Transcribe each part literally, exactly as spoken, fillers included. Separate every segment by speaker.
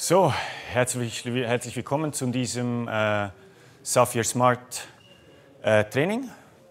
Speaker 1: So, herzlich, herzlich willkommen zu diesem äh, Sapphire Smart äh, Training.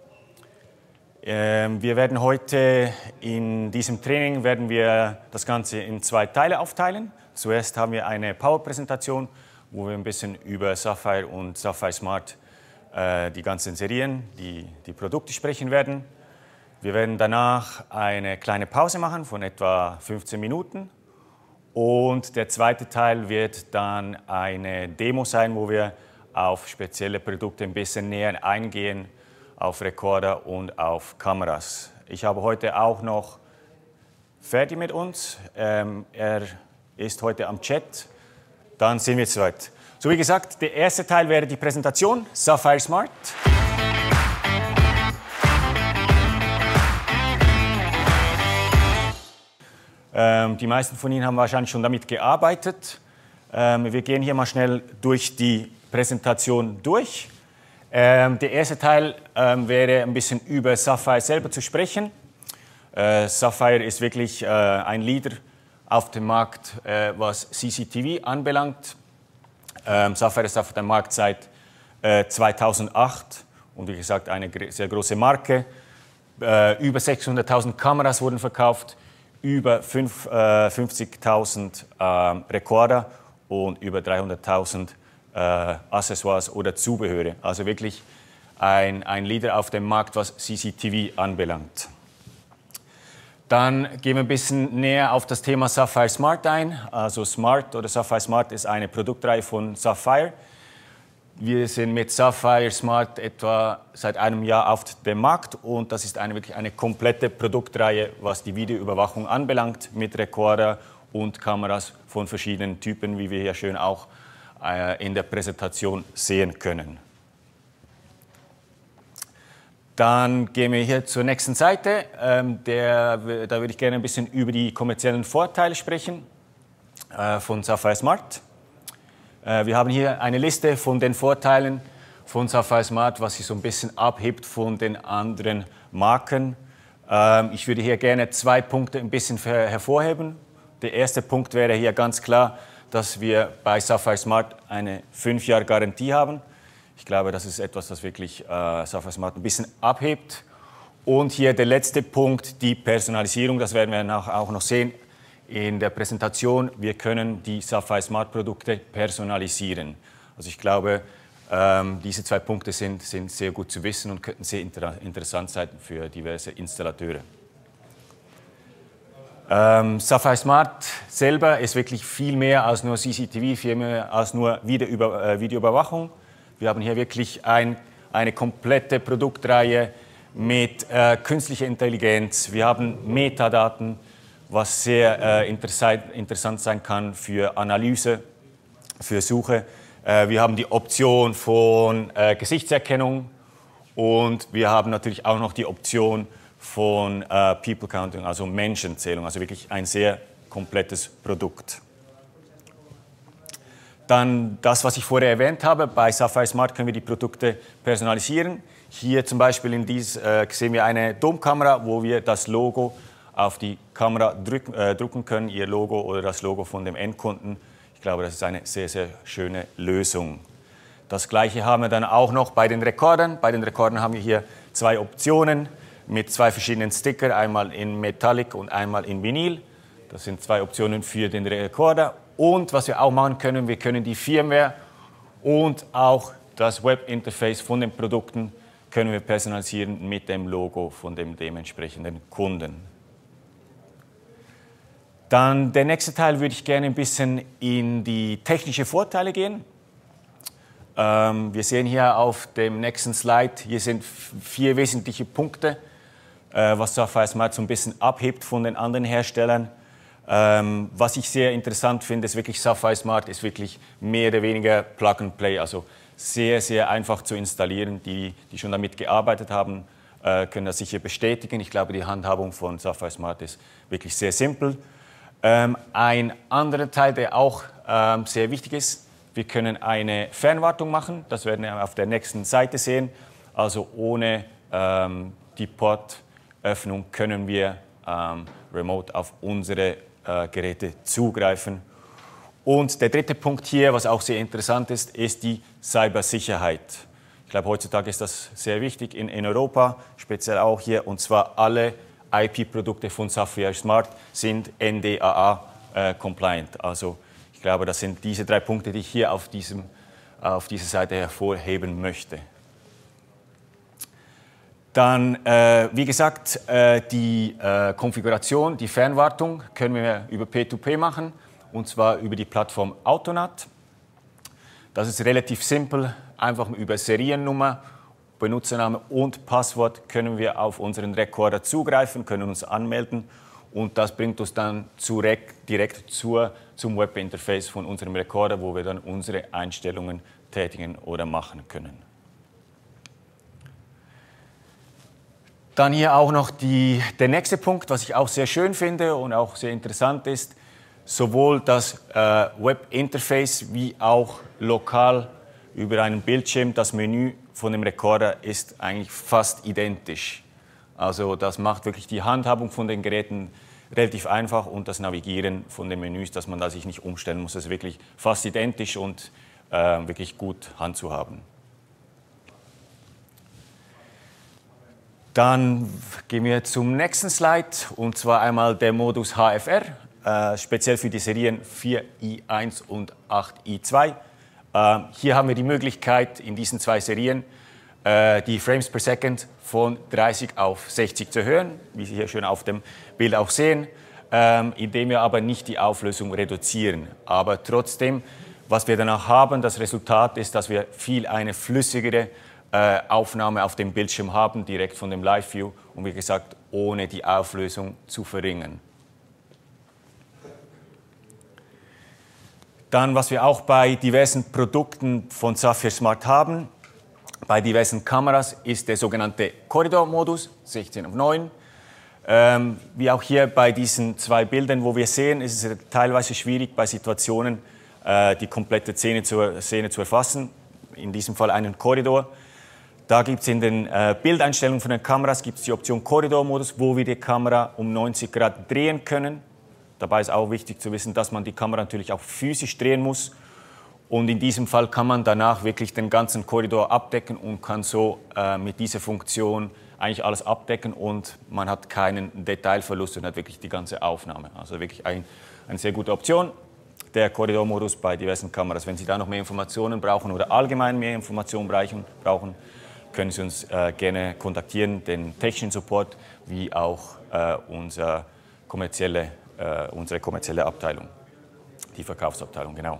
Speaker 1: Ähm, wir werden heute in diesem Training werden wir das Ganze in zwei Teile aufteilen. Zuerst haben wir eine Power-Präsentation, wo wir ein bisschen über Sapphire und Sapphire Smart äh, die ganzen Serien, die, die Produkte sprechen werden. Wir werden danach eine kleine Pause machen von etwa fünfzehn Minuten. Und der zweite Teil wird dann eine Demo sein, wo wir auf spezielle Produkte ein bisschen näher eingehen, auf Rekorder und auf Kameras. Ich habe heute auch noch Ferdi mit uns. Ähm, er ist heute am Chat. Dann sind wir soweit. So wie gesagt, der erste Teil wäre die Präsentation, Sapphire Smart. Ähm, die meisten von Ihnen haben wahrscheinlich schon damit gearbeitet. Ähm, wir gehen hier mal schnell durch die Präsentation durch. Ähm, der erste Teil ähm, wäre ein bisschen über Sapphire selber zu sprechen. Äh, Sapphire ist wirklich äh, ein Leader auf dem Markt, äh, was C C T V anbelangt. Ähm, Sapphire ist auf dem Markt seit äh, zweitausendacht und wie gesagt eine sehr große Marke. Äh, über sechshunderttausend Kameras wurden verkauft, über fünfzigtausend äh, Rekorder und über dreihunderttausend äh, Accessoires oder Zubehöre. Also wirklich ein, ein Leader auf dem Markt, was C C T V anbelangt. Dann gehen wir ein bisschen näher auf das Thema Sapphire Smart ein. Also Smart oder Sapphire Smart ist eine Produktreihe von Sapphire. Wir sind mit Sapphire Smart etwa seit einem Jahr auf dem Markt und das ist eine, wirklich eine komplette Produktreihe, was die Videoüberwachung anbelangt, mit Rekorder und Kameras von verschiedenen Typen, wie wir hier schön auch äh, in der Präsentation sehen können. Dann gehen wir hier zur nächsten Seite. Ähm, der, da würde ich gerne ein bisschen über die kommerziellen Vorteile sprechen äh, von Sapphire Smart. Wir haben hier eine Liste von den Vorteilen von Sapphire Smart, was sich so ein bisschen abhebt von den anderen Marken. Ich würde hier gerne zwei Punkte ein bisschen hervorheben. Der erste Punkt wäre hier ganz klar, dass wir bei Sapphire Smart eine fünf Jahre Garantie haben. Ich glaube, das ist etwas, das wirklich äh, Sapphire Smart ein bisschen abhebt. Und hier der letzte Punkt, die Personalisierung, das werden wir auch noch sehen in der Präsentation. Wir können die Sapphire Smart Produkte personalisieren. Also ich glaube, ähm, diese zwei Punkte sind, sind sehr gut zu wissen und könnten sehr inter interessant sein für diverse Installateure. Ähm, Sapphire Smart selber ist wirklich viel mehr als nur C C T V, viel mehr als nur Videoüber äh, Videoüberwachung. Wir haben hier wirklich ein, eine komplette Produktreihe mit äh, künstlicher Intelligenz. Wir haben Metadaten, was sehr äh, interessant, interessant sein kann für Analyse, für Suche. Äh, wir haben die Option von äh, Gesichtserkennung und wir haben natürlich auch noch die Option von äh, People Counting, also Menschenzählung, also wirklich ein sehr komplettes Produkt. Dann das, was ich vorher erwähnt habe, bei Sapphire Smart können wir die Produkte personalisieren. Hier zum Beispiel in dies, äh, sehen wir eine Domkamera, wo wir das Logo auf die Kamera drücken, äh, drucken können, ihr Logo oder das Logo von dem Endkunden. Ich glaube, das ist eine sehr, sehr schöne Lösung. Das Gleiche haben wir dann auch noch bei den Rekordern. Bei den Rekordern haben wir hier zwei Optionen mit zwei verschiedenen Stickern, einmal in Metallic und einmal in Vinyl. Das sind zwei Optionen für den Rekorder. Und was wir auch machen können, wir können die Firmware und auch das Webinterface von den Produkten können wir personalisieren mit dem Logo von dem dementsprechenden Kunden. Dann der nächste Teil würde ich gerne ein bisschen in die technischen Vorteile gehen. Ähm, wir sehen hier auf dem nächsten Slide, hier sind vier wesentliche Punkte, äh, was Sapphire Smart so ein bisschen abhebt von den anderen Herstellern. Ähm, was ich sehr interessant finde, ist wirklich Sapphire Smart ist wirklich mehr oder weniger Plug and Play, also sehr, sehr einfach zu installieren. Die, die schon damit gearbeitet haben, äh, können das sicher bestätigen. Ich glaube, die Handhabung von Sapphire Smart ist wirklich sehr simpel. Ähm, ein anderer Teil, der auch ähm, sehr wichtig ist, wir können eine Fernwartung machen. Das werden wir auf der nächsten Seite sehen. Also ohne ähm, die Portöffnung können wir ähm, remote auf unsere äh, Geräte zugreifen. Und der dritte Punkt hier, was auch sehr interessant ist, ist die Cybersicherheit. Ich glaube, heutzutage ist das sehr wichtig in, in Europa, speziell auch hier, und zwar alle I P-Produkte von Sapphire Smart sind N D A A-compliant. Äh, also ich glaube, das sind diese drei Punkte, die ich hier auf, diesem, auf dieser Seite hervorheben möchte. Dann, äh, wie gesagt, äh, die äh, Konfiguration, die Fernwartung können wir über P zwei P machen, und zwar über die Plattform Autonat. Das ist relativ simpel, einfach über Seriennummer, Benutzername und Passwort können wir auf unseren Rekorder zugreifen, können uns anmelden, und das bringt uns dann direkt, direkt zur, zum Webinterface von unserem Rekorder, wo wir dann unsere Einstellungen tätigen oder machen können. Dann hier auch noch die, der nächste Punkt, was ich auch sehr schön finde und auch sehr interessant ist, sowohl das äh, Webinterface wie auch lokal über einen Bildschirm, das Menü von dem Rekorder ist eigentlich fast identisch. Also das macht wirklich die Handhabung von den Geräten relativ einfach, und das Navigieren von den Menüs, dass man da sich nicht umstellen muss, ist wirklich fast identisch und äh, wirklich gut handzuhaben. Dann gehen wir zum nächsten Slide, und zwar einmal der Modus H F R, äh, speziell für die Serien vier i eins und acht i zwei. Äh, hier haben wir die Möglichkeit, in diesen zwei Serien äh, die Frames per Second von dreißig auf sechzig zu erhöhen, wie Sie hier schön auf dem Bild auch sehen, äh, indem wir aber nicht die Auflösung reduzieren. Aber trotzdem, was wir danach haben, das Resultat ist, dass wir viel eine flüssigere äh, Aufnahme auf dem Bildschirm haben, direkt von dem Live-View, und wie gesagt, ohne die Auflösung zu verringern. Dann, was wir auch bei diversen Produkten von Sapphire Smart haben, bei diversen Kameras, ist der sogenannte Korridormodus, sechzehn auf neun. Ähm, wie auch hier bei diesen zwei Bildern, wo wir sehen, ist es teilweise schwierig, bei Situationen äh, die komplette Szene zu, Szene zu erfassen, in diesem Fall einen Korridor. Da gibt es in den äh, Bildeinstellungen von den Kameras gibt's die Option Korridormodus, wo wir die Kamera um neunzig Grad drehen können. Dabei ist auch wichtig zu wissen, dass man die Kamera natürlich auch physisch drehen muss. Und in diesem Fall kann man danach wirklich den ganzen Korridor abdecken und kann so äh, mit dieser Funktion eigentlich alles abdecken, und man hat keinen Detailverlust und hat wirklich die ganze Aufnahme. Also wirklich ein, eine sehr gute Option, der Korridormodus bei diversen Kameras. Wenn Sie da noch mehr Informationen brauchen oder allgemein mehr Informationen brauchen, können Sie uns äh, gerne kontaktieren, den technischen Support, wie auch äh, unser kommerzielle, äh, unsere kommerzielle Abteilung, die Verkaufsabteilung, genau.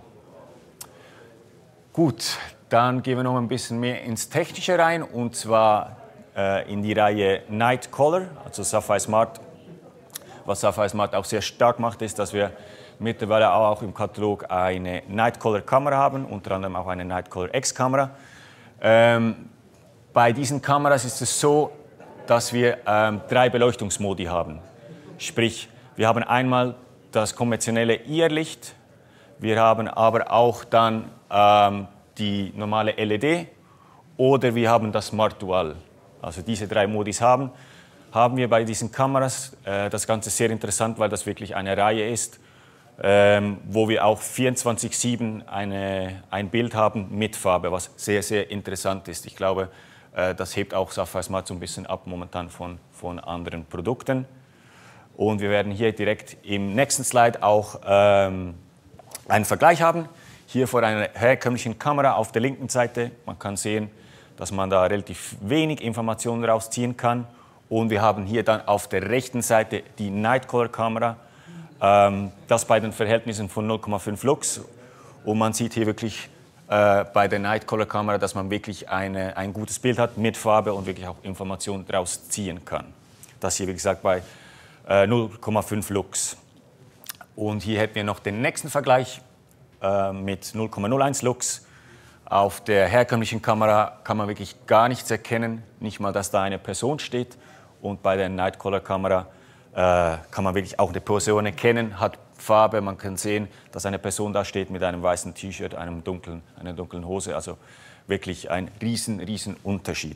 Speaker 1: Gut, dann gehen wir noch ein bisschen mehr ins Technische rein, und zwar äh, in die Reihe Night Color, also Sapphire Smart. Was Sapphire Smart auch sehr stark macht, ist, dass wir mittlerweile auch im Katalog eine Night Color Kamera haben, unter anderem auch eine Night Color X Kamera. Ähm, bei diesen Kameras ist es so, dass wir ähm, drei Beleuchtungsmodi haben. Sprich, wir haben einmal das konventionelle I R-Licht, wir haben aber auch dann ähm, die normale L E D, oder wir haben das Smart Dual. Also diese drei Modis haben, haben wir bei diesen Kameras. Äh, das Ganze ist sehr interessant, weil das wirklich eine Reihe ist, ähm, wo wir auch vierundzwanzig sieben eine, ein Bild haben mit Farbe, was sehr, sehr interessant ist. Ich glaube, äh, das hebt auch Sapphire Smart so ein bisschen ab momentan von, von anderen Produkten. Und wir werden hier direkt im nächsten Slide auch ähm, einen Vergleich haben. Hier vor einer herkömmlichen Kamera auf der linken Seite. Man kann sehen, dass man da relativ wenig Informationen rausziehen kann. Und wir haben hier dann auf der rechten Seite die Night Color Kamera. Ähm, das bei den Verhältnissen von null Komma fünf Lux. Und man sieht hier wirklich äh, bei der Night Color Kamera, dass man wirklich eine, ein gutes Bild hat mit Farbe und wirklich auch Informationen daraus ziehen kann. Das hier, wie gesagt, bei äh, null Komma fünf Lux. Und hier hätten wir noch den nächsten Vergleich äh, mit null Komma null eins Lux. Auf der herkömmlichen Kamera kann man wirklich gar nichts erkennen, nicht mal, dass da eine Person steht. Und bei der Night Color Kamera äh, kann man wirklich auch eine Person erkennen, hat Farbe, man kann sehen, dass eine Person da steht mit einem weißen T-Shirt, einem dunklen, einer dunklen Hose. Also wirklich ein riesen, riesen Unterschied.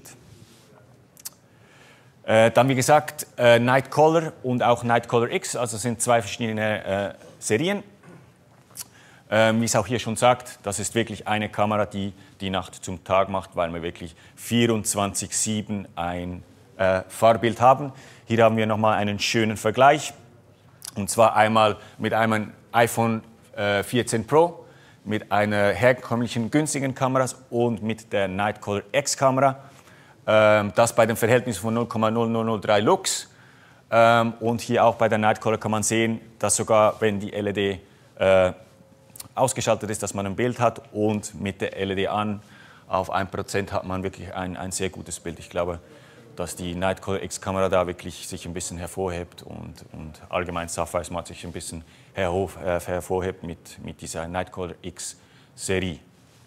Speaker 1: Äh, dann wie gesagt, äh, Night Color und auch Night Color X, also sind zwei verschiedene äh, Serien. Ähm, wie es auch hier schon sagt, das ist wirklich eine Kamera, die die Nacht zum Tag macht, weil wir wirklich vierundzwanzig sieben ein äh, Fahrbild haben. Hier haben wir nochmal einen schönen Vergleich. Und zwar einmal mit einem iPhone äh, vierzehn Pro, mit einer herkömmlichen günstigen Kamera und mit der Nightcaller X-Kamera. Ähm, das bei dem Verhältnis von null Komma null null null drei Lux. Ähm, und hier auch bei der Nightcaller kann man sehen, dass sogar wenn die L E D äh, ausgeschaltet ist, dass man ein Bild hat, und mit der L E D an auf ein Prozent hat man wirklich ein, ein sehr gutes Bild. Ich glaube, dass die Nightcaller X-Kamera da wirklich sich ein bisschen hervorhebt und, und allgemein Sapphire Smart sich ein bisschen hervor, äh, hervorhebt mit, mit dieser Nightcaller X-Serie.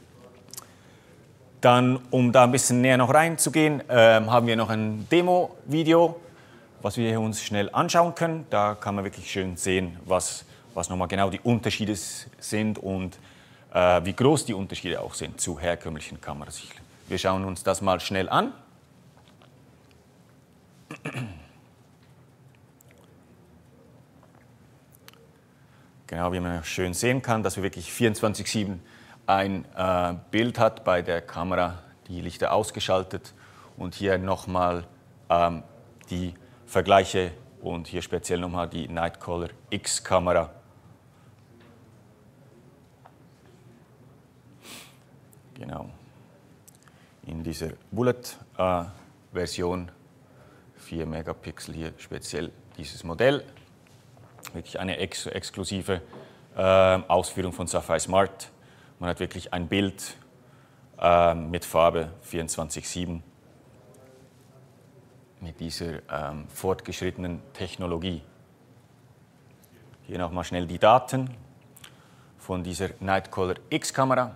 Speaker 1: Dann, um da ein bisschen näher noch reinzugehen, äh, haben wir noch ein Demo-Video, was wir uns schnell anschauen können. Da kann man wirklich schön sehen, was, was nochmal genau die Unterschiede sind und äh, wie groß die Unterschiede auch sind zu herkömmlichen Kameras. Wir schauen uns das mal schnell an. Genau, wie man schön sehen kann, dass wir wirklich vierundzwanzig sieben ein äh, Bild hat bei der Kamera, die Lichter ausgeschaltet, und hier nochmal ähm, die Vergleiche und hier speziell nochmal die Nightcaller X-Kamera. Genau, in dieser Bullet-Version. Äh, vier Megapixel hier speziell dieses Modell. Wirklich eine ex exklusive äh, Ausführung von Sapphire Smart. Man hat wirklich ein Bild äh, mit Farbe vierundzwanzig sieben mit dieser ähm, fortgeschrittenen Technologie. Hier nochmal schnell die Daten von dieser Nightcaller X-Kamera.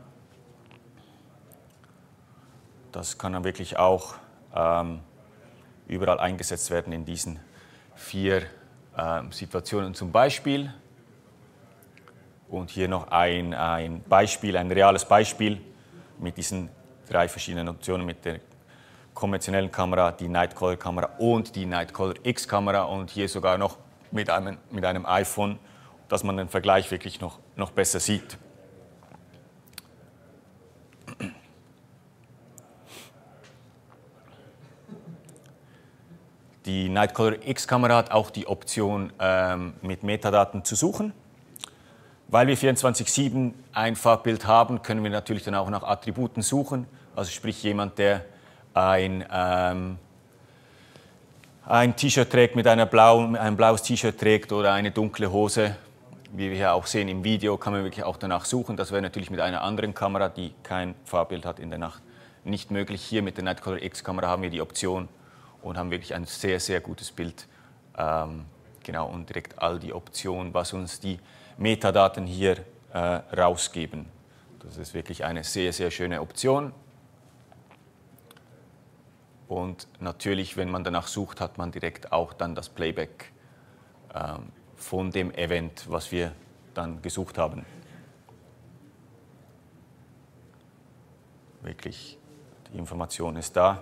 Speaker 1: Das kann dann wirklich auch ähm, überall eingesetzt werden in diesen vier äh, Situationen zum Beispiel. Und hier noch ein, ein Beispiel, ein reales Beispiel mit diesen drei verschiedenen Optionen, mit der konventionellen Kamera, die Nightcaller-Kamera und die Nightcaller X-Kamera, und hier sogar noch mit einem, mit einem iPhone, dass man den Vergleich wirklich noch, noch besser sieht. Die Nightcaller X-Kamera hat auch die Option, ähm, mit Metadaten zu suchen. Weil wir vierundzwanzig sieben ein Farbbild haben, können wir natürlich dann auch nach Attributen suchen. Also sprich jemand, der ein, ähm, ein T-Shirt trägt mit einer blauen, ein blaues T-Shirt trägt oder eine dunkle Hose, wie wir hier auch sehen im Video, kann man wirklich auch danach suchen. Das wäre natürlich mit einer anderen Kamera, die kein Farbbild hat, in der Nacht nicht möglich. Hier mit der Nightcaller X-Kamera haben wir die Option und haben wirklich ein sehr, sehr gutes Bild. Ähm, genau, und direkt all die Optionen, was uns die Metadaten hier äh, rausgeben. Das ist wirklich eine sehr, sehr schöne Option. Und natürlich, wenn man danach sucht, hat man direkt auch dann das Playback ähm, von dem Event, was wir dann gesucht haben. Wirklich, die Information ist da.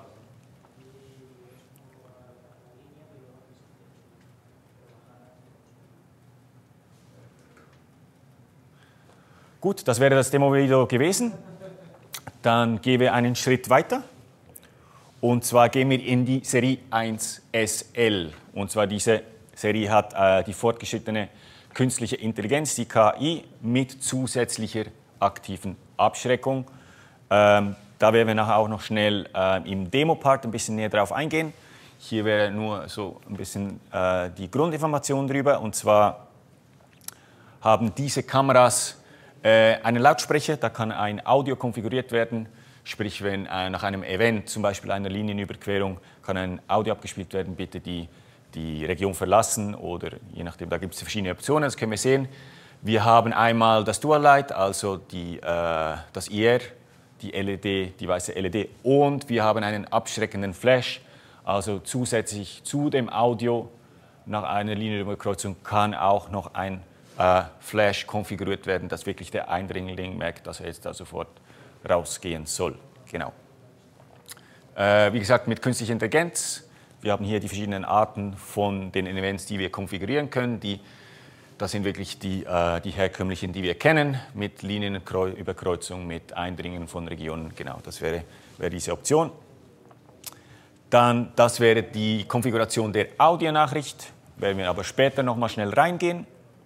Speaker 1: Gut, das wäre das Demo-Video gewesen. Dann gehen wir einen Schritt weiter. Und zwar gehen wir in die Serie eins S L. Und zwar diese Serie hat äh, die fortgeschrittene künstliche Intelligenz, die K I, mit zusätzlicher aktiven Abschreckung. Ähm, da werden wir nachher auch noch schnell äh, im Demo-Part ein bisschen näher drauf eingehen. Hier wäre nur so ein bisschen äh, die Grundinformation drüber. Und zwar haben diese Kameras äh, einen Lautsprecher, da kann ein Audio konfiguriert werden. Sprich, wenn äh, nach einem Event, zum Beispiel einer Linienüberquerung, kann ein Audio abgespielt werden, bitte die, die Region verlassen, oder je nachdem, da gibt es verschiedene Optionen, das können wir sehen. Wir haben einmal das Dual Light, also die, äh, das I R, die L E D, die weiße L E D, und wir haben einen abschreckenden Flash, also zusätzlich zu dem Audio nach einer Linienüberkreuzung kann auch noch ein äh, Flash konfiguriert werden, dass wirklich der Eindringling merkt, dass er jetzt da sofort rausgehen soll. Genau. Äh, wie gesagt, mit künstlicher Intelligenz. Wir haben hier die verschiedenen Arten von den Events, die wir konfigurieren können. Die, das sind wirklich die, äh, die herkömmlichen, die wir kennen, mit Linienüberkreuzung, mit Eindringen von Regionen. Genau, das wäre, wäre diese Option. Dann, das wäre die Konfiguration der Audionachricht, werden wir aber später noch mal schnell reingehen.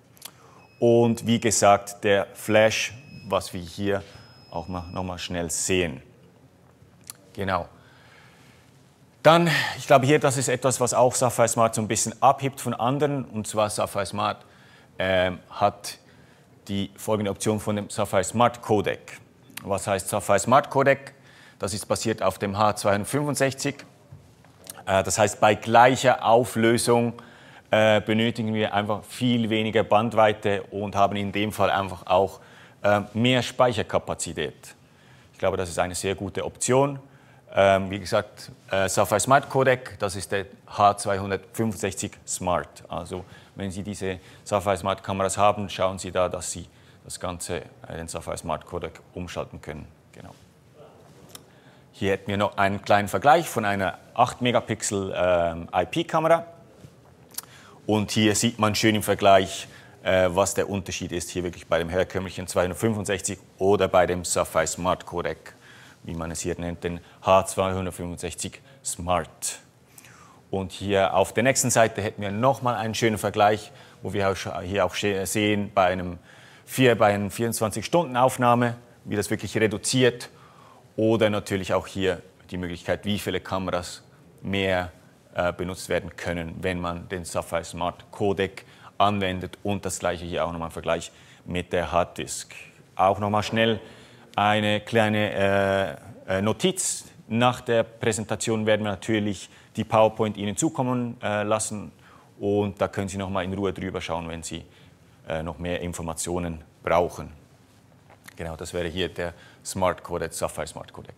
Speaker 1: Und wie gesagt, der Flash, was wir hier auch mal, noch mal schnell sehen. Genau. Dann, ich glaube hier, das ist etwas, was auch Sapphire Smart so ein bisschen abhebt von anderen. Und zwar Sapphire Smart ähm, hat die folgende Option von dem Sapphire Smart Codec. Was heißt Sapphire Smart Codec? Das ist basiert auf dem H zweihundertfünfundsechzig. Äh, das heißt, bei gleicher Auflösung äh, benötigen wir einfach viel weniger Bandweite und haben in dem Fall einfach auch äh, mehr Speicherkapazität. Ich glaube, das ist eine sehr gute Option. Ähm, wie gesagt, äh, Sapphire Smart Codec, das ist der H zweihundertfünfundsechzig Smart. Also wenn Sie diese Sapphire Smart Kameras haben, schauen Sie da, dass Sie das Ganze, äh, den Sapphire Smart Codec umschalten können. Genau. Hier hätten wir noch einen kleinen Vergleich von einer acht Megapixel ähm, I P-Kamera. Und hier sieht man schön im Vergleich, äh, was der Unterschied ist, hier wirklich bei dem herkömmlichen zweihundertfünfundsechzig oder bei dem Sapphire Smart Codec, wie man es hier nennt, den H zweihundertfünfundsechzig Smart. Und hier auf der nächsten Seite hätten wir nochmal einen schönen Vergleich, wo wir auch hier auch sehen, bei einem bei einer vierundzwanzig-Stunden-Aufnahme, wie das wirklich reduziert. Oder natürlich auch hier die Möglichkeit, wie viele Kameras mehr äh, benutzt werden können, wenn man den Sapphire Smart Codec anwendet. Und das gleiche hier auch nochmal im Vergleich mit der Harddisk. Auch nochmal schnell eine kleine äh, Notiz. Nach der Präsentation werden wir natürlich die PowerPoint Ihnen zukommen äh, lassen. Und da können Sie nochmal in Ruhe drüber schauen, wenn Sie äh, noch mehr Informationen brauchen. Genau, das wäre hier der Smart Codec, Sapphire Smart Codec.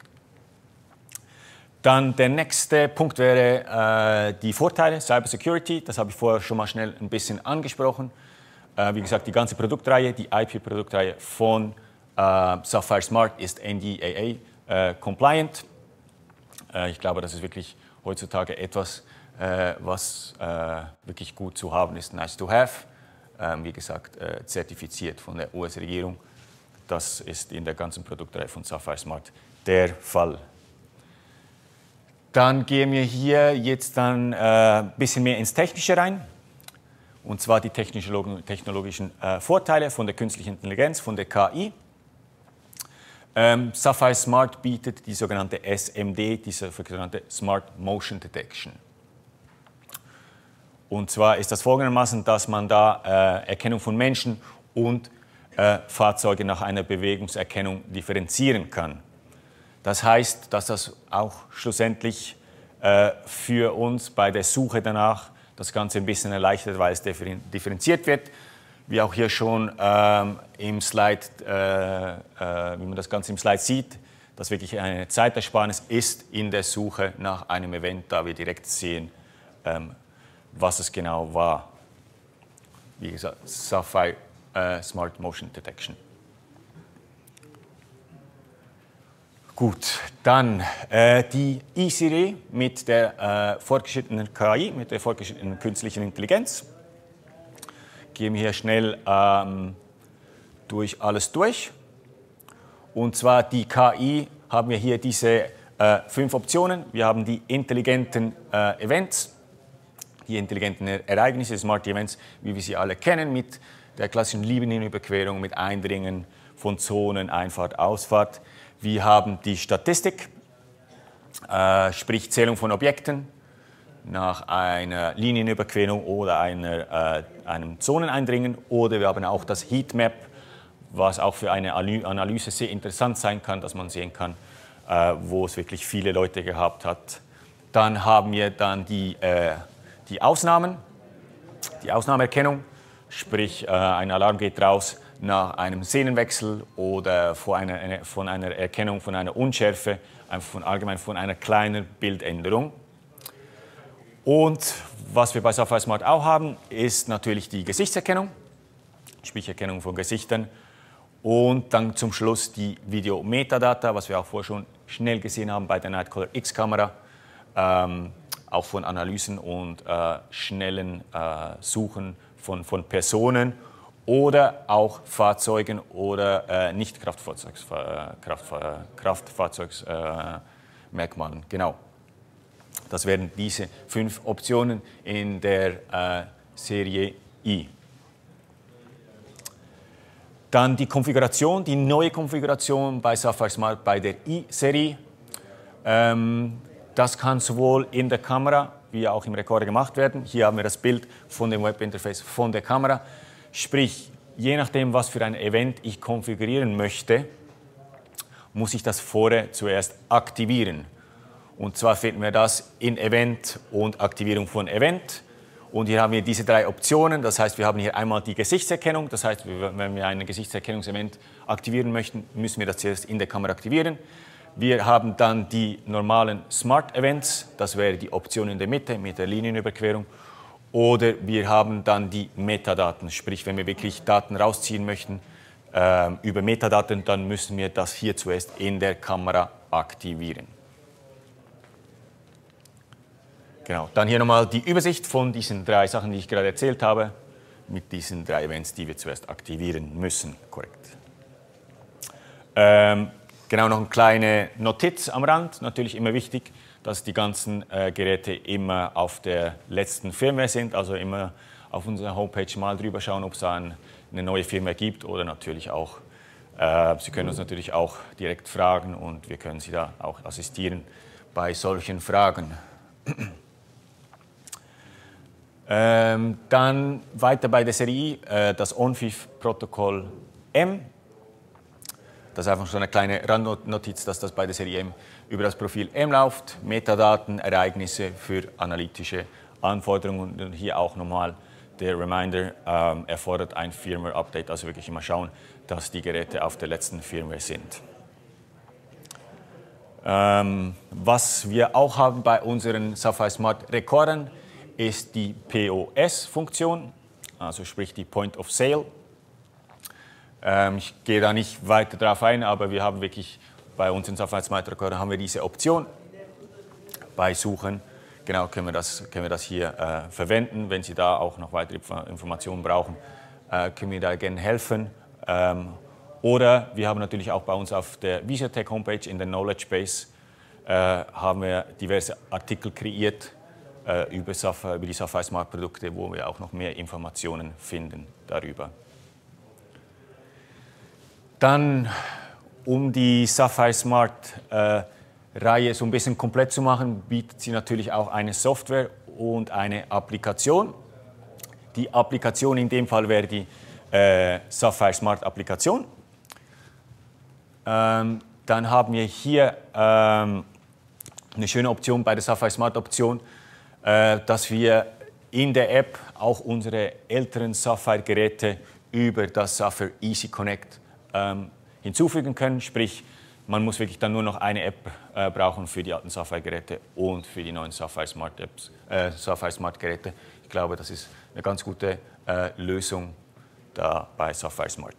Speaker 1: Dann der nächste Punkt wäre äh, die Vorteile, Cyber Security. Das habe ich vorher schon mal schnell ein bisschen angesprochen. Äh, wie gesagt, die ganze Produktreihe, die I P-Produktreihe von äh, Sapphire Smart ist N D A A äh, compliant. Äh, ich glaube, das ist wirklich heutzutage etwas, äh, was äh, wirklich gut zu haben ist, nice to have. Äh, wie gesagt, äh, zertifiziert von der U S-Regierung. Das ist in der ganzen Produktreihe von Sapphire Smart der Fall. Dann gehen wir hier jetzt dann ein äh, bisschen mehr ins Technische rein. Und zwar die technologischen äh, Vorteile von der künstlichen Intelligenz, von der K I. Ähm, Sapphire Smart bietet die sogenannte S M D, die sogenannte Smart Motion Detection. Und zwar ist das folgendermaßen, dass man da äh, Erkennung von Menschen und äh, Fahrzeuge nach einer Bewegungserkennung differenzieren kann. Das heißt, dass das auch schlussendlich äh, für uns bei der Suche danach das Ganze ein bisschen erleichtert, weil es differenziert wird. Wie auch hier schon ähm, im Slide, äh, äh, wie man das Ganze im Slide sieht, dass wirklich eine Zeitersparnis ist in der Suche nach einem Event, da wir direkt sehen, ähm, was es genau war. Wie gesagt, Sapphire äh, Smart Motion Detection. Gut, dann äh, die E-Serie mit der äh, fortgeschrittenen K I, mit der fortgeschrittenen künstlichen Intelligenz. Gehen wir hier schnell ähm, durch alles durch. Und zwar die K I haben wir hier diese äh, fünf Optionen. Wir haben die intelligenten äh, Events, die intelligenten Ereignisse, Smart Events, wie wir sie alle kennen, mit der klassischen Linienüberquerung, mit Eindringen von Zonen, Einfahrt, Ausfahrt. Wir haben die Statistik, äh, sprich Zählung von Objekten nach einer Linienüberquerung oder einer, äh, einem Zoneneindringen. Oder wir haben auch das Heatmap, was auch für eine Analyse sehr interessant sein kann, dass man sehen kann, äh, wo es wirklich viele Leute gehabt hat. Dann haben wir dann die, äh, die Ausnahmen, die Ausnahmeerkennung, sprich äh, ein Alarm geht raus nach einem Szenenwechsel oder von einer, von einer Erkennung von einer Unschärfe, einfach von allgemein von einer kleinen Bildänderung. Und was wir bei Sapphire Smart auch haben, ist natürlich die Gesichtserkennung, sprich Erkennung von Gesichtern. Und dann zum Schluss die Video-Metadata, was wir auch vorher schon schnell gesehen haben bei der Nightcaller X-Kamera, ähm, auch von Analysen und äh, schnellen äh, Suchen von, von Personen. oder auch Fahrzeugen oder äh, nicht Kraftfahrzeugs, äh, Kraft, äh, Kraftfahrzeugsmerkmalen. Äh, genau. Das wären diese fünf Optionen in der äh, Serie I. Dann die Konfiguration, die neue Konfiguration bei Sapphire Smart bei der I-Serie. Ähm, das kann sowohl in der Kamera wie auch im Rekorder gemacht werden. Hier haben wir das Bild von dem Webinterface von der Kamera. Sprich, je nachdem, was für ein Event ich konfigurieren möchte, muss ich das vorher zuerst aktivieren. Und zwar finden wir das in Event und Aktivierung von Event. Und hier haben wir diese drei Optionen. Das heißt, wir haben hier einmal die Gesichtserkennung. Das heißt, wenn wir ein Gesichtserkennungsevent aktivieren möchten, müssen wir das zuerst in der Kamera aktivieren. Wir haben dann die normalen Smart Events. Das wäre die Option in der Mitte mit der Linienüberquerung. Oder wir haben dann die Metadaten. Sprich, wenn wir wirklich Daten rausziehen möchten äh, über Metadaten, dann müssen wir das hier zuerst in der Kamera aktivieren. Genau, dann hier nochmal die Übersicht von diesen drei Sachen, die ich gerade erzählt habe, mit diesen drei Events, die wir zuerst aktivieren müssen. Korrekt. Ähm, genau, noch eine kleine Notiz am Rand. Natürlich immer wichtig, dass die ganzen äh, Geräte immer auf der letzten Firmware sind, also immer auf unserer Homepage mal drüber schauen, ob es da ein, eine neue Firmware gibt oder natürlich auch, äh, Sie können uns natürlich auch direkt fragen und wir können Sie da auch assistieren bei solchen Fragen. Ähm, dann weiter bei der Serie I, äh, das O N F I F-Protokoll M. Das ist einfach so eine kleine Randnotiz, dass das bei der Serie M über das Profil M läuft. Metadaten, Ereignisse für analytische Anforderungen. Und hier auch nochmal der Reminder, ähm, erfordert ein Firmware-Update. Also wirklich immer schauen, dass die Geräte auf der letzten Firmware sind. Ähm, was wir auch haben bei unseren Sapphire Smart Rekordern, ist die P O S-Funktion, also sprich die Point of Sale. Ähm, ich gehe da nicht weiter drauf ein, aber wir haben wirklich bei unseren Sapphire Smart Rekordern haben wir diese Option. Bei Suchen, genau, können wir das, können wir das hier äh, verwenden. Wenn Sie da auch noch weitere Informationen brauchen, äh, können wir da gerne helfen. Ähm, oder wir haben natürlich auch bei uns auf der Visiotech Homepage in der Knowledge Base äh, haben wir diverse Artikel kreiert, Über, Sapphire, über die Sapphire Smart Produkte, wo wir auch noch mehr Informationen finden darüber. Dann, um die Sapphire Smart äh, Reihe so ein bisschen komplett zu machen, bietet sie natürlich auch eine Software und eine Applikation. Die Applikation in dem Fall wäre die äh, Sapphire Smart Applikation. Ähm, dann haben wir hier ähm, eine schöne Option bei der Sapphire Smart Option, dass wir in der App auch unsere älteren Sapphire-Geräte über das Sapphire Easy Connect ähm, hinzufügen können. Sprich, man muss wirklich dann nur noch eine App äh, brauchen für die alten Sapphire-Geräte und für die neuen Sapphire Smart Apps, äh, Sapphire Smart Geräte. Ich glaube, das ist eine ganz gute äh, Lösung da bei Sapphire Smart.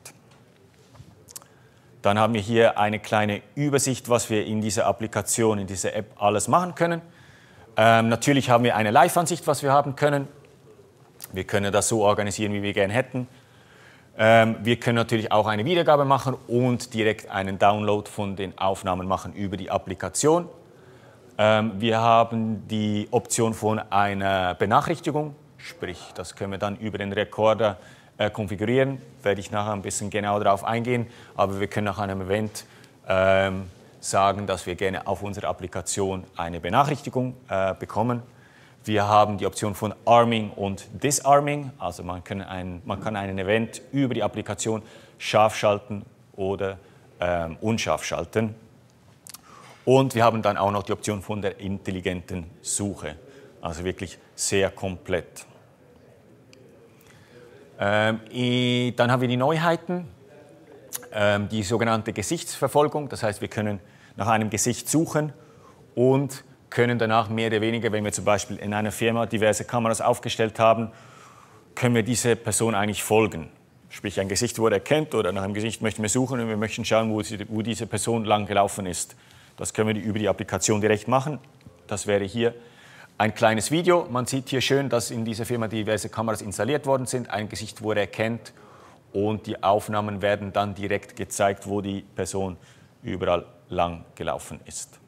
Speaker 1: Dann haben wir hier eine kleine Übersicht, was wir in dieser Applikation, in dieser App alles machen können. Ähm, natürlich haben wir eine Live-Ansicht, was wir haben können. Wir können das so organisieren, wie wir gerne hätten. Ähm, wir können natürlich auch eine Wiedergabe machen und direkt einen Download von den Aufnahmen machen über die Applikation. Ähm, wir haben die Option von einer Benachrichtigung, sprich, das können wir dann über den Rekorder äh, konfigurieren. Werde ich nachher ein bisschen genauer darauf eingehen, aber wir können nach einem Event ähm, sagen, dass wir gerne auf unserer Applikation eine Benachrichtigung äh, bekommen. Wir haben die Option von Arming und Disarming, also man kann, ein, man kann einen Event über die Applikation scharf schalten oder ähm, unscharf schalten. Und wir haben dann auch noch die Option von der intelligenten Suche, also wirklich sehr komplett. Ähm, dann haben wir die Neuheiten. Die sogenannte Gesichtsverfolgung, das heißt, wir können nach einem Gesicht suchen und können danach mehr oder weniger, wenn wir zum Beispiel in einer Firma diverse Kameras aufgestellt haben, können wir dieser Person eigentlich folgen. Sprich, ein Gesicht wurde erkannt oder nach einem Gesicht möchten wir suchen und wir möchten schauen, wo, sie, wo diese Person lang gelaufen ist. Das können wir über die Applikation direkt machen. Das wäre hier ein kleines Video. Man sieht hier schön, dass in dieser Firma diverse Kameras installiert worden sind. Ein Gesicht wurde erkannt und die Aufnahmen werden dann direkt gezeigt, wo die Person überall lang gelaufen ist.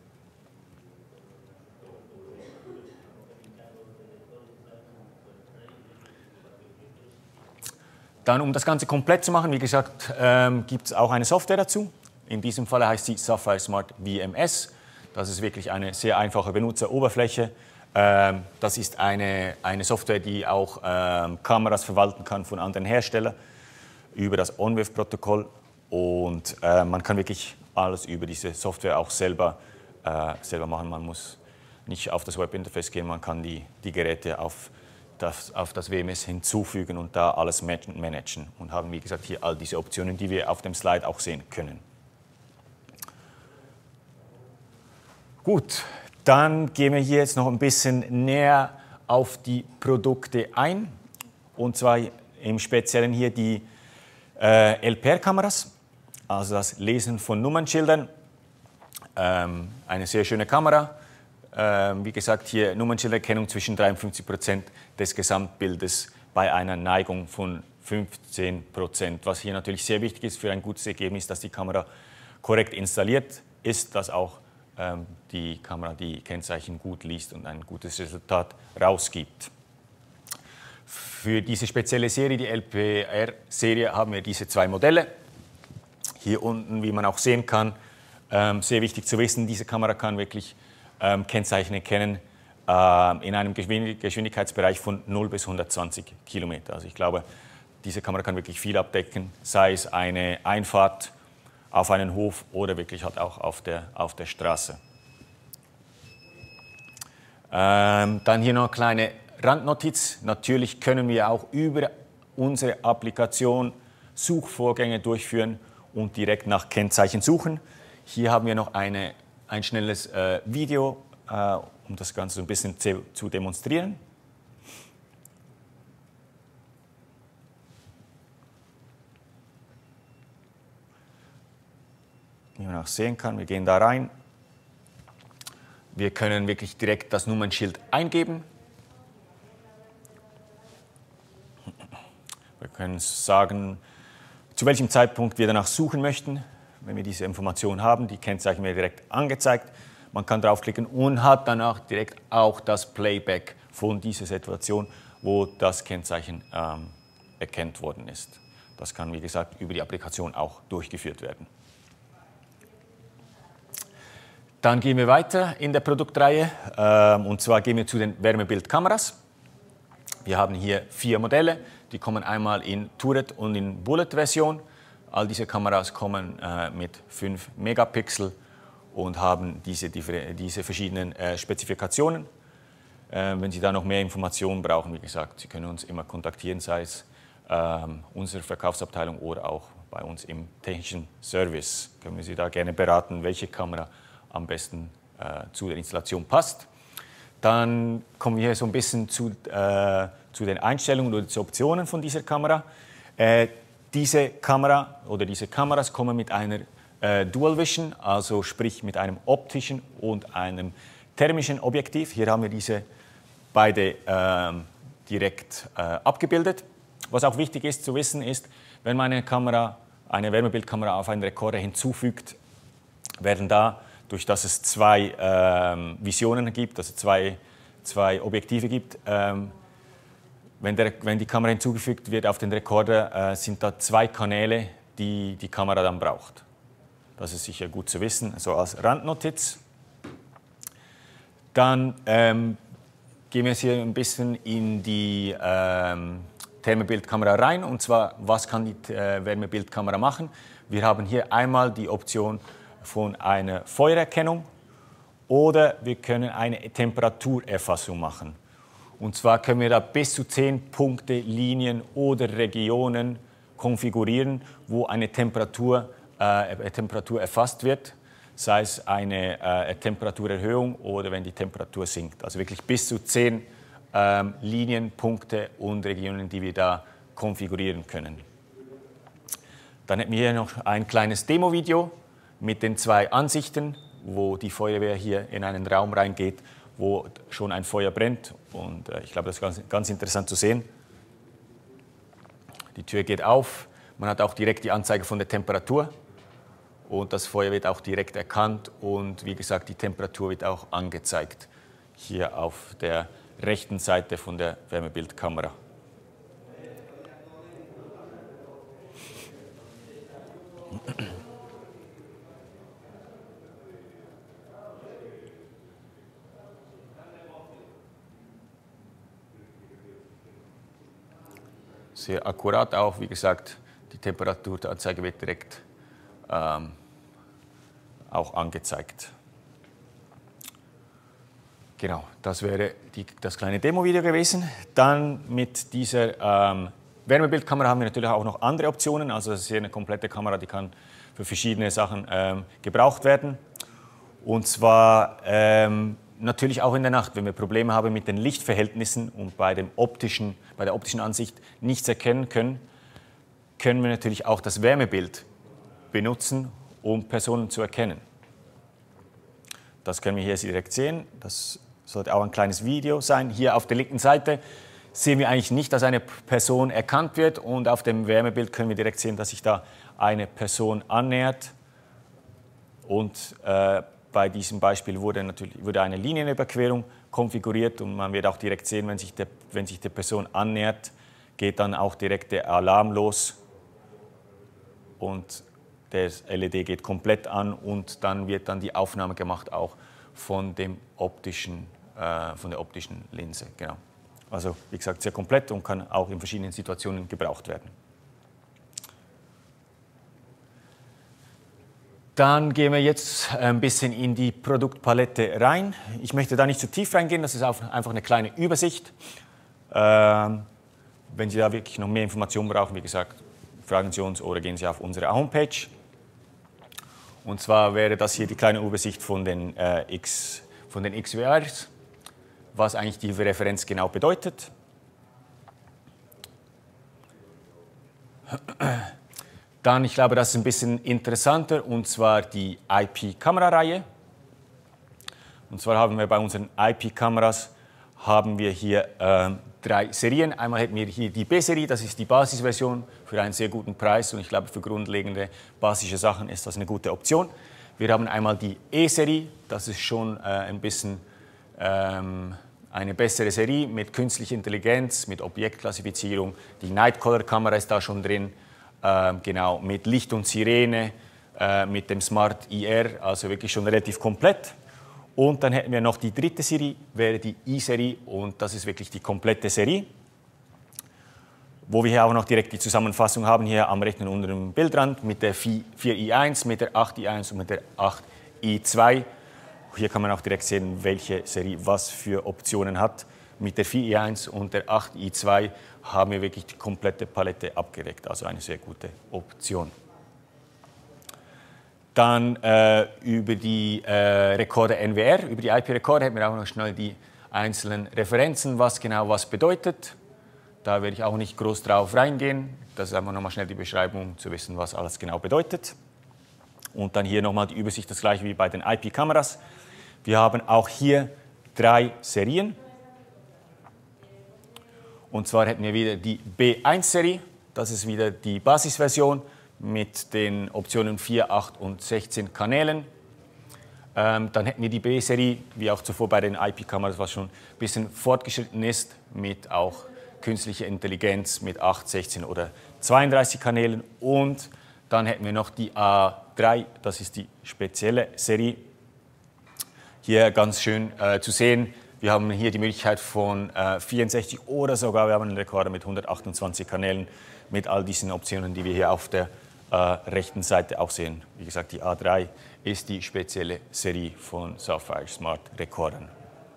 Speaker 1: Dann, um das Ganze komplett zu machen, wie gesagt, ähm, gibt es auch eine Software dazu. In diesem Fall heißt sie Sapphire Smart V M S. Das ist wirklich eine sehr einfache Benutzeroberfläche. Ähm, das ist eine, eine Software, die auch ähm, Kameras verwalten kann von anderen Herstellern über das ONVIF-Protokoll. Und äh, man kann wirklich alles über diese Software auch selber, äh, selber machen. Man muss nicht auf das Webinterface gehen, man kann die, die Geräte auf das, auf das W M S hinzufügen und da alles managen und haben, wie gesagt, hier all diese Optionen, die wir auf dem Slide auch sehen können. Gut, dann gehen wir hier jetzt noch ein bisschen näher auf die Produkte ein, und zwar im Speziellen hier die äh, L P R-Kameras, also das Lesen von Nummernschildern. Ähm, eine sehr schöne Kamera. Ähm, wie gesagt, hier Nummernschilderkennung zwischen dreiundfünfzig Prozent des Gesamtbildes bei einer Neigung von fünfzehn Prozent. Was hier natürlich sehr wichtig ist für ein gutes Ergebnis, dass die Kamera korrekt installiert ist, dass auch ähm, die Kamera die Kennzeichen gut liest und ein gutes Resultat rausgibt. Für diese spezielle Serie, die L P R-Serie, haben wir diese zwei Modelle. Hier unten, wie man auch sehen kann, ähm, sehr wichtig zu wissen, diese Kamera kann wirklich ähm, Kennzeichen erkennen äh, in einem Geschwindigkeitsbereich von null bis hundertzwanzig Kilometer. Also ich glaube, diese Kamera kann wirklich viel abdecken, sei es eine Einfahrt auf einen Hof oder wirklich halt auch auf der, auf der Straße. Ähm, dann hier noch eine kleine Randnotiz. Natürlich können wir auch über unsere Applikation Suchvorgänge durchführen und direkt nach Kennzeichen suchen. Hier haben wir noch eine, ein schnelles äh, Video, äh, um das Ganze so ein bisschen zu, zu demonstrieren. Wie man auch sehen kann, wir gehen da rein. Wir können wirklich direkt das Nummernschild eingeben. Wir können sagen, zu welchem Zeitpunkt wir danach suchen möchten. Wenn wir diese Information haben, die Kennzeichen werden direkt angezeigt. Man kann draufklicken und hat danach direkt auch das Playback von dieser Situation, wo das Kennzeichen ähm, erkannt worden ist. Das kann, wie gesagt, über die Applikation auch durchgeführt werden. Dann gehen wir weiter in der Produktreihe, ähm, und zwar gehen wir zu den Wärmebildkameras. Wir haben hier vier Modelle, die kommen einmal in Turret und in Bullet-Version. All diese Kameras kommen äh, mit fünf Megapixel und haben diese, diese verschiedenen äh, Spezifikationen. Äh, wenn Sie da noch mehr Informationen brauchen, wie gesagt, Sie können uns immer kontaktieren, sei es ähm, unsere Verkaufsabteilung oder auch bei uns im technischen Service. Können wir Sie da gerne beraten, welche Kamera am besten äh, zu der Installation passt. Dann kommen wir hier so ein bisschen zu, äh, zu den Einstellungen oder zu Optionen von dieser Kamera. Äh, diese Kamera oder diese Kameras kommen mit einer äh, Dual Vision, also sprich mit einem optischen und einem thermischen Objektiv. Hier haben wir diese beide äh, direkt äh, abgebildet. Was auch wichtig ist zu wissen ist, wenn man eine Kamera, eine Wärmebildkamera auf einen Rekorder hinzufügt, werden da, durch dass es zwei ähm, Visionen gibt, also zwei, zwei Objektive gibt, ähm, wenn, der, wenn die Kamera hinzugefügt wird auf den Rekorder, äh, sind da zwei Kanäle, die die Kamera dann braucht. Das ist sicher gut zu wissen, so als Randnotiz. Dann ähm, gehen wir jetzt hier ein bisschen in die ähm, Thermobildkamera rein, und zwar, was kann die äh, Wärmebildkamera machen? Wir haben hier einmal die Option von einer Feuererkennung oder wir können eine Temperaturerfassung machen. Und zwar können wir da bis zu zehn Punkte, Linien oder Regionen konfigurieren, wo eine Temperatur, äh, Temperatur erfasst wird, sei es eine äh, Temperaturerhöhung oder wenn die Temperatur sinkt. Also wirklich bis zu zehn ähm, Linien, Punkte und Regionen, die wir da konfigurieren können. Dann hätten wir hier noch ein kleines Demo-Video mit den zwei Ansichten, wo die Feuerwehr hier in einen Raum reingeht, wo schon ein Feuer brennt. Und äh, ich glaube, das ist ganz, ganz interessant zu sehen. Die Tür geht auf, man hat auch direkt die Anzeige von der Temperatur und das Feuer wird auch direkt erkannt und wie gesagt, die Temperatur wird auch angezeigt hier auf der rechten Seite von der Wärmebildkamera. Sehr akkurat auch, wie gesagt, die Temperaturanzeige wird direkt ähm, auch angezeigt. Genau, das wäre die, das kleine Demo-Video gewesen. Dann mit dieser ähm, Wärmebildkamera haben wir natürlich auch noch andere Optionen. Also das ist hier eine komplette Kamera, die kann für verschiedene Sachen ähm, gebraucht werden. Und zwar ähm, natürlich auch in der Nacht, wenn wir Probleme haben mit den Lichtverhältnissen und bei, dem optischen, bei der optischen Ansicht nichts erkennen können, können wir natürlich auch das Wärmebild benutzen, um Personen zu erkennen. Das können wir hier direkt sehen. Das sollte auch ein kleines Video sein. Hier auf der linken Seite sehen wir eigentlich nicht, dass eine Person erkannt wird und auf dem Wärmebild können wir direkt sehen, dass sich da eine Person annähert. Und äh, bei diesem Beispiel wurde, natürlich, wurde eine Linienüberquerung konfiguriert und man wird auch direkt sehen, wenn sich, der, wenn sich die Person annähert, geht dann auch direkt der Alarm los und der L E D geht komplett an und dann wird dann die Aufnahme gemacht auch von, dem optischen, äh, von der optischen Linse. Genau. Also wie gesagt sehr komplett und kann auch in verschiedenen Situationen gebraucht werden. Dann gehen wir jetzt ein bisschen in die Produktpalette rein. Ich möchte da nicht zu tief reingehen, das ist einfach eine kleine Übersicht. Ähm, wenn Sie da wirklich noch mehr Informationen brauchen, wie gesagt, fragen Sie uns oder gehen Sie auf unsere Homepage. Und zwar wäre das hier die kleine Übersicht von den, äh, X, von den X W Rs, was eigentlich die Referenz genau bedeutet. Dann, ich glaube, das ist ein bisschen interessanter, und zwar die I P-Kamerareihe. Und zwar haben wir bei unseren I P-Kameras haben wir hier äh, drei Serien. Einmal hätten wir hier die B-Serie, das ist die Basisversion für einen sehr guten Preis und ich glaube, für grundlegende basische Sachen ist das eine gute Option. Wir haben einmal die E-Serie, das ist schon äh, ein bisschen ähm, eine bessere Serie mit künstlicher Intelligenz, mit Objektklassifizierung. Die Night-Color-Kamera ist da schon drin. Genau, mit Licht und Sirene, äh, mit dem Smart I R, also wirklich schon relativ komplett. Und dann hätten wir noch die dritte Serie, wäre die I-Serie und das ist wirklich die komplette Serie. Wo wir hier auch noch direkt die Zusammenfassung haben, hier am rechten und unteren Bildrand mit der vier I eins, mit der acht I eins und mit der acht I zwei. Hier kann man auch direkt sehen, welche Serie was für Optionen hat. Mit der vier I eins und der acht I zwei haben wir wirklich die komplette Palette abgedeckt, also eine sehr gute Option. Dann äh, über die äh, Rekorder N W R, über die I P-Rekorder hätten wir auch noch schnell die einzelnen Referenzen, was genau was bedeutet. Da werde ich auch nicht groß drauf reingehen. Das ist einfach nochmal schnell die Beschreibung, zu wissen, was alles genau bedeutet. Und dann hier nochmal die Übersicht, das gleiche wie bei den I P-Kameras. Wir haben auch hier drei Serien. Und zwar hätten wir wieder die B eins Serie, das ist wieder die Basisversion mit den Optionen vier, acht und sechzehn Kanälen. Ähm, dann hätten wir die B-Serie, wie auch zuvor bei den I P-Kameras, was schon ein bisschen fortgeschritten ist, mit auch künstlicher Intelligenz mit acht, sechzehn oder zweiunddreißig Kanälen. Und dann hätten wir noch die A drei, das ist die spezielle Serie. Hier ganz schön äh, zu sehen. Wir haben hier die Möglichkeit von äh, vierundsechzig oder sogar, wir haben einen Rekorder mit hundertachtundzwanzig Kanälen mit all diesen Optionen, die wir hier auf der äh, rechten Seite auch sehen. Wie gesagt, die A drei ist die spezielle Serie von Sapphire Smart Rekordern.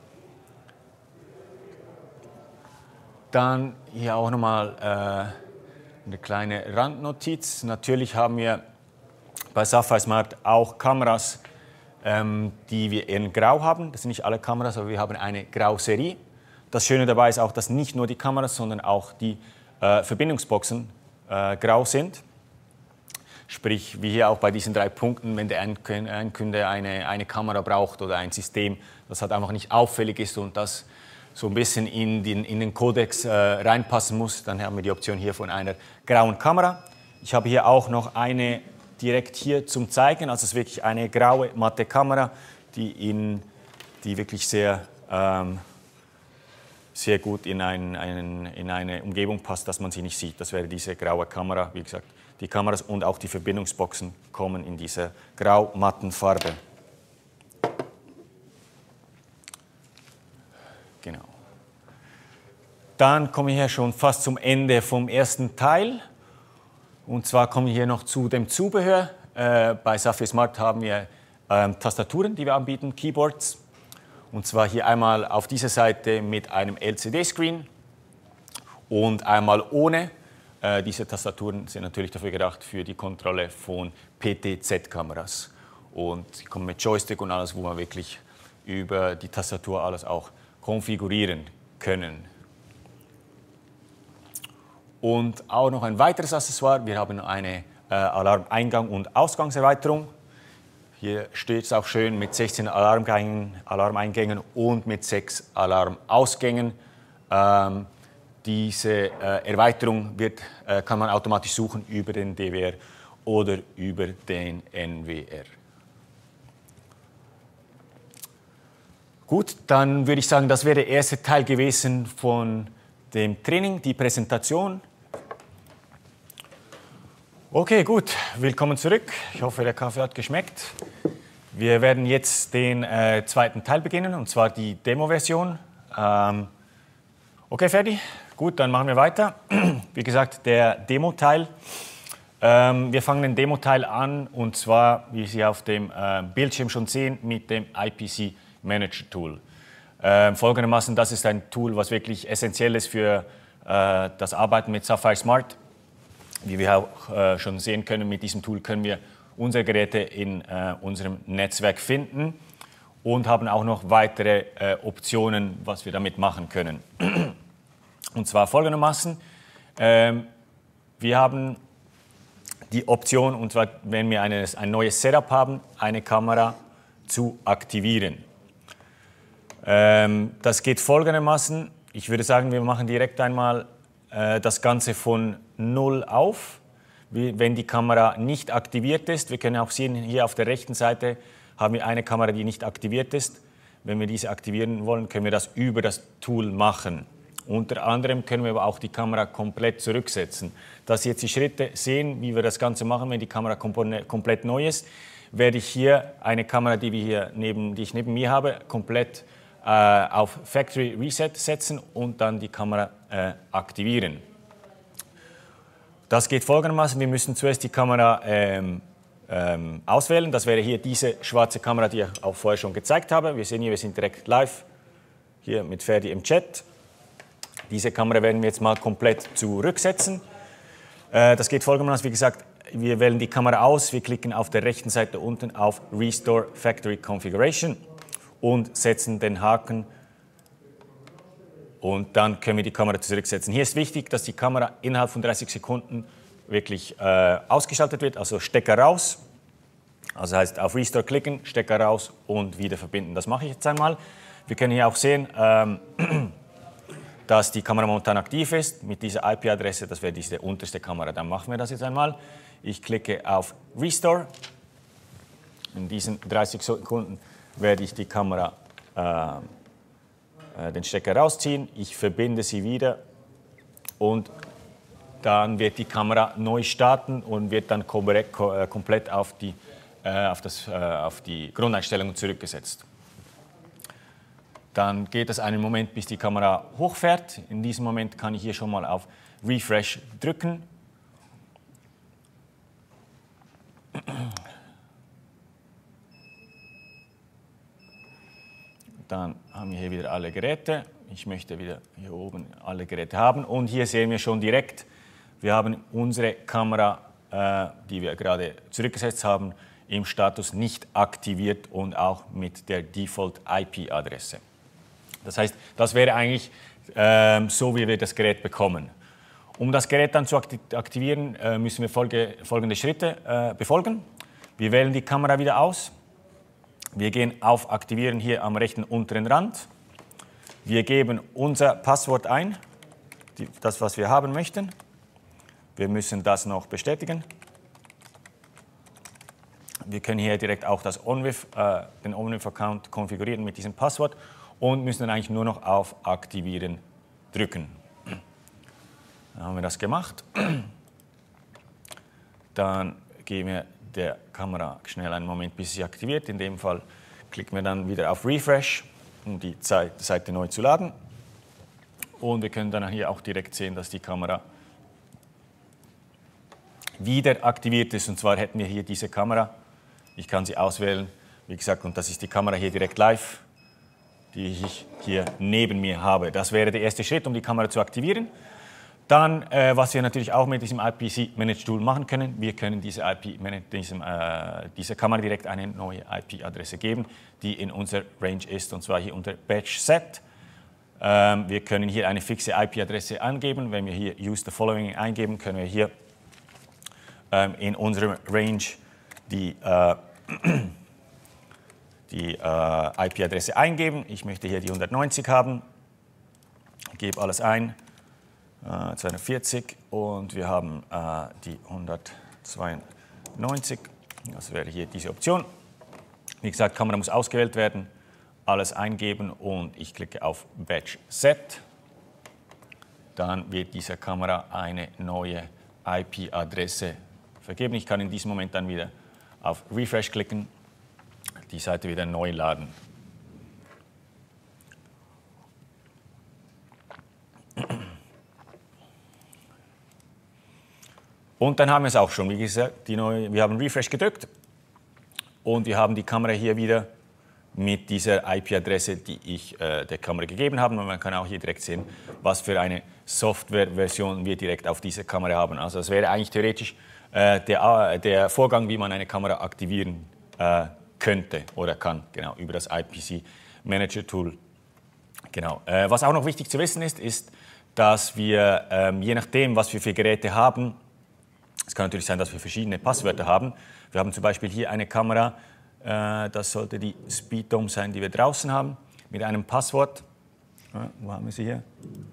Speaker 1: Dann hier auch nochmal äh, eine kleine Randnotiz. Natürlich haben wir bei Sapphire Smart auch Kameras, Ähm, die wir in Grau haben. Das sind nicht alle Kameras, aber wir haben eine Grau-Serie. Das Schöne dabei ist auch, dass nicht nur die Kameras, sondern auch die äh, Verbindungsboxen äh, grau sind. Sprich, wie hier auch bei diesen drei Punkten, wenn der Endkunde eine, eine Kamera braucht oder ein System, das halt einfach nicht auffällig ist und das so ein bisschen in den, in den Codex äh, reinpassen muss, dann haben wir die Option hier von einer grauen Kamera. Ich habe hier auch noch eine direkt hier zum Zeigen, also es ist wirklich eine graue, matte Kamera, die, in, die wirklich sehr, ähm, sehr gut in, ein, einen, in eine Umgebung passt, dass man sie nicht sieht. Das wäre diese graue Kamera, wie gesagt. Die Kameras und auch die Verbindungsboxen kommen in dieser grau-matten Farbe. Genau. Dann komme ich hier schon fast zum Ende vom ersten Teil. Und zwar komme ich hier noch zu dem Zubehör. Äh, bei Saphir Smart haben wir ähm, Tastaturen, die wir anbieten, Keyboards. Und zwar hier einmal auf dieser Seite mit einem L C D-Screen und einmal ohne. Äh, diese Tastaturen sind natürlich dafür gedacht für die Kontrolle von P T Z-Kameras. Und sie kommen mit Joystick und alles, wo man wirklich über die Tastatur alles auch konfigurieren können. Und auch noch ein weiteres Accessoire. Wir haben eine äh, Alarmeingang- und Ausgangserweiterung. Hier steht es auch schön mit sechzehn Alarmgängen, Alarmeingängen und mit sechs Alarmausgängen. Ähm, diese äh, Erweiterung wird, äh, kann man automatisch suchen über den D W R oder über den N W R. Gut, dann würde ich sagen, das wäre der erste Teil gewesen von dem Training, die Präsentation. Okay, gut, willkommen zurück. Ich hoffe, der Kaffee hat geschmeckt. Wir werden jetzt den äh, zweiten Teil beginnen, und zwar die Demo-Version. Ähm, okay, fertig? Gut, dann machen wir weiter. Wie gesagt, der Demo-Teil. Ähm, wir fangen den Demo-Teil an, und zwar, wie Sie auf dem äh, Bildschirm schon sehen, mit dem I P C Manager Tool. Äh, folgendermaßen, das ist ein Tool, was wirklich essentiell ist für äh, das Arbeiten mit Saphir Smart. Wie wir auch äh, schon sehen können, mit diesem Tool können wir unsere Geräte in äh, unserem Netzwerk finden und haben auch noch weitere äh, Optionen, was wir damit machen können. Und zwar folgendermaßen, ähm, wir haben die Option, und zwar, wenn wir eine, ein neues Setup haben, eine Kamera zu aktivieren. Ähm, das geht folgendermaßen, ich würde sagen, wir machen direkt einmal äh, das Ganze von null auf. Wie, wenn die Kamera nicht aktiviert ist, wir können auch sehen, hier auf der rechten Seite haben wir eine Kamera, die nicht aktiviert ist. Wenn wir diese aktivieren wollen, können wir das über das Tool machen. Unter anderem können wir aber auch die Kamera komplett zurücksetzen. Dass Sie jetzt die Schritte sehen, wie wir das Ganze machen, wenn die Kamera komplett neu ist, werde ich hier eine Kamera, die, wir hier neben, die ich neben mir habe, komplett äh, auf Factory Reset setzen und dann die Kamera äh, aktivieren. Das geht folgendermaßen, wir müssen zuerst die Kamera ähm, ähm, auswählen. Das wäre hier diese schwarze Kamera, die ich auch vorher schon gezeigt habe. Wir sehen hier, wir sind direkt live hier mit Ferdi im Chat. Diese Kamera werden wir jetzt mal komplett zurücksetzen. Äh, das geht folgendermaßen, wie gesagt, wir wählen die Kamera aus, wir klicken auf der rechten Seite unten auf Restore Factory Configuration und setzen den Haken und dann können wir die Kamera zurücksetzen. Hier ist wichtig, dass die Kamera innerhalb von dreißig Sekunden wirklich äh, ausgeschaltet wird, also Stecker raus. Also heißt auf Restore klicken, Stecker raus und wieder verbinden. Das mache ich jetzt einmal. Wir können hier auch sehen, ähm, dass die Kamera momentan aktiv ist mit dieser I P-Adresse, das wäre diese unterste Kamera. Dann machen wir das jetzt einmal. Ich klicke auf Restore. In diesen dreißig Sekunden werde ich die Kamera, äh, den Stecker rausziehen. Ich verbinde sie wieder und dann wird die Kamera neu starten und wird dann komplett auf die, äh, auf das, äh, auf die Grundeinstellungen zurückgesetzt. Dann geht es einen Moment, bis die Kamera hochfährt. In diesem Moment kann ich hier schon mal auf Refresh drücken. Dann haben wir hier wieder alle Geräte. Ich möchte wieder hier oben alle Geräte haben. Und hier sehen wir schon direkt, wir haben unsere Kamera, äh, die wir gerade zurückgesetzt haben, im Status nicht aktiviert und auch mit der Default I P-Adresse. Das heißt, das wäre eigentlich ähm, so, wie wir das Gerät bekommen. Um das Gerät dann zu aktivieren, äh, müssen wir folge, folgende Schritte äh, befolgen. Wir wählen die Kamera wieder aus. Wir gehen auf Aktivieren hier am rechten unteren Rand. Wir geben unser Passwort ein, die, das, was wir haben möchten. Wir müssen das noch bestätigen. Wir können hier direkt auch das OnVIF, äh, den OnVIF-Account konfigurieren mit diesem Passwort und müssen dann eigentlich nur noch auf Aktivieren drücken. Dann haben wir das gemacht. Dann geben wir der Kamera schnell einen Moment, bis sie aktiviert. In dem Fall klicken wir dann wieder auf Refresh, um die Seite neu zu laden. Und wir können dann hier auch direkt sehen, dass die Kamera wieder aktiviert ist. Und zwar hätten wir hier diese Kamera. Ich kann sie auswählen, wie gesagt, und das ist die Kamera hier direkt live, die ich hier neben mir habe. Das wäre der erste Schritt, um die Kamera zu aktivieren. Dann, äh, was wir natürlich auch mit diesem I P C Manage Tool machen können, wir können diese, I P, diesem, äh, dieser Kamera direkt eine neue I P-Adresse geben, die in unserer Range ist, und zwar hier unter Batch Set. Ähm, wir können hier eine fixe I P-Adresse angeben. Wenn wir hier Use the Following eingeben, können wir hier ähm, in unserer Range die, äh, die äh, I P-Adresse eingeben. Ich möchte hier die hundertneunzig haben, gebe alles ein. zweihundertvierzig und wir haben äh, die hundertzweiundneunzig, das wäre hier diese Option. Wie gesagt, Kamera muss ausgewählt werden, alles eingeben und ich klicke auf Batch Set. Dann wird dieser Kamera eine neue I P-Adresse vergeben. Ich kann in diesem Moment dann wieder auf Refresh klicken, die Seite wieder neu laden. Und dann haben wir es auch schon, wie gesagt, die neue, wir haben Refresh gedrückt und wir haben die Kamera hier wieder mit dieser I P-Adresse, die ich äh, der Kamera gegeben habe. Und man kann auch hier direkt sehen, was für eine Software-Version wir direkt auf dieser Kamera haben. Also das wäre eigentlich theoretisch äh, der, der Vorgang, wie man eine Kamera aktivieren äh, könnte oder kann, genau, über das I P C Manager Tool. Genau. Äh, was auch noch wichtig zu wissen ist, ist, dass wir, ähm, je nachdem, was wir für Geräte haben, es kann natürlich sein, dass wir verschiedene Passwörter haben. Wir haben zum Beispiel hier eine Kamera, äh, das sollte die Speeddome sein, die wir draußen haben, mit einem Passwort. Ja, wo haben wir sie hier?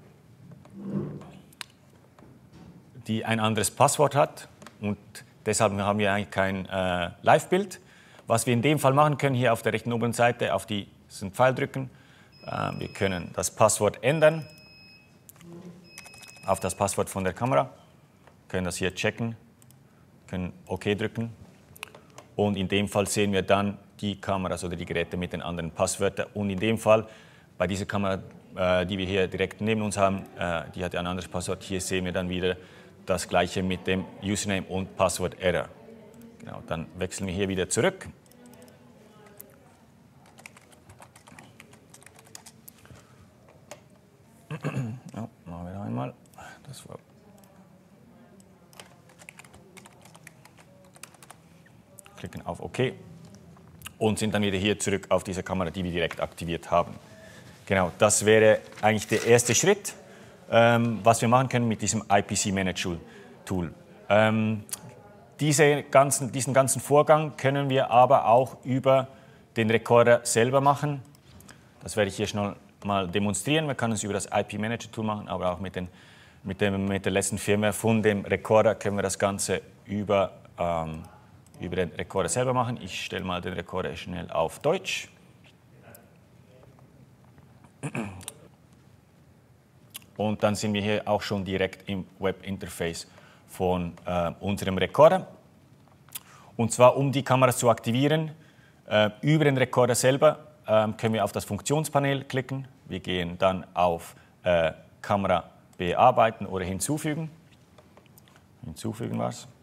Speaker 1: Die ein anderes Passwort hat und deshalb haben wir eigentlich kein äh, Live-Bild. Was wir in dem Fall machen können, hier auf der rechten oberen Seite auf diesen Pfeil drücken. Äh, wir können das Passwort ändern auf das Passwort von der Kamera. Können das hier checken, können OK drücken und in dem Fall sehen wir dann die Kameras oder die Geräte mit den anderen Passwörtern und in dem Fall bei dieser Kamera, äh, die wir hier direkt neben uns haben, äh, die hat ja ein anderes Passwort, hier sehen wir dann wieder das gleiche mit dem Username und Passwort Error. Genau, dann wechseln wir hier wieder zurück. Ja, machen wir einmal. Das war klicken auf OK und sind dann wieder hier zurück auf diese Kamera, die wir direkt aktiviert haben. Genau, das wäre eigentlich der erste Schritt, ähm, was wir machen können mit diesem I P C Manager Tool. Ähm, diese ganzen, diesen ganzen Vorgang können wir aber auch über den Rekorder selber machen. Das werde ich hier schnell mal demonstrieren. Wir können es über das I P Manager Tool machen, aber auch mit, den, mit, dem, mit der letzten Firmware von dem Rekorder können wir das Ganze über ähm, über den Rekorder selber machen. Ich stelle mal den Rekorder schnell auf Deutsch. Und dann sind wir hier auch schon direkt im Webinterface von äh, unserem Rekorder. Und zwar, um die Kamera zu aktivieren, äh, über den Rekorder selber äh, können wir auf das Funktionspanel klicken. Wir gehen dann auf äh, Kamera bearbeiten oder hinzufügen. Hinzufügen war es.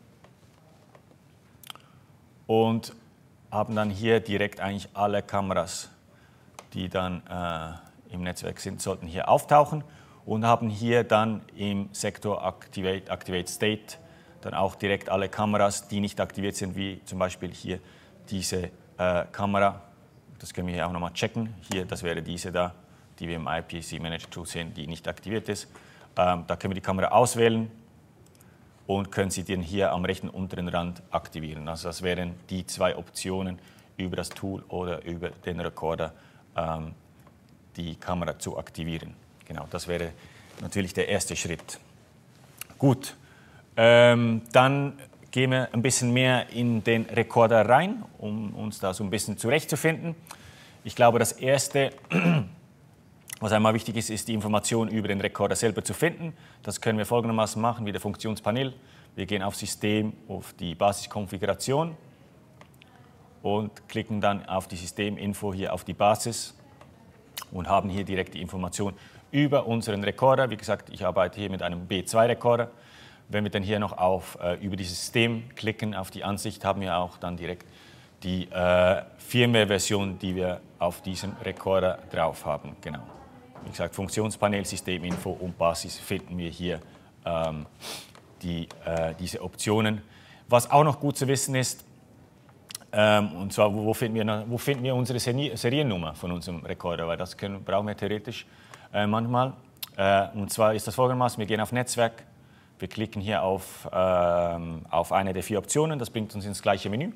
Speaker 1: Und haben dann hier direkt eigentlich alle Kameras, die dann äh, im Netzwerk sind, sollten hier auftauchen und haben hier dann im Sektor Activate, Activate State dann auch direkt alle Kameras, die nicht aktiviert sind, wie zum Beispiel hier diese äh, Kamera. Das können wir hier auch nochmal checken. Hier, das wäre diese da, die wir im I P C Manager Tool sehen, die nicht aktiviert ist. Ähm, da können wir die Kamera auswählen und können Sie den hier am rechten unteren Rand aktivieren. Also das wären die zwei Optionen über das Tool oder über den Rekorder, ähm, die Kamera zu aktivieren. Genau, das wäre natürlich der erste Schritt. Gut, ähm, dann gehen wir ein bisschen mehr in den Rekorder rein, um uns da so ein bisschen zurechtzufinden. Ich glaube, das Erste, was einmal wichtig ist, ist die Information über den Rekorder selber zu finden. Das können wir folgendermaßen machen, wie der Funktionspanel. Wir gehen auf System, auf die Basiskonfiguration und klicken dann auf die Systeminfo hier auf die Basis und haben hier direkt die Information über unseren Rekorder. Wie gesagt, ich arbeite hier mit einem B zwei Rekorder. Wenn wir dann hier noch auf äh, über dieses System klicken, auf die Ansicht, haben wir auch dann direkt die äh, Firmware-Version, die wir auf diesem Rekorder drauf haben. Genau. Wie gesagt, Funktionspanel, Systeminfo und Basis finden wir hier ähm, die, äh, diese Optionen. Was auch noch gut zu wissen ist, ähm, und zwar, wo, wo, finden wir, wo finden wir unsere Seriennummer von unserem Rekorder, weil das können, brauchen wir theoretisch äh, manchmal. Äh, und zwar ist das folgendermaßen, wir gehen auf Netzwerk, wir klicken hier auf, ähm, auf eine der vier Optionen, das bringt uns ins gleiche Menü.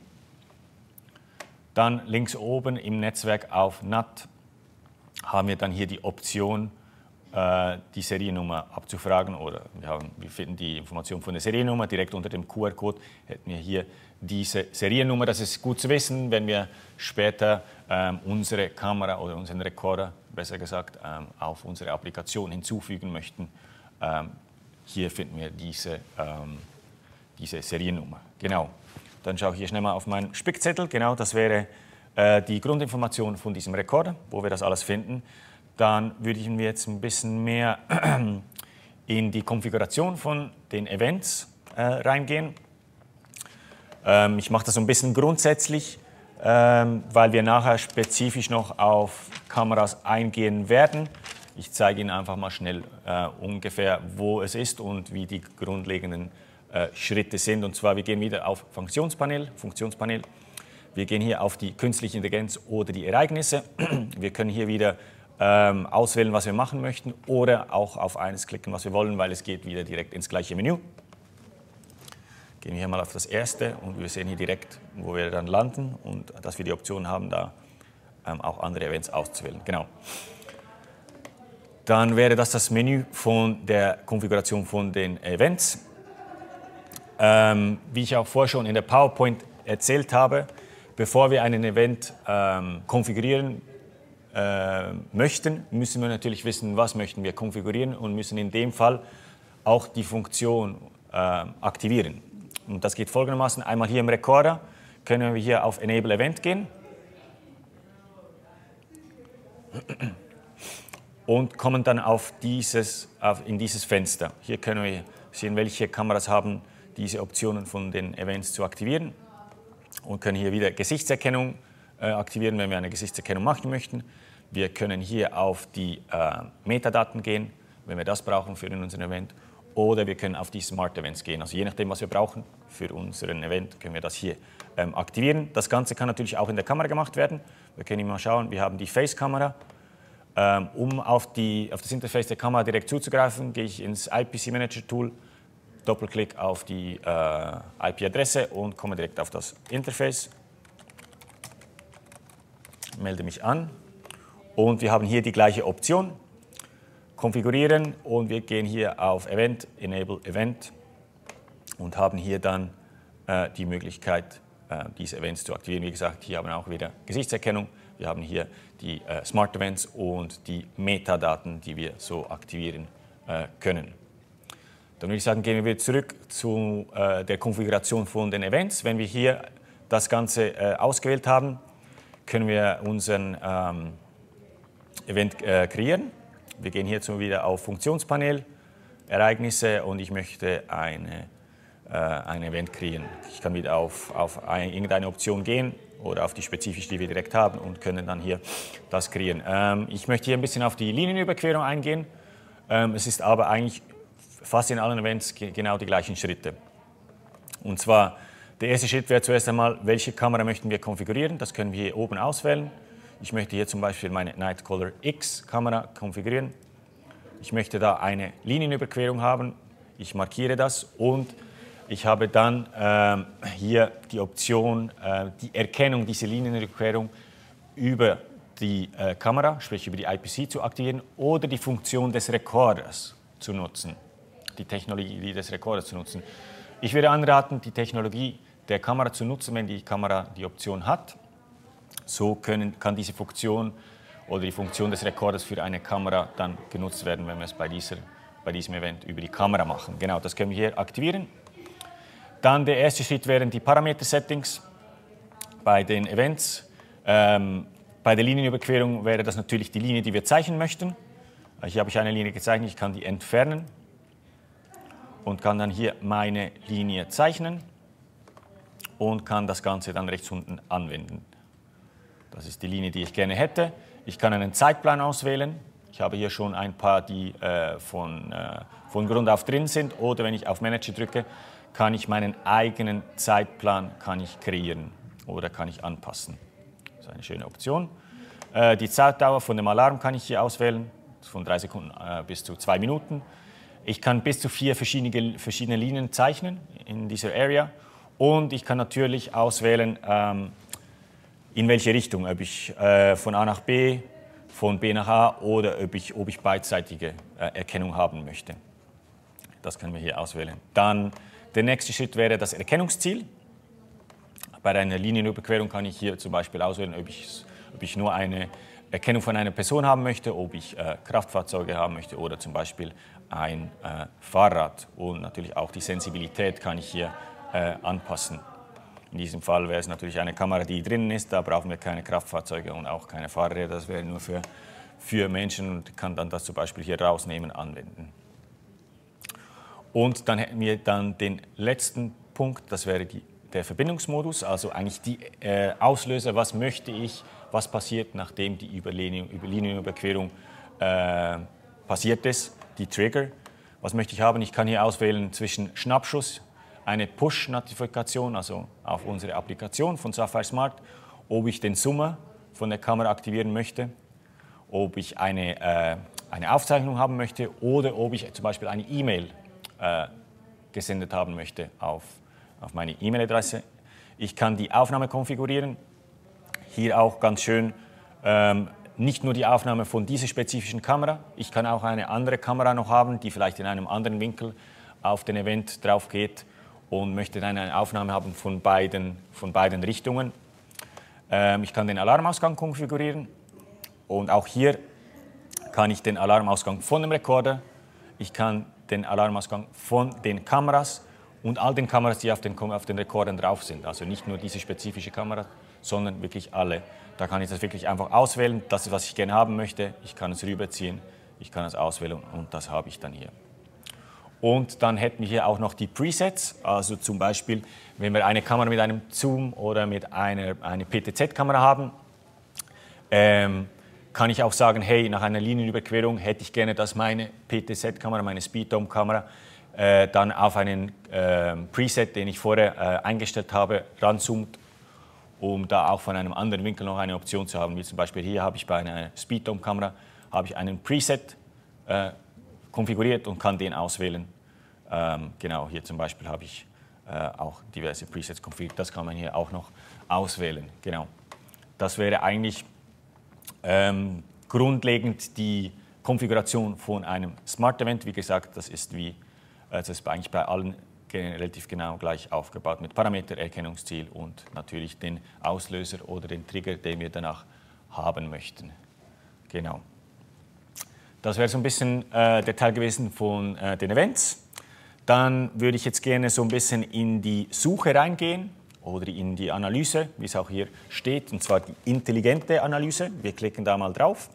Speaker 1: Dann links oben im Netzwerk auf N A T haben wir dann hier die Option, äh, die Seriennummer abzufragen. Oder wir, haben, wir finden die Information von der Seriennummer. Direkt unter dem Q R-Code hätten wir hier diese Seriennummer. Das ist gut zu wissen, wenn wir später ähm, unsere Kamera oder unseren Rekorder, besser gesagt, ähm, auf unsere Applikation hinzufügen möchten. Ähm, hier finden wir diese, ähm, diese Seriennummer. Genau. Dann schaue ich hier schnell mal auf meinen Spickzettel. Genau, das wäre äh, die Grundinformation von diesem Rekorder, wo wir das alles finden. Dann würde ich jetzt ein bisschen mehr in die Konfiguration von den Events äh, reingehen. Ähm, ich mache das so ein bisschen grundsätzlich, ähm, weil wir nachher spezifisch noch auf Kameras eingehen werden. Ich zeige Ihnen einfach mal schnell äh, ungefähr, wo es ist und wie die grundlegenden äh, Schritte sind. Und zwar, wir gehen wieder auf Funktionspanel, Funktionspanel. Wir gehen hier auf die künstliche Intelligenz oder die Ereignisse. Wir können hier wieder ähm, auswählen, was wir machen möchten oder auch auf eines klicken, was wir wollen, weil es geht wieder direkt ins gleiche Menü. Gehen wir hier mal auf das erste und wir sehen hier direkt, wo wir dann landen und dass wir die Option haben, da ähm, auch andere Events auszuwählen. Genau. Dann wäre das das Menü von der Konfiguration von den Events. Ähm, wie ich auch vorher schon in der PowerPoint erzählt habe, bevor wir einen Event ähm, konfigurieren äh, möchten, müssen wir natürlich wissen, was möchten wir konfigurieren und müssen in dem Fall auch die Funktion äh, aktivieren. Und das geht folgendermaßen. Einmal hier im Rekorder können wir hier auf Enable Event gehen und kommen dann auf dieses, auf, in dieses Fenster. Hier können wir sehen, welche Kameras haben diese Optionen von den Events zu aktivieren und können hier wieder Gesichtserkennung äh, aktivieren, wenn wir eine Gesichtserkennung machen möchten. Wir können hier auf die äh, Metadaten gehen, wenn wir das brauchen für unseren Event, oder wir können auf die Smart Events gehen. Also je nachdem, was wir brauchen für unseren Event, können wir das hier ähm, aktivieren. Das Ganze kann natürlich auch in der Kamera gemacht werden. Wir können hier mal schauen, wir haben die Face-Kamera. Ähm, um auf, die, auf das Interface der Kamera direkt zuzugreifen, gehe ich ins I P C Manager Tool, Doppelklick auf die äh, I P-Adresse und komme direkt auf das Interface. Melde mich an und wir haben hier die gleiche Option. Konfigurieren und wir gehen hier auf Event, Enable Event und haben hier dann äh, die Möglichkeit, äh, diese Events zu aktivieren. Wie gesagt, hier haben wir auch wieder Gesichtserkennung. Wir haben hier die äh, Smart Events und die Metadaten, die wir so aktivieren äh, können. Dann würde ich sagen, gehen wir wieder zurück zu äh, der Konfiguration von den Events. Wenn wir hier das Ganze äh, ausgewählt haben, können wir unseren ähm, Event äh, kreieren. Wir gehen hierzu wieder auf Funktionspanel, Ereignisse und ich möchte eine, äh, ein Event kreieren. Ich kann wieder auf, auf ein, irgendeine Option gehen oder auf die spezifische, die wir direkt haben und können dann hier das kreieren. Ähm, ich möchte hier ein bisschen auf die Linienüberquerung eingehen. Ähm, es ist aber eigentlich fast in allen Events genau die gleichen Schritte. Und zwar, der erste Schritt wäre zuerst einmal, welche Kamera möchten wir konfigurieren. Das können wir hier oben auswählen. Ich möchte hier zum Beispiel meine Nightcaller X Kamera konfigurieren. Ich möchte da eine Linienüberquerung haben. Ich markiere das und ich habe dann ähm, hier die Option, äh, die Erkennung dieser Linienüberquerung über die äh, Kamera, sprich über die I P C zu aktivieren oder die Funktion des Rekorders zu nutzen, die Technologie des Rekorders zu nutzen. Ich würde anraten, die Technologie der Kamera zu nutzen, wenn die Kamera die Option hat. So können, kann diese Funktion oder die Funktion des Rekorders für eine Kamera dann genutzt werden, wenn wir es bei, dieser, bei diesem Event über die Kamera machen. Genau, das können wir hier aktivieren. Dann der erste Schritt wären die Parameter-Settings bei den Events. Ähm, bei der Linienüberquerung wäre das natürlich die Linie, die wir zeichnen möchten. Hier habe ich eine Linie gezeichnet, ich kann die entfernen und kann dann hier meine Linie zeichnen und kann das Ganze dann rechts unten anwenden. Das ist die Linie, die ich gerne hätte. Ich kann einen Zeitplan auswählen. Ich habe hier schon ein paar, die äh, von, äh, von Grund auf drin sind. Oder wenn ich auf Manager drücke, kann ich meinen eigenen Zeitplan kann ich kreieren oder kann ich anpassen. Das ist eine schöne Option. Äh, die Zeitdauer von dem Alarm kann ich hier auswählen, von drei Sekunden äh, bis zu zwei Minuten. Ich kann bis zu vier verschiedene, verschiedene Linien zeichnen in dieser Area. Und ich kann natürlich auswählen, ähm, in welche Richtung, ob ich äh, von A nach B, von B nach A oder ob ich, ob ich beidseitige äh, Erkennung haben möchte. Das können wir hier auswählen. Dann der nächste Schritt wäre das Erkennungsziel. Bei einer Linienüberquerung kann ich hier zum Beispiel auswählen, ob ich, ob ich nur eine Erkennung von einer Person haben möchte, ob ich äh, Kraftfahrzeuge haben möchte oder zum Beispiel ein äh, Fahrrad. Und natürlich auch die Sensibilität kann ich hier äh, anpassen. In diesem Fall wäre es natürlich eine Kamera, die drinnen ist, da brauchen wir keine Kraftfahrzeuge und auch keine Fahrräder, das wäre nur für, für Menschen und kann dann das zum Beispiel hier rausnehmen, anwenden. Und dann hätten wir dann den letzten Punkt, das wäre die, der Verbindungsmodus, also eigentlich die äh, Auslöser, was möchte ich, was passiert, nachdem die Linienüberquerung äh, passiert ist, die Trigger. Was möchte ich haben? Ich kann hier auswählen zwischen Schnappschuss, eine Push-Notifikation, also auf unsere Applikation von Sapphire Smart, ob ich den Zoomer von der Kamera aktivieren möchte, ob ich eine, äh, eine Aufzeichnung haben möchte oder ob ich zum Beispiel eine E-Mail äh, gesendet haben möchte auf, auf meine E-Mail-Adresse. Ich kann die Aufnahme konfigurieren, hier auch ganz schön, ähm, nicht nur die Aufnahme von dieser spezifischen Kamera, ich kann auch eine andere Kamera noch haben, die vielleicht in einem anderen Winkel auf den Event drauf geht und möchte dann eine Aufnahme haben von beiden, von beiden Richtungen. Ähm, ich kann den Alarmausgang konfigurieren und auch hier kann ich den Alarmausgang von dem Rekorder, ich kann den Alarmausgang von den Kameras und all den Kameras, die auf den, auf den Rekordern drauf sind. Also nicht nur diese spezifische Kamera, sondern wirklich alle. Da kann ich das wirklich einfach auswählen, das ist, was ich gerne haben möchte. Ich kann es rüberziehen, ich kann es auswählen und das habe ich dann hier. Und dann hätten wir hier auch noch die Presets, also zum Beispiel, wenn wir eine Kamera mit einem Zoom oder mit einer eine P T Z-Kamera haben, ähm, kann ich auch sagen, hey, nach einer Linienüberquerung hätte ich gerne, dass meine P T Z-Kamera, meine Speeddome-Kamera, äh, dann auf einen äh, Preset, den ich vorher äh, eingestellt habe, ranzoomt, um da auch von einem anderen Winkel noch eine Option zu haben. Wie zum Beispiel hier habe ich bei einer Speeddome-Kamera habe ich einen Preset äh, konfiguriert und kann den auswählen. Ähm, genau, hier zum Beispiel habe ich äh, auch diverse Presets konfiguriert. Das kann man hier auch noch auswählen. Genau. Das wäre eigentlich ähm, grundlegend die Konfiguration von einem Smart Event. Wie gesagt, das ist wie, äh, das ist eigentlich bei allen relativ genau gleich aufgebaut mit Parameter, Erkennungsziel und natürlich den Auslöser oder den Trigger, den wir danach haben möchten. Genau. Das wäre so ein bisschen äh, der Teil gewesen von äh, den Events. Dann würde ich jetzt gerne so ein bisschen in die Suche reingehen oder in die Analyse, wie es auch hier steht, und zwar die intelligente Analyse. Wir klicken da mal drauf.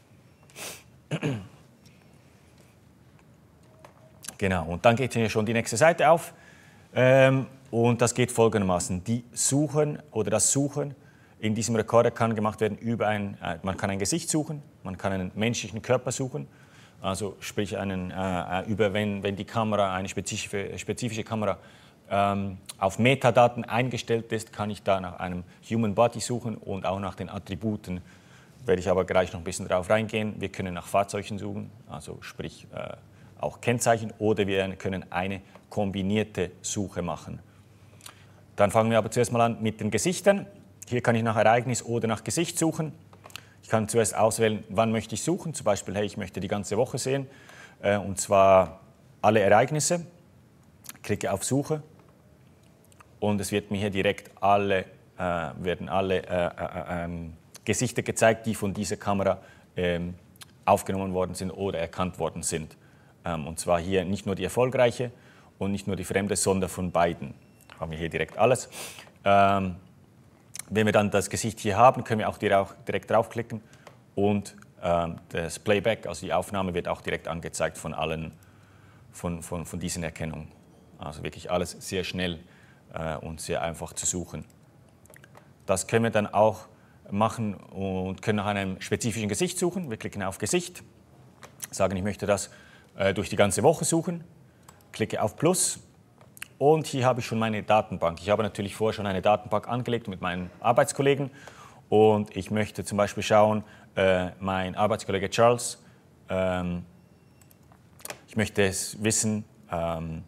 Speaker 1: Genau, und dann geht hier schon die nächste Seite auf. Ähm, und das geht folgendermaßen. Die Suchen oder das Suchen in diesem Rekorder kann gemacht werden über ein, äh, man kann ein Gesicht suchen, man kann einen menschlichen Körper suchen, also sprich einen, äh, über wenn, wenn die Kamera, eine spezifische, spezifische Kamera ähm, auf Metadaten eingestellt ist, kann ich da nach einem Human Body suchen und auch nach den Attributen, werde ich aber gleich noch ein bisschen drauf reingehen. Wir können nach Fahrzeugen suchen, also sprich äh, auch Kennzeichen, oder wir können eine kombinierte Suche machen. Dann fangen wir aber zuerst mal an mit den Gesichtern. Hier kann ich nach Ereignis oder nach Gesicht suchen. Ich kann zuerst auswählen, wann möchte ich suchen. Zum Beispiel, hey, ich möchte die ganze Woche sehen, äh, und zwar alle Ereignisse. Klicke auf Suche und es wird mir hier direkt alle, äh, werden alle äh, äh, äh, Gesichter gezeigt, die von dieser Kamera ähm, aufgenommen worden sind oder erkannt worden sind. Ähm, und zwar hier nicht nur die erfolgreiche und nicht nur die fremde, sondern von beiden. Haben wir hier direkt alles. Ähm, wenn wir dann das Gesicht hier haben, können wir auch direkt draufklicken und ähm, das Playback, also die Aufnahme, wird auch direkt angezeigt von allen, von, von, von diesen Erkennungen. Also wirklich alles sehr schnell äh, und sehr einfach zu suchen. Das können wir dann auch machen und können nach einem spezifischen Gesicht suchen. Wir klicken auf Gesicht, sagen, ich möchte das äh, durch die ganze Woche suchen, klicke auf Plus und hier habe ich schon meine Datenbank. Ich habe natürlich vorher schon eine Datenbank angelegt mit meinen Arbeitskollegen und ich möchte zum Beispiel schauen, äh, mein Arbeitskollege Charles, ähm, ich möchte es wissen, ähm,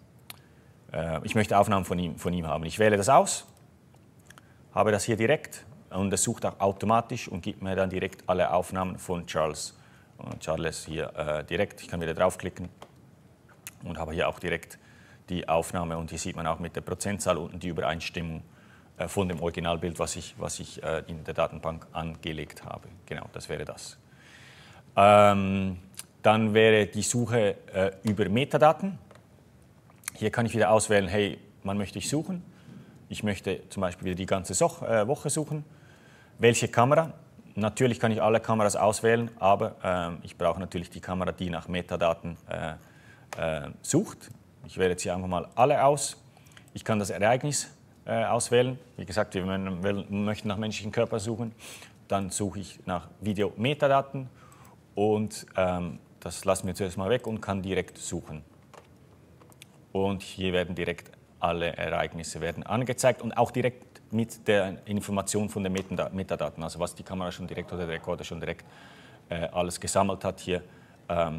Speaker 1: äh, ich möchte Aufnahmen von ihm, von ihm haben. Ich wähle das aus, habe das hier direkt und es sucht auch automatisch und gibt mir dann direkt alle Aufnahmen von Charles. Und Charles hier äh, direkt, ich kann wieder draufklicken und habe hier auch direkt die Aufnahme und hier sieht man auch mit der Prozentzahl unten die Übereinstimmung äh, von dem Originalbild, was ich, was ich äh, in der Datenbank angelegt habe. Genau, das wäre das. Ähm, dann wäre die Suche äh, über Metadaten. Hier kann ich wieder auswählen, hey, wann möchte ich suchen? Ich möchte zum Beispiel wieder die ganze so äh, Woche suchen. Welche Kamera? Natürlich kann ich alle Kameras auswählen, aber äh, ich brauche natürlich die Kamera, die nach Metadaten äh, äh, sucht. Ich wähle jetzt hier einfach mal alle aus. Ich kann das Ereignis äh, auswählen. Wie gesagt, wir möchten nach menschlichen Körpern suchen. Dann suche ich nach Video-Metadaten und ähm, das lassen wir zuerst mal weg und kann direkt suchen. Und hier werden direkt alle Ereignisse werden angezeigt und auch direkt mit der Information von den Metadaten, also was die Kamera schon direkt oder der Rekorder schon direkt äh, alles gesammelt hat hier, ähm,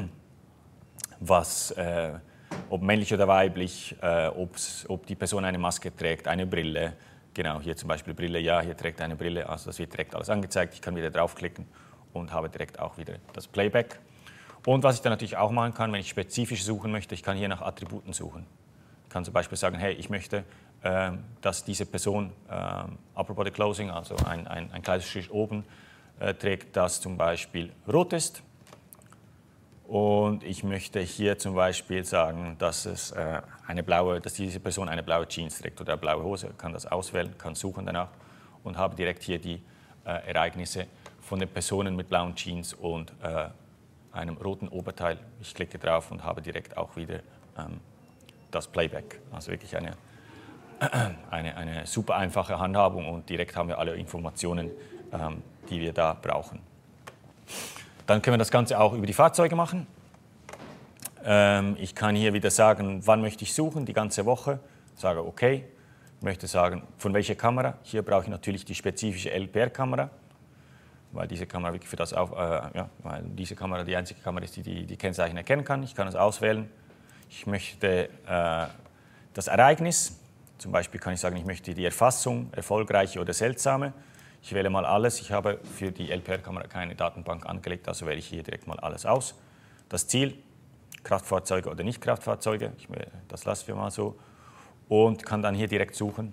Speaker 1: was, äh, ob männlich oder weiblich, äh, ob die Person eine Maske trägt, eine Brille, genau, hier zum Beispiel Brille, ja, hier trägt eine Brille, also das wird direkt alles angezeigt, ich kann wieder draufklicken und habe direkt auch wieder das Playback. Und was ich dann natürlich auch machen kann, wenn ich spezifisch suchen möchte, ich kann hier nach Attributen suchen. Ich kann zum Beispiel sagen, hey, ich möchte, äh, dass diese Person äh, Upper Body Clothing, also ein, ein, ein Kleidungsstück oben, äh, trägt, das zum Beispiel rot ist. Und ich möchte hier zum Beispiel sagen, dass, es, äh, eine blaue, dass diese Person eine blaue Jeans trägt oder eine blaue Hose. Ich kann das auswählen, kann suchen danach und habe direkt hier die äh, Ereignisse von den Personen mit blauen Jeans und äh, einem roten Oberteil. Ich klicke drauf und habe direkt auch wieder ähm, das Playback. Also wirklich eine, eine, eine super einfache Handhabung und direkt haben wir alle Informationen, ähm, die wir da brauchen. Dann können wir das Ganze auch über die Fahrzeuge machen. Ähm, ich kann hier wieder sagen, wann möchte ich suchen, die ganze Woche. Ich sage okay. Ich möchte sagen, von welcher Kamera. Hier brauche ich natürlich die spezifische L P R-Kamera, weil diese Kamera wirklich für das auf, äh, ja, weil diese Kamera die einzige Kamera ist, die die, die Kennzeichen erkennen kann. Ich kann es auswählen. Ich möchte äh, das Ereignis, zum Beispiel kann ich sagen, ich möchte die Erfassung, erfolgreiche oder seltsame. Ich wähle mal alles. Ich habe für die L P R-Kamera keine Datenbank angelegt, also wähle ich hier direkt mal alles aus. Das Ziel, Kraftfahrzeuge oder Nicht-Kraftfahrzeuge, ich, das lassen wir mal so. Und kann dann hier direkt suchen.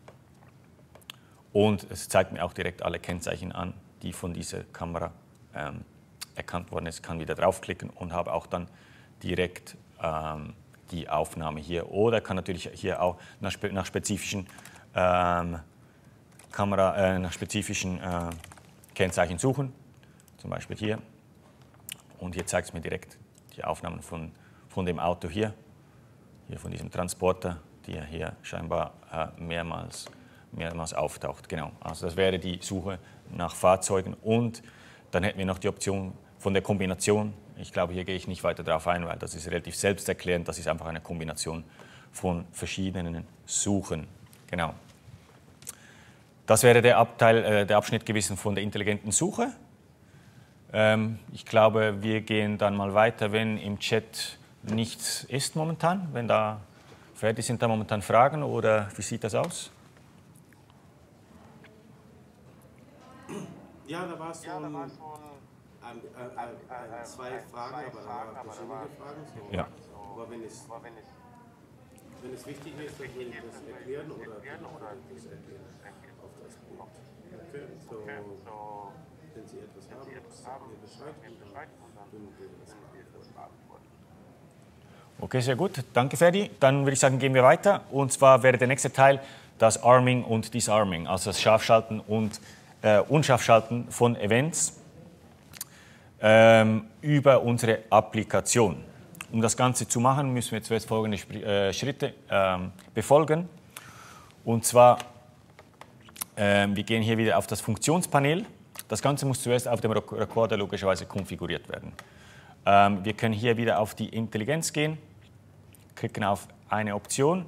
Speaker 1: Und es zeigt mir auch direkt alle Kennzeichen an, die von dieser Kamera ähm, erkannt worden ist. Ich kann wieder draufklicken und habe auch dann direkt ähm, die Aufnahme hier. Oder kann natürlich hier auch nach, spe nach spezifischen, ähm, Kamera, äh, nach spezifischen äh, Kennzeichen suchen. Zum Beispiel hier. Und hier zeigt es mir direkt die Aufnahmen von, von dem Auto hier. Hier von diesem Transporter, der hier scheinbar äh, mehrmals, mehrmals auftaucht. Genau. Also das wäre die Suche nach Fahrzeugen. Und dann hätten wir noch die Option von der Kombination. Ich glaube, hier gehe ich nicht weiter darauf ein, weil das ist relativ selbsterklärend. Das ist einfach eine Kombination von verschiedenen Suchen. Genau. Das wäre der, Abteil, äh, der Abschnitt gewesen von der intelligenten Suche. Ähm, ich glaube, wir gehen dann mal weiter, wenn im Chat nichts ist momentan. Wenn da fertig sind, da momentan Fragen oder wie sieht das aus?
Speaker 2: Ja, da war es so ein, ein, ein, ein, zwei Fragen, aber da waren verschiedene Fragen. So.
Speaker 1: Ja.
Speaker 2: Aber wenn es, wenn es wichtig ist, dann will ich das erklären oder das erklären auf das Punkt. Okay, so, wenn Sie etwas haben, sagen mir Bescheid und dann können wir das beantworten.
Speaker 1: Okay, sehr gut. Danke, Ferdi. Dann würde ich sagen, gehen wir weiter. Und zwar wäre der nächste Teil das Arming und Disarming, also das Scharfschalten und äh, Unscharfschalten von Events ähm, über unsere Applikation. Um das Ganze zu machen, müssen wir zuerst folgende äh, Schritte ähm, befolgen. Und zwar, ähm, wir gehen hier wieder auf das Funktionspanel. Das Ganze muss zuerst auf dem Recorder logischerweise konfiguriert werden. Ähm, wir können hier wieder auf die Intelligenz gehen, klicken auf eine Option.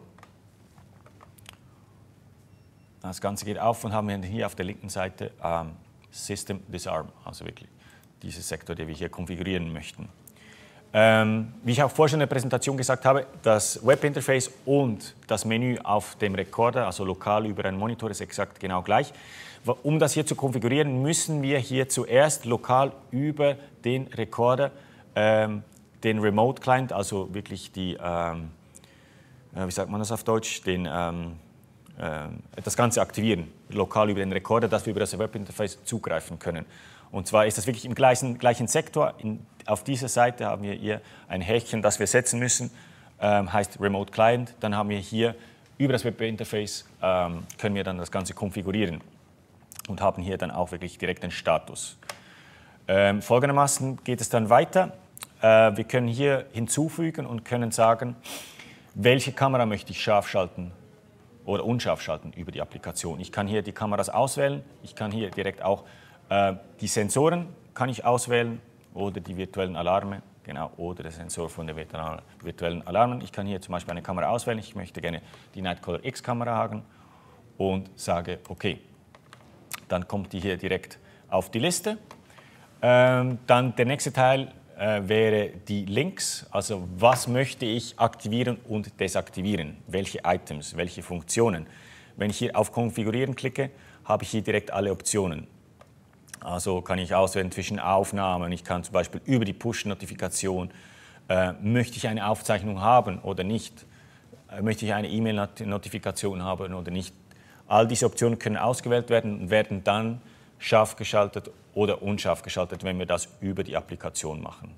Speaker 1: Das Ganze geht auf und haben wir hier auf der linken Seite ähm, System Disarm, also wirklich dieses Sektor, den wir hier konfigurieren möchten. Ähm, wie ich auch vorher schon in der Präsentation gesagt habe, das Webinterface und das Menü auf dem Recorder, also lokal über einen Monitor, ist exakt genau gleich. Um das hier zu konfigurieren, müssen wir hier zuerst lokal über den Recorder ähm, den Remote Client, also wirklich die, ähm, wie sagt man das auf Deutsch, den, ähm, äh, das Ganze aktivieren, lokal über den Recorder, dass wir über das Webinterface zugreifen können. Und zwar ist das wirklich im gleichen, gleichen Sektor. In, auf dieser Seite haben wir hier ein Häkchen, das wir setzen müssen, ähm, heißt Remote Client. Dann haben wir hier über das Webinterface, ähm, können wir dann das Ganze konfigurieren und haben hier dann auch wirklich direkt den Status. Ähm, folgendermaßen geht es dann weiter. Äh, wir können hier hinzufügen und können sagen, welche Kamera möchte ich scharf schalten oder unscharf schalten über die Applikation. Ich kann hier die Kameras auswählen, ich kann hier direkt auch äh, die Sensoren kann ich auswählen oder die virtuellen Alarme, genau, oder der Sensor von den virtuellen Alarmen. Ich kann hier zum Beispiel eine Kamera auswählen, ich möchte gerne die Nightcaller X Kamera haben und sage okay. Dann kommt die hier direkt auf die Liste. Ähm, dann der nächste Teil äh, wäre die Links, also was möchte ich aktivieren und desaktivieren, welche Items, welche Funktionen. Wenn ich hier auf Konfigurieren klicke, habe ich hier direkt alle Optionen. Also kann ich auswählen zwischen Aufnahmen, ich kann zum Beispiel über die Push-Notifikation, äh, möchte ich eine Aufzeichnung haben oder nicht, äh, möchte ich eine E-Mail-Notifikation haben oder nicht. All diese Optionen können ausgewählt werden und werden dann scharf geschaltet oder unscharf geschaltet, wenn wir das über die Applikation machen.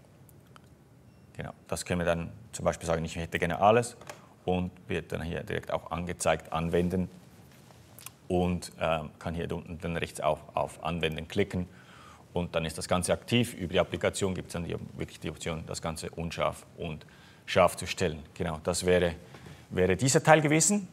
Speaker 1: Genau, das können wir dann zum Beispiel sagen, ich hätte gerne alles und wird dann hier direkt auch angezeigt, anwenden und äh, kann hier unten dann rechts auch auf Anwenden klicken und dann ist das Ganze aktiv. Über die Applikation gibt es dann die, wirklich die Option, das Ganze unscharf und scharf zu stellen. Genau, das wäre, wäre dieser Teil gewesen.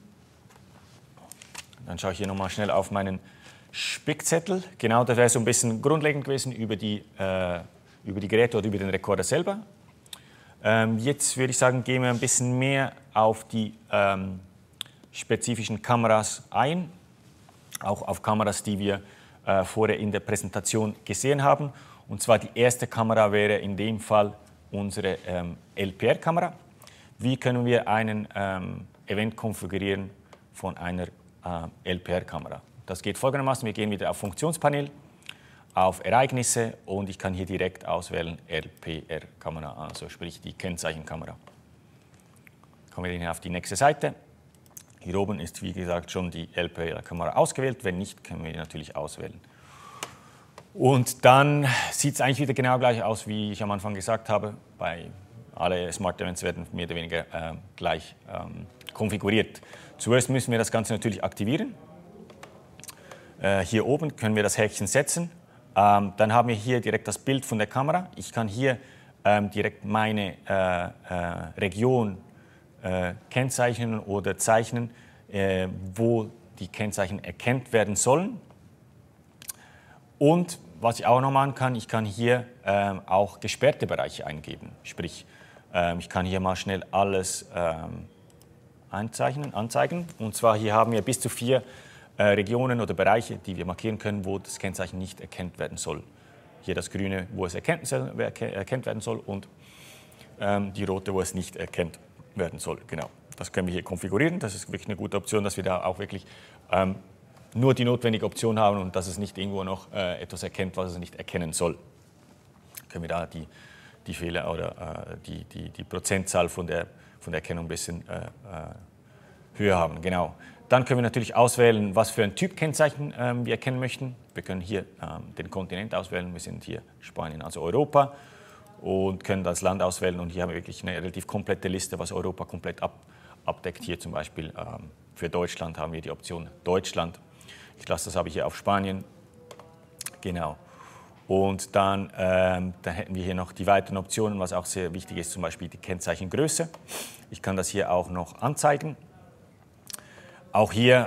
Speaker 1: Dann schaue ich hier nochmal schnell auf meinen Spickzettel. Genau, das wäre so ein bisschen grundlegend gewesen über die, äh, über die Geräte oder über den Recorder selber. Ähm, jetzt würde ich sagen, gehen wir ein bisschen mehr auf die ähm, spezifischen Kameras ein, auch auf Kameras, die wir äh, vorher in der Präsentation gesehen haben. Und zwar die erste Kamera wäre in dem Fall unsere ähm, L P R-Kamera. Wie können wir einen ähm, Event konfigurieren von einer äh, L P R-Kamera? Das geht folgendermaßen, wir gehen wieder auf Funktionspanel, auf Ereignisse und ich kann hier direkt auswählen L P R-Kamera, also sprich die Kennzeichenkamera. Kommen wir hier auf die nächste Seite. Hier oben ist, wie gesagt, schon die L P R-Kamera ausgewählt. Wenn nicht, können wir die natürlich auswählen. Und dann sieht es eigentlich wieder genau gleich aus, wie ich am Anfang gesagt habe. Bei alle Smart Events werden mehr oder weniger äh, gleich ähm, konfiguriert. Zuerst müssen wir das Ganze natürlich aktivieren. Äh, hier oben können wir das Häkchen setzen. Ähm, dann haben wir hier direkt das Bild von der Kamera. Ich kann hier ähm, direkt meine äh, äh, Region Äh, kennzeichnen oder zeichnen, äh, wo die Kennzeichen erkannt werden sollen. Und was ich auch noch machen kann, ich kann hier äh, auch gesperrte Bereiche eingeben. Sprich, äh, ich kann hier mal schnell alles äh, einzeichnen, anzeigen. Und zwar hier haben wir bis zu vier äh, Regionen oder Bereiche, die wir markieren können, wo das Kennzeichen nicht erkannt werden soll. Hier das grüne, wo es erkannt, erkannt werden soll und ähm, die rote, wo es nicht erkannt werden soll. Genau, das können wir hier konfigurieren. Das ist wirklich eine gute Option, dass wir da auch wirklich ähm, nur die notwendige Option haben und dass es nicht irgendwo noch äh, etwas erkennt, was es nicht erkennen soll. Können wir da die, die Fehler oder äh, die, die, die Prozentzahl von der, von der Erkennung ein bisschen äh, äh, höher haben. Genau. Dann können wir natürlich auswählen, was für ein Typ Kennzeichen ähm, wir erkennen möchten. Wir können hier ähm, den Kontinent auswählen. Wir sind hier Spanien, also Europa, und können das Land auswählen. Und hier haben wir wirklich eine relativ komplette Liste, was Europa komplett ab, abdeckt. Hier zum Beispiel ähm, für Deutschland haben wir die Option Deutschland. Ich lasse das aber hier auf Spanien. Genau. Und dann, ähm, dann hätten wir hier noch die weiteren Optionen, was auch sehr wichtig ist, zum Beispiel die Kennzeichengröße. Ich kann das hier auch noch anzeigen. Auch hier,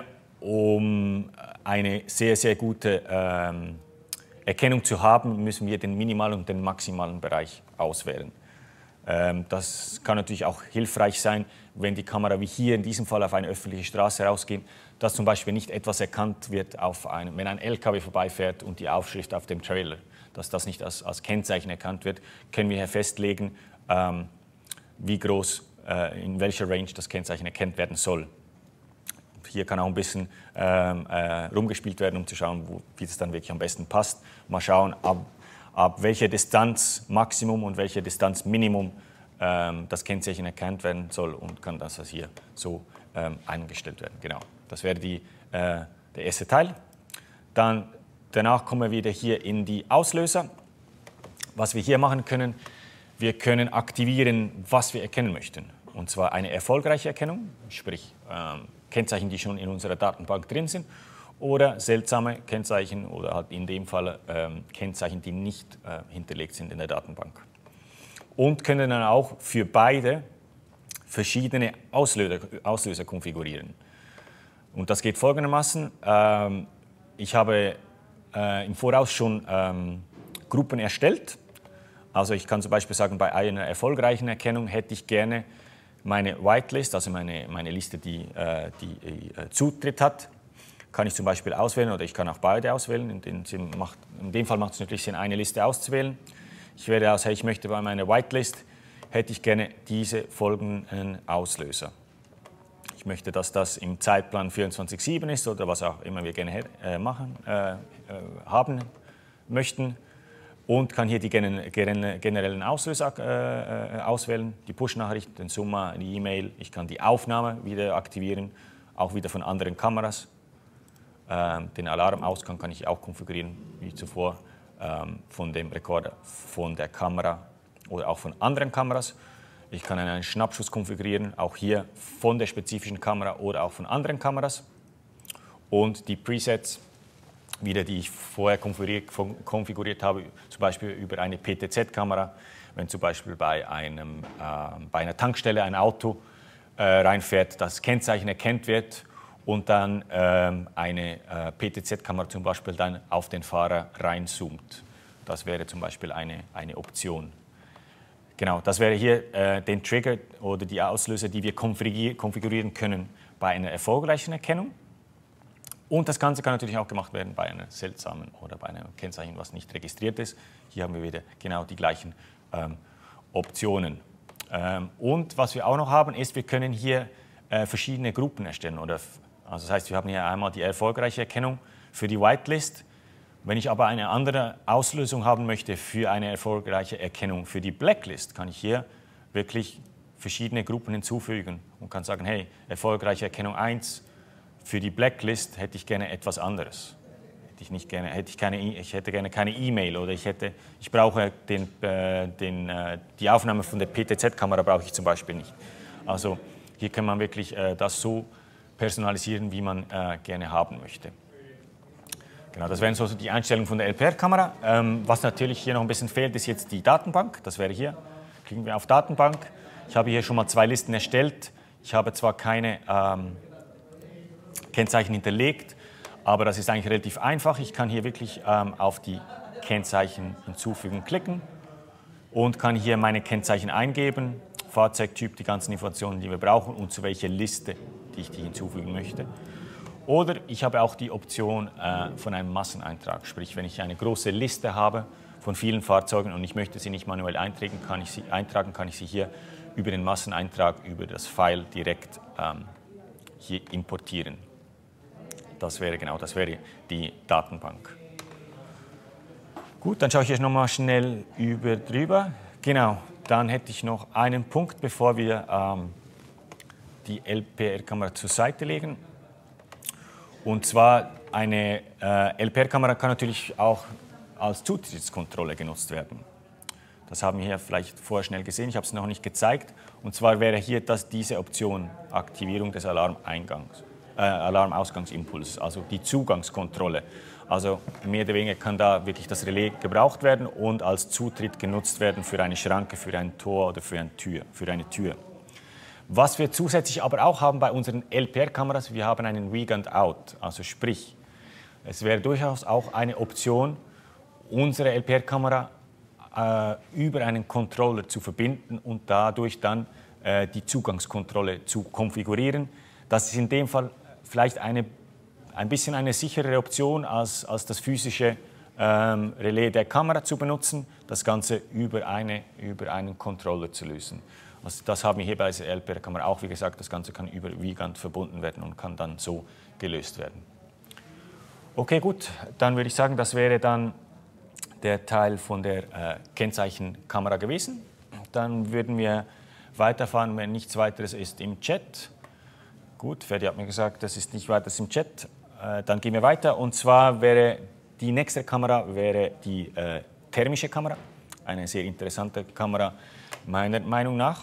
Speaker 1: um eine sehr, sehr gute ähm, Erkennung zu haben, müssen wir den minimalen und den maximalen Bereich auswählen. Ähm, das kann natürlich auch hilfreich sein, wenn die Kamera wie hier in diesem Fall auf eine öffentliche Straße rausgeht, dass zum Beispiel nicht etwas erkannt wird, auf einem, wenn ein L K W vorbeifährt und die Aufschrift auf dem Trailer, dass das nicht als, als Kennzeichen erkannt wird, können wir hier festlegen, ähm, wie groß, äh, in welcher Range das Kennzeichen erkannt werden soll. Hier kann auch ein bisschen ähm, äh, rumgespielt werden, um zu schauen, wo, wie das dann wirklich am besten passt. Mal schauen, ab, ab welcher Distanz Maximum und welcher Distanz Minimum ähm, das Kennzeichen erkannt werden soll, und kann das also hier so ähm, eingestellt werden. Genau, das wäre die, äh, der erste Teil. Dann, danach kommen wir wieder hier in die Auslöser. Was wir hier machen können, wir können aktivieren, was wir erkennen möchten. Und zwar eine erfolgreiche Erkennung, sprich ähm, Kennzeichen, die schon in unserer Datenbank drin sind, oder seltsame Kennzeichen oder halt in dem Fall ähm, Kennzeichen, die nicht äh, hinterlegt sind in der Datenbank. Und können dann auch für beide verschiedene Auslöser, Auslöser konfigurieren. Und das geht folgendermaßen. Ähm, ich habe äh, im Voraus schon ähm, Gruppen erstellt. Also ich kann zum Beispiel sagen, bei einer erfolgreichen Erkennung hätte ich gerne meine Whitelist, also meine, meine Liste, die, äh, die äh, Zutritt hat, kann ich zum Beispiel auswählen, oder ich kann auch beide auswählen. In dem, Sinn macht, in dem Fall macht es natürlich Sinn, eine Liste auszuwählen. Ich wähle aus, hey, ich möchte bei meiner Whitelist, hätte ich gerne diese folgenden Auslöser. Ich möchte, dass das im Zeitplan vierundzwanzig sieben ist oder was auch immer wir gerne äh, machen, äh, äh, haben möchten. Und kann hier die generellen Auslöser äh, auswählen, die Push-Nachricht, den Summa, die E-Mail. Ich kann die Aufnahme wieder aktivieren, auch wieder von anderen Kameras. Ähm, den Alarmausgang kann ich auch konfigurieren, wie zuvor, ähm, von dem Rekorder, von der Kamera oder auch von anderen Kameras. Ich kann einen Schnappschuss konfigurieren, auch hier von der spezifischen Kamera oder auch von anderen Kameras. Und die Presets, wieder, die ich vorher konfiguriert, konfiguriert habe, zum Beispiel über eine P T Z-Kamera, wenn zum Beispiel bei, einem, äh, bei einer Tankstelle ein Auto äh, reinfährt, das Kennzeichen erkannt wird und dann ähm, eine äh, P T Z-Kamera zum Beispiel dann auf den Fahrer reinzoomt. Das wäre zum Beispiel eine, eine Option. Genau, das wäre hier äh, den Trigger oder die Auslöser, die wir konfigurieren können bei einer erfolgreichen Erkennung. Und das Ganze kann natürlich auch gemacht werden bei einer seltsamen oder bei einem Kennzeichen, was nicht registriert ist. Hier haben wir wieder genau die gleichen ähm, Optionen. Ähm, und was wir auch noch haben, ist, wir können hier äh, verschiedene Gruppen erstellen. Oder, also das heißt, wir haben hier einmal die erfolgreiche Erkennung für die Whitelist. Wenn ich aber eine andere Auslösung haben möchte für eine erfolgreiche Erkennung für die Blacklist, kann ich hier wirklich verschiedene Gruppen hinzufügen und kann sagen, hey, erfolgreiche Erkennung eins, für die Blacklist hätte ich gerne etwas anderes. Hätte ich, nicht gerne, hätte ich, keine, ich hätte gerne keine E-Mail oder ich, hätte, ich brauche den, äh, den, äh, die Aufnahme von der P T Z-Kamera brauche ich zum Beispiel nicht. Also hier kann man wirklich äh, das so personalisieren, wie man äh, gerne haben möchte. Genau, das wären so die Einstellungen von der L P R-Kamera. Ähm, was natürlich hier noch ein bisschen fehlt, ist jetzt die Datenbank. Das wäre hier. Klicken wir auf Datenbank. Ich habe hier schon mal zwei Listen erstellt. Ich habe zwar keine ähm, Kennzeichen hinterlegt, aber das ist eigentlich relativ einfach. Ich kann hier wirklich ähm, auf die Kennzeichen hinzufügen klicken und kann hier meine Kennzeichen eingeben, Fahrzeugtyp, die ganzen Informationen, die wir brauchen und zu welcher Liste, die ich die hinzufügen möchte. Oder ich habe auch die Option äh, von einem Masseneintrag, sprich, wenn ich eine große Liste habe von vielen Fahrzeugen und ich möchte sie nicht manuell eintragen, kann ich sie, eintragen, kann ich sie hier über den Masseneintrag, über das File direkt ähm, hier importieren. Das wäre genau, das wäre die Datenbank. Gut, dann schaue ich jetzt nochmal schnell über drüber. Genau, dann hätte ich noch einen Punkt, bevor wir ähm, die L P R-Kamera zur Seite legen. Und zwar eine äh, L P R-Kamera kann natürlich auch als Zutrittskontrolle genutzt werden. Das haben wir hier vielleicht vorher schnell gesehen, ich habe es noch nicht gezeigt. Und zwar wäre hier das, diese Option, Aktivierung des Alarmeingangs, äh, Alarmausgangsimpulses, also die Zugangskontrolle. Also mehr oder weniger kann da wirklich das Relais gebraucht werden und als Zutritt genutzt werden für eine Schranke, für ein Tor oder für eine Tür. Für eine Tür. Was wir zusätzlich aber auch haben bei unseren L P R-Kameras, wir haben einen Weekend-Out, also sprich, es wäre durchaus auch eine Option, unsere L P R-Kamera äh, über einen Controller zu verbinden und dadurch dann äh, die Zugangskontrolle zu konfigurieren. Das ist in dem Fall vielleicht eine, ein bisschen eine sicherere Option, als, als das physische ähm, Relais der Kamera zu benutzen, das Ganze über, eine, über einen Controller zu lösen. Also das haben wir hier bei der L P R-Kamera auch, wie gesagt, das Ganze kann über Weekend verbunden werden und kann dann so gelöst werden. Okay, gut, dann würde ich sagen, das wäre dann der Teil von der äh, Kennzeichenkamera gewesen. Dann würden wir weiterfahren, wenn nichts weiteres ist im Chat. Gut, Ferdi hat mir gesagt, das ist nicht weiteres im Chat. Äh, dann gehen wir weiter und zwar wäre die nächste Kamera wäre die äh, thermische Kamera. Eine sehr interessante Kamera meiner Meinung nach,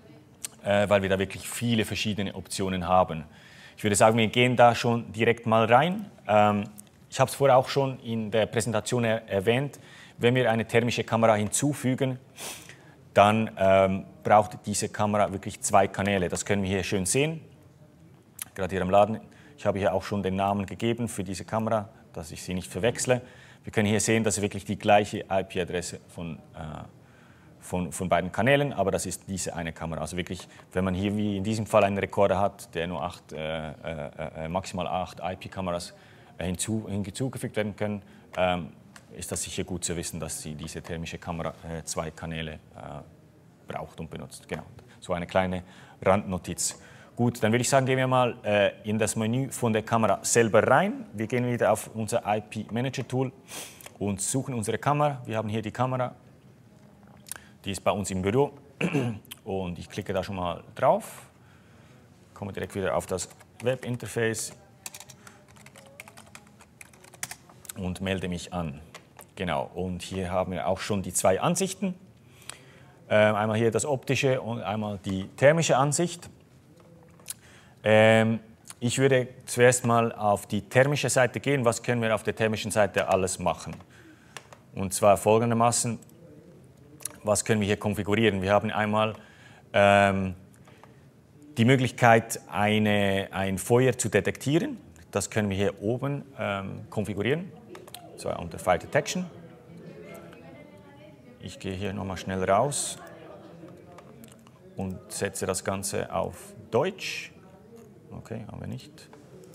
Speaker 1: äh, weil wir da wirklich viele verschiedene Optionen haben. Ich würde sagen, wir gehen da schon direkt mal rein. Ähm, ich habe es vorher auch schon in der Präsentation er erwähnt, wenn wir eine thermische Kamera hinzufügen, dann ähm, braucht diese Kamera wirklich zwei Kanäle. Das können wir hier schön sehen, gerade hier am Laden. Ich habe hier auch schon den Namen gegeben für diese Kamera, dass ich sie nicht verwechsle. Wir können hier sehen, dass wirklich die gleiche I P-Adresse von äh, Von, von beiden Kanälen, aber das ist diese eine Kamera. Also wirklich, wenn man hier wie in diesem Fall einen Rekorder hat, der nur acht, äh, äh, maximal acht I P-Kameras äh, hinzu, hinzugefügt werden können, ähm, ist das sicher gut zu wissen, dass sie diese thermische Kamera äh, zwei Kanäle äh, braucht und benutzt. Genau, so eine kleine Randnotiz. Gut, dann würde ich sagen, gehen wir mal äh, in das Menü von der Kamera selber rein. Wir gehen wieder auf unser I P-Manager-Tool und suchen unsere Kamera. Wir haben hier die Kamera. Die ist bei uns im Büro und ich klicke da schon mal drauf, komme direkt wieder auf das Webinterface und melde mich an. Genau, und hier haben wir auch schon die zwei Ansichten. Ähm, einmal hier das optische und einmal die thermische Ansicht. Ähm, ich würde zuerst mal auf die thermische Seite gehen. Was können wir auf der thermischen Seite alles machen? Und zwar folgendermaßen. Was können wir hier konfigurieren? Wir haben einmal ähm, die Möglichkeit, eine, ein Feuer zu detektieren. Das können wir hier oben ähm, konfigurieren, so unter Fire Detection. Ich gehe hier nochmal schnell raus und setze das Ganze auf Deutsch. Okay, haben wir nicht.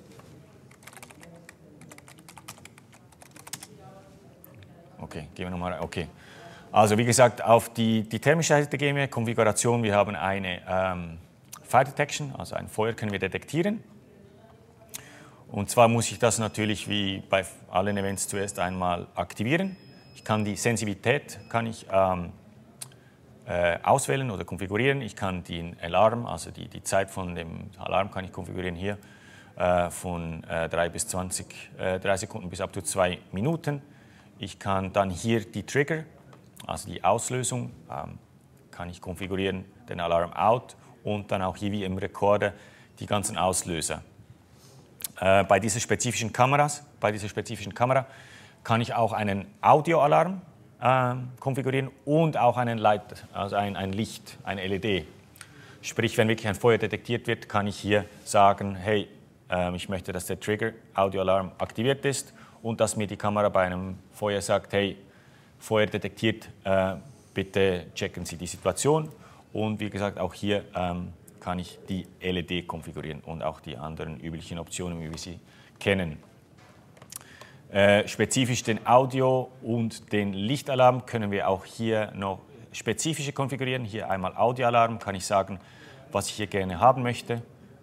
Speaker 1: Okay, gehen wir nochmal rein. Okay. Also wie gesagt, auf die, die thermische Seite gehen wir, Konfiguration, wir haben eine ähm, Fire Detection, also ein Feuer können wir detektieren. Und zwar muss ich das natürlich wie bei allen Events zuerst einmal aktivieren. Ich kann die Sensitivität kann ich, ähm, äh, auswählen oder konfigurieren. Ich kann den Alarm, also die, die Zeit von dem Alarm kann ich konfigurieren hier äh, von äh, drei bis zwanzig, äh, drei Sekunden bis ab zu zwei Minuten. Ich kann dann hier die Trigger, also die Auslösung, ähm, kann ich konfigurieren, den Alarm out und dann auch hier wie im Rekorder die ganzen Auslöser. Äh, bei dieser spezifischen Kameras, bei dieser spezifischen Kamera kann ich auch einen Audioalarm äh, konfigurieren und auch einen Light, also ein, ein Licht, ein L E D. Sprich, wenn wirklich ein Feuer detektiert wird, kann ich hier sagen, hey, äh, ich möchte, dass der Trigger Audioalarm aktiviert ist und dass mir die Kamera bei einem Feuer sagt, hey, Feuer detektiert, äh, bitte checken Sie die Situation. Und wie gesagt, auch hier ähm, kann ich die L E D konfigurieren und auch die anderen üblichen Optionen, wie wir sie kennen. Äh, spezifisch den Audio- und den Lichtalarm können wir auch hier noch spezifischer konfigurieren. Hier einmal Audioalarm, kann ich sagen, was ich hier gerne haben möchte.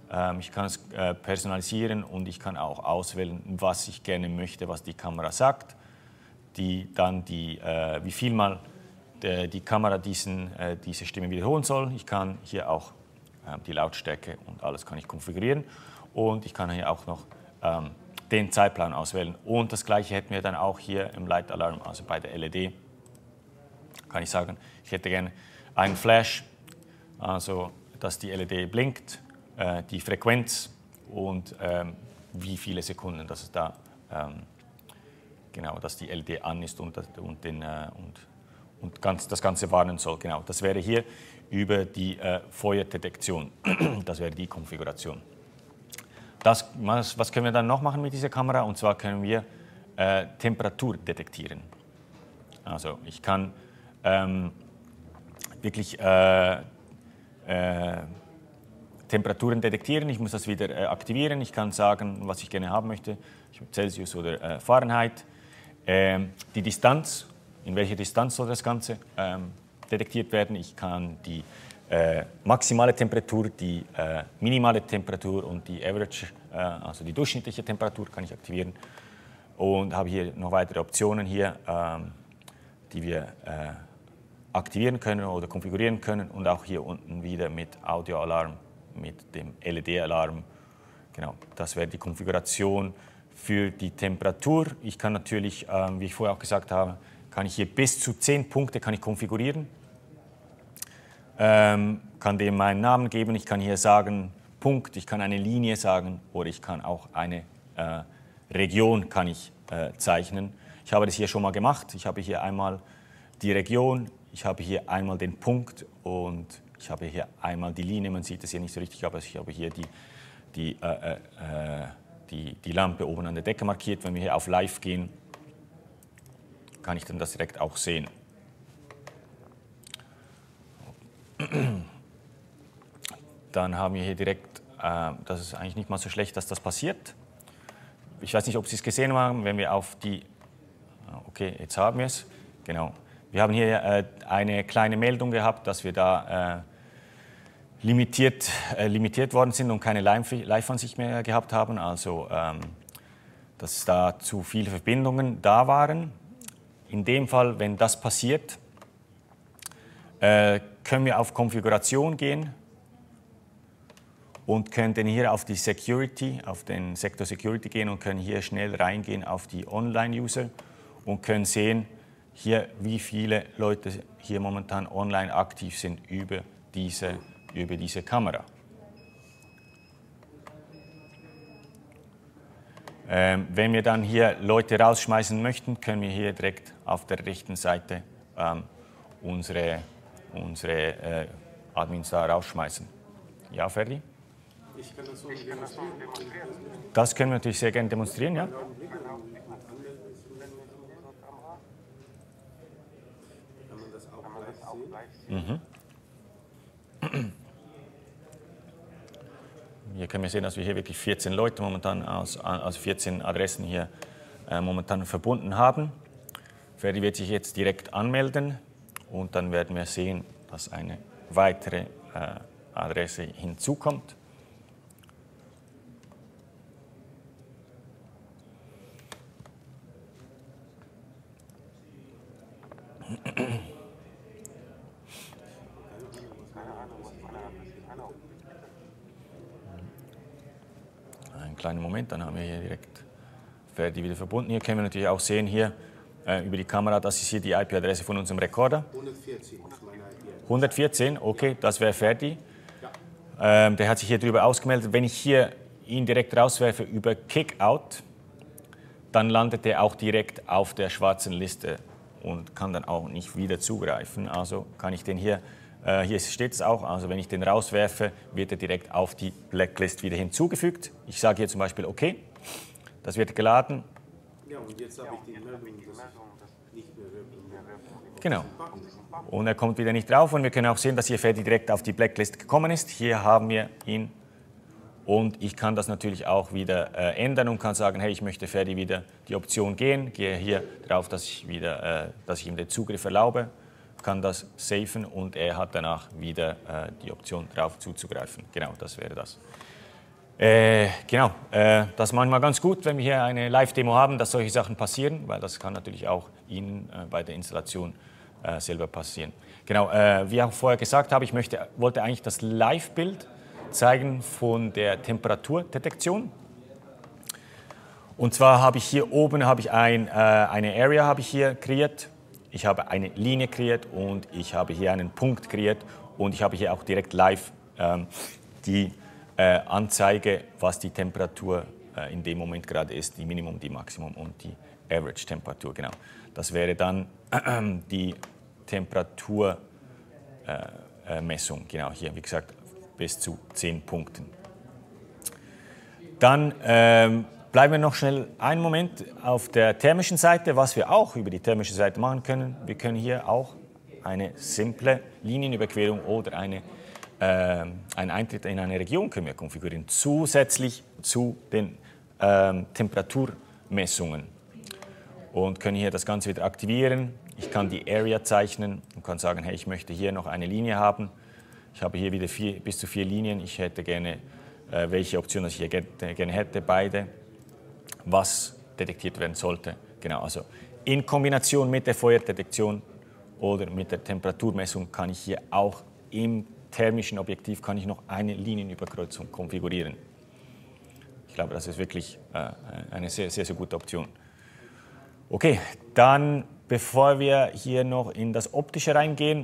Speaker 1: Ähm, ich kann es äh, personalisieren und ich kann auch auswählen, was ich gerne möchte, was die Kamera sagt, die dann die, äh, wie viel mal de, die Kamera diesen, äh, diese Stimme wiederholen soll. Ich kann hier auch äh, die Lautstärke und alles kann ich konfigurieren und ich kann hier auch noch ähm, den Zeitplan auswählen. Und das gleiche hätten wir dann auch hier im Light Alarm, also bei der L E D. Kann ich sagen, ich hätte gerne einen Flash, also dass die L E D blinkt, äh, die Frequenz und ähm, wie viele Sekunden, dass es da ähm, genau, dass die L E D an ist und, und, den, äh, und, und ganz, das Ganze warnen soll. Genau, das wäre hier über die äh, Feuerdetektion. Das wäre die Konfiguration. Das, was, was können wir dann noch machen mit dieser Kamera? Und zwar können wir äh, Temperatur detektieren. Also ich kann ähm, wirklich äh, äh, Temperaturen detektieren. Ich muss das wieder äh, aktivieren. Ich kann sagen, was ich gerne haben möchte, Celsius oder äh, Fahrenheit. Ähm, die Distanz, in welcher Distanz soll das Ganze ähm, detektiert werden. Ich kann die äh, maximale Temperatur, die äh, minimale Temperatur und die Average, äh, also die durchschnittliche Temperatur, kann ich aktivieren. Und habe hier noch weitere Optionen hier, ähm, die wir äh, aktivieren können oder konfigurieren können. Und auch hier unten wieder mit Audioalarm, mit dem L E D-Alarm. Genau, das wäre die Konfiguration für die Temperatur. Ich kann natürlich, ähm, wie ich vorher auch gesagt habe, kann ich hier bis zu zehn Punkte kann ich konfigurieren. Ähm, kann dem meinen Namen geben. Ich kann hier sagen Punkt, ich kann eine Linie sagen oder ich kann auch eine äh, Region kann ich, äh, zeichnen. Ich habe das hier schon mal gemacht. Ich habe hier einmal die Region, ich habe hier einmal den Punkt und ich habe hier einmal die Linie. Man sieht es hier nicht so richtig, aber ich habe hier die, die, äh, äh, die, die Lampe oben an der Decke markiert. Wenn wir hier auf Live gehen, kann ich dann das direkt auch sehen. Dann haben wir hier direkt, äh, das ist eigentlich nicht mal so schlecht, dass das passiert. Ich weiß nicht, ob Sie es gesehen haben, wenn wir auf die, okay, jetzt haben wir es, genau. Wir haben hier äh, eine kleine Meldung gehabt, dass wir da äh, limitiert, äh, limitiert worden sind und keine Live-Ansicht mehr gehabt haben, also ähm, dass da zu viele Verbindungen da waren. In dem Fall, wenn das passiert, äh, können wir auf Konfiguration gehen und können dann hier auf die Security, auf den Sektor Security gehen und können hier schnell reingehen auf die Online-User und können sehen, hier, wie viele Leute hier momentan online aktiv sind über diese, über diese Kamera. Ähm, wenn wir dann hier Leute rausschmeißen möchten, können wir hier direkt auf der rechten Seite ähm, unsere, unsere äh, Admins da rausschmeißen. Ja, Ferdi?
Speaker 2: Ich kann das so demonstrieren.
Speaker 1: Das können wir natürlich sehr gerne demonstrieren, ja?
Speaker 2: Kann man das auch gleich sehen?
Speaker 1: Mhm. Hier können wir sehen, dass wir hier wirklich vierzehn Leute momentan aus, aus vierzehn Adressen hier äh, momentan verbunden haben. Ferdi wird sich jetzt direkt anmelden und dann werden wir sehen, dass eine weitere äh, Adresse hinzukommt. Einen kleinen Moment, dann haben wir hier direkt Ferdi wieder verbunden. Hier können wir natürlich auch sehen, hier äh, über die Kamera, das ist hier die I P-Adresse von unserem Rekorder.
Speaker 2: hundertvierzehn ist meine I P.
Speaker 1: hundertvierzehn, okay, das wäre Ferdi. Ja. Ähm, der hat sich hier drüber ausgemeldet. Wenn ich hier ihn direkt rauswerfe über Kickout, dann landet er auch direkt auf der schwarzen Liste und kann dann auch nicht wieder zugreifen. Also kann ich den hier, äh, hier steht es auch, also wenn ich den rauswerfe, wird er direkt auf die Blacklist wieder hinzugefügt. Ich sage hier zum Beispiel OK, das wird geladen.
Speaker 2: Ja, und jetzt habe ich die Meldung, dass ich nicht mehr wirklich.
Speaker 1: Genau. Und er kommt wieder nicht drauf und wir können auch sehen, dass hier Ferdi direkt auf die Blacklist gekommen ist. Hier haben wir ihn. Und ich kann das natürlich auch wieder äh, ändern und kann sagen, hey, ich möchte Ferdi wieder die Option gehen, gehe hier drauf, dass ich, wieder, äh, dass ich ihm den Zugriff erlaube, kann das safen und er hat danach wieder äh, die Option drauf zuzugreifen. Genau, das wäre das. Äh, genau, äh, das ist manchmal ganz gut, wenn wir hier eine Live-Demo haben, dass solche Sachen passieren, weil das kann natürlich auch Ihnen äh, bei der Installation äh, selber passieren. Genau, äh, wie ich auch vorher gesagt habe, ich möchte, wollte eigentlich das Live-Bild zeigen von der Temperaturdetektion. Und zwar habe ich hier oben habe ich ein, äh, eine Area habe ich hier kreiert, ich habe eine Linie kreiert und ich habe hier einen Punkt kreiert und ich habe hier auch direkt live ähm, die äh, Anzeige, was die Temperatur äh, in dem Moment gerade ist, die Minimum, die Maximum und die Average-Temperatur. Genau. Das wäre dann äh, die Temperaturmessung, äh, äh, Messung. Genau hier, wie gesagt, bis zu zehn Punkten. Dann ähm, bleiben wir noch schnell einen Moment auf der thermischen Seite, was wir auch über die thermische Seite machen können. Wir können hier auch eine simple Linienüberquerung oder eine, äh, einen Eintritt in eine Region können wir konfigurieren, zusätzlich zu den äh, Temperaturmessungen. Und können hier das Ganze wieder aktivieren. Ich kann die Area zeichnen und kann sagen, hey, ich möchte hier noch eine Linie haben. Ich habe hier wieder vier, bis zu vier Linien. Ich hätte gerne, äh, welche Option ich hier gerne hätte, beide, was detektiert werden sollte. Genau, also in Kombination mit der Feuerdetektion oder mit der Temperaturmessung kann ich hier auch im thermischen Objektiv kann ich noch eine Linienüberkreuzung konfigurieren. Ich glaube, das ist wirklich äh, eine sehr, sehr, sehr gute Option. Okay, dann bevor wir hier noch in das Optische reingehen,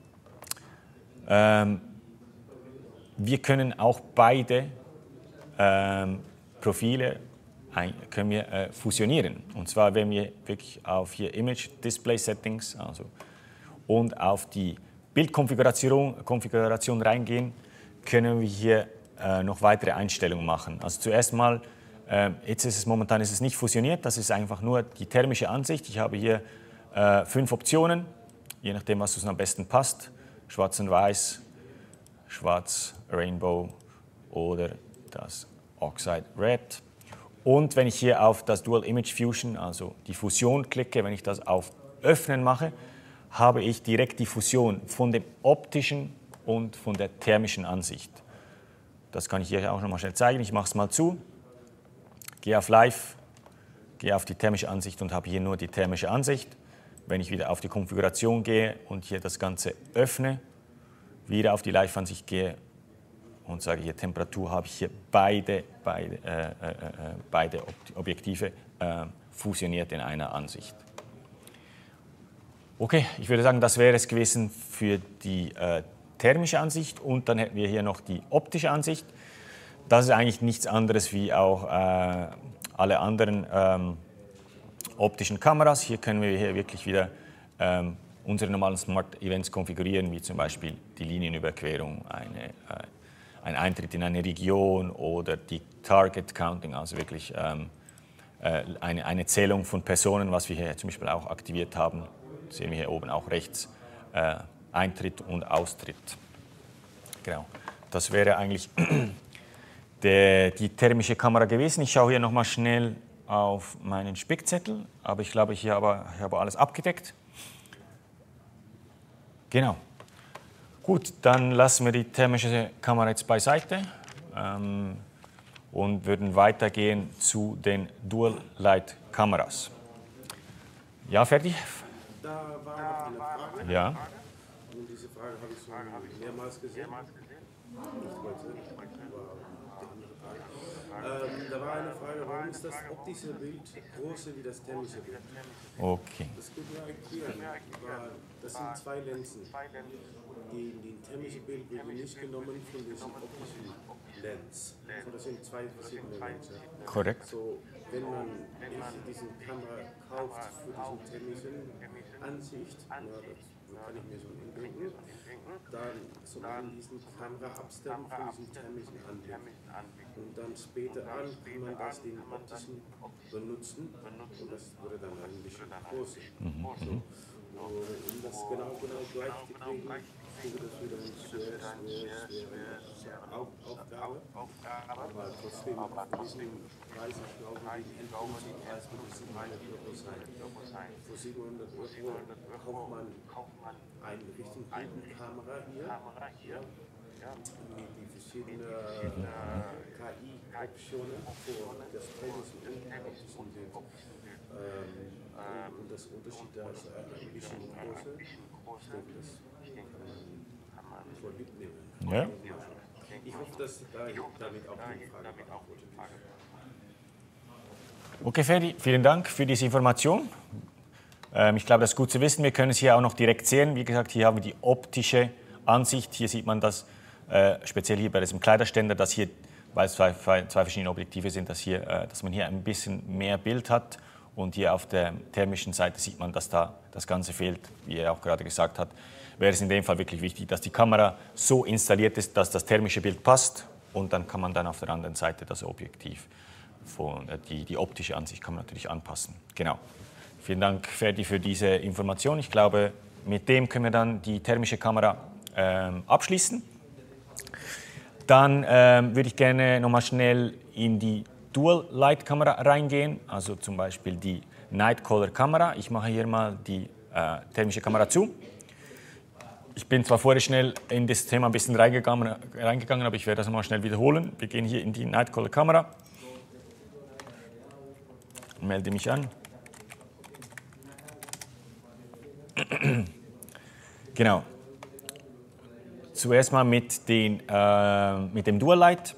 Speaker 1: ähm, wir können auch beide ähm, Profile ein, können wir, äh, fusionieren. Und zwar, wenn wir wirklich auf hier Image Display Settings also, und auf die Bildkonfiguration Konfiguration reingehen, können wir hier äh, noch weitere Einstellungen machen. Also zuerst mal, äh, jetzt ist es momentan ist es nicht fusioniert, das ist einfach nur die thermische Ansicht. Ich habe hier äh, fünf Optionen, je nachdem, was uns am besten passt. Schwarz und Weiß, Schwarz, Rainbow oder das Oxide Red. Und wenn ich hier auf das Dual Image Fusion, also die Fusion klicke, wenn ich das auf Öffnen mache, habe ich direkt die Fusion von dem optischen und von der thermischen Ansicht. Das kann ich hier auch noch mal schnell zeigen. Ich mache es mal zu, gehe auf Live, gehe auf die thermische Ansicht und habe hier nur die thermische Ansicht. Wenn ich wieder auf die Konfiguration gehe und hier das Ganze öffne, wieder auf die Live-Ansicht gehe und sage hier Temperatur, habe ich hier beide, beide, äh, äh, beide Objektive äh, fusioniert in einer Ansicht. Okay, ich würde sagen, das wäre es gewesen für die äh, thermische Ansicht und dann hätten wir hier noch die optische Ansicht. Das ist eigentlich nichts anderes wie auch äh, alle anderen ähm, optischen Kameras. Hier können wir hier wirklich wieder ähm, unsere normalen Smart Events konfigurieren, wie zum Beispiel die Linienüberquerung, eine, äh, ein Eintritt in eine Region oder die Target Counting, also wirklich ähm, äh, eine, eine Zählung von Personen, was wir hier zum Beispiel auch aktiviert haben. Das sehen wir hier oben auch rechts, äh, Eintritt und Austritt. Genau, das wäre eigentlich der, die thermische Kamera gewesen. Ich schaue hier nochmal schnell auf meinen Spickzettel, aber ich glaube, ich habe, ich habe alles abgedeckt. Genau. Gut, dann lassen wir die thermische Kamera jetzt beiseite ähm, und würden weitergehen zu den Dual-Light-Kameras. Ja, fertig?
Speaker 2: Da war noch eine Frage.
Speaker 1: Ja.
Speaker 2: Und diese Frage habe ich schon mehrmals gesehen. Nicht heute, aber die andere Frage. Ähm, da war eine Frage, warum ist das optische Bild größer wie das thermische Bild?
Speaker 1: Okay.
Speaker 2: Das könnte man erklären. Das sind zwei Linsen. Die, die thermische Bild wird nicht genommen von diesem optischen Lens. Also das sind zwei verschiedene Linsen.
Speaker 1: Korrekt.
Speaker 2: So, wenn man diese Kamera kauft für diese thermische Ansicht, na, das kann ich mir schon denken, dann soll man diesen Kamera abstimmen von diesem thermischen Anblick. Und dann später an kann man das den optischen benutzen und das würde dann ein bisschen größer. Mhm. So, um das genau, genau gleich zu kriegen, finde das wieder eine schwere, schwere, schwere Aufgabe. Aber trotzdem, für diesen Preis, ich glaube, den Endkundenpreis wird es siebenhundert Euro sein. Für siebenhundert Euro kauft man eine richtig gute Kamera hier. Ja. mit den verschiedenen äh, K I-Optionen für das technische und optischen Bild. Ähm, und das Unterschied da ist ein bisschen größer. Ich denke, das kann man voll mitnehmen.
Speaker 1: Ja.
Speaker 2: Ich hoffe, dass da damit auch die Frage beantwortet ist.
Speaker 1: Okay, Ferdi, vielen Dank für diese Information. Ähm, ich glaube, das ist gut zu wissen. Wir können es hier auch noch direkt sehen. Wie gesagt, hier haben wir die optische Ansicht. Hier sieht man das, äh, speziell hier bei diesem Kleiderständer, dass hier, weil es zwei, zwei verschiedene Objektive sind, dass, hier, äh, dass man hier ein bisschen mehr Bild hat. Und hier auf der thermischen Seite sieht man, dass da das Ganze fehlt, wie er auch gerade gesagt hat. Wäre es in dem Fall wirklich wichtig, dass die Kamera so installiert ist, dass das thermische Bild passt. Und dann kann man dann auf der anderen Seite das Objektiv, von, äh, die, die optische Ansicht kann man natürlich anpassen. Genau. Vielen Dank, Ferdi, für diese Information. Ich glaube, mit dem können wir dann die thermische Kamera ähm, abschließen. Dann ähm, würde ich gerne nochmal schnell in die Dual-Light-Kamera reingehen, also zum Beispiel die Nightcaller-Kamera. Ich mache hier mal die äh, thermische Kamera zu. Ich bin zwar vorher schnell in das Thema ein bisschen reingegangen, reingegangen aber ich werde das nochmal schnell wiederholen. Wir gehen hier in die Nightcaller-Kamera. Melde mich an. Genau. Zuerst mal mit, den, äh, mit dem Dual-Light.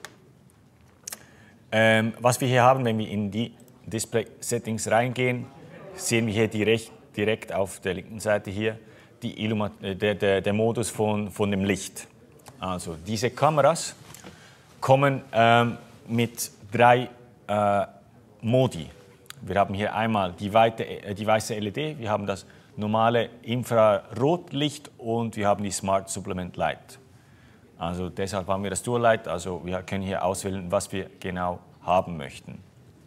Speaker 1: Ähm, was wir hier haben, wenn wir in die Display-Settings reingehen, sehen wir hier direkt, direkt auf der linken Seite hier die Illuma der, der, der Modus von, von dem Licht. Also diese Kameras kommen ähm, mit drei äh, Modi. Wir haben hier einmal die, weite, die weiße L E D, wir haben das normale Infrarotlicht und wir haben die Smart Supplement Light. Also deshalb haben wir das Dual Light, also wir können hier auswählen, was wir genau haben möchten.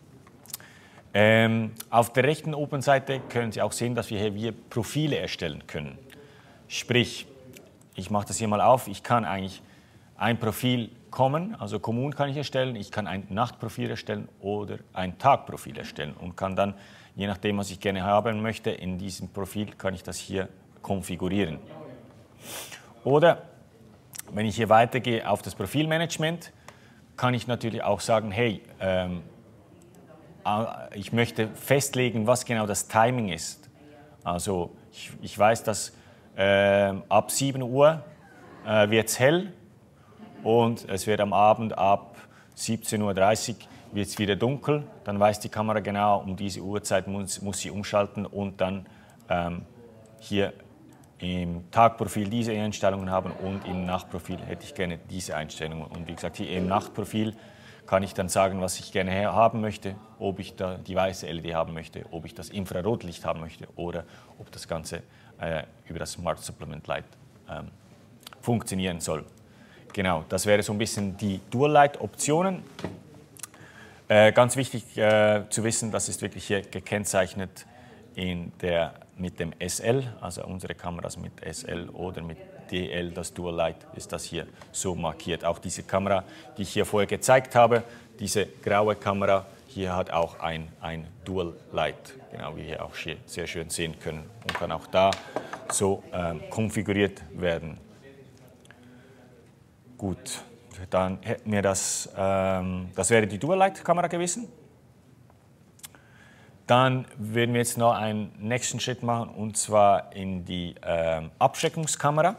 Speaker 1: Ähm, auf der rechten Oberseite können Sie auch sehen, dass wir hier, hier Profile erstellen können. Sprich, ich mache das hier mal auf, ich kann eigentlich ein Profil kommen, also kommun kann ich erstellen, ich kann ein Nachtprofil erstellen oder ein Tagprofil erstellen und kann dann, je nachdem, was ich gerne haben möchte, in diesem Profil kann ich das hier konfigurieren. Oder wenn ich hier weitergehe auf das Profilmanagement, kann ich natürlich auch sagen, hey, ähm, ich möchte festlegen, was genau das Timing ist. Also ich, ich weiß, dass äh, ab sieben Uhr äh, wird es hell und es wird am Abend ab siebzehn Uhr dreißig wird es wieder dunkel. Dann weiß die Kamera genau, um diese Uhrzeit muss, muss sie umschalten und dann ähm, hier im Tagprofil diese Einstellungen haben und im Nachtprofil hätte ich gerne diese Einstellungen. Und wie gesagt, hier im Nachtprofil kann ich dann sagen, was ich gerne haben möchte, ob ich da die weiße L E D haben möchte, ob ich das Infrarotlicht haben möchte oder ob das Ganze äh, über das Smart Supplement Light ähm, funktionieren soll. Genau, das wäre so ein bisschen die Dual-Light-Optionen. Äh, ganz wichtig äh, zu wissen, das ist wirklich hier gekennzeichnet in der, mit dem S L, also unsere Kameras mit S L oder mit D L, das Dual Light, ist das hier so markiert. Auch diese Kamera, die ich hier vorher gezeigt habe, diese graue Kamera, hier hat auch ein, ein Dual Light, genau wie wir hier auch hier sehr schön sehen können und kann auch da so ähm, konfiguriert werden. Gut, dann hätten wir das, ähm, das wäre die Dual Light Kamera gewesen. Dann werden wir jetzt noch einen nächsten Schritt machen, und zwar in die ähm, Abschreckungskamera.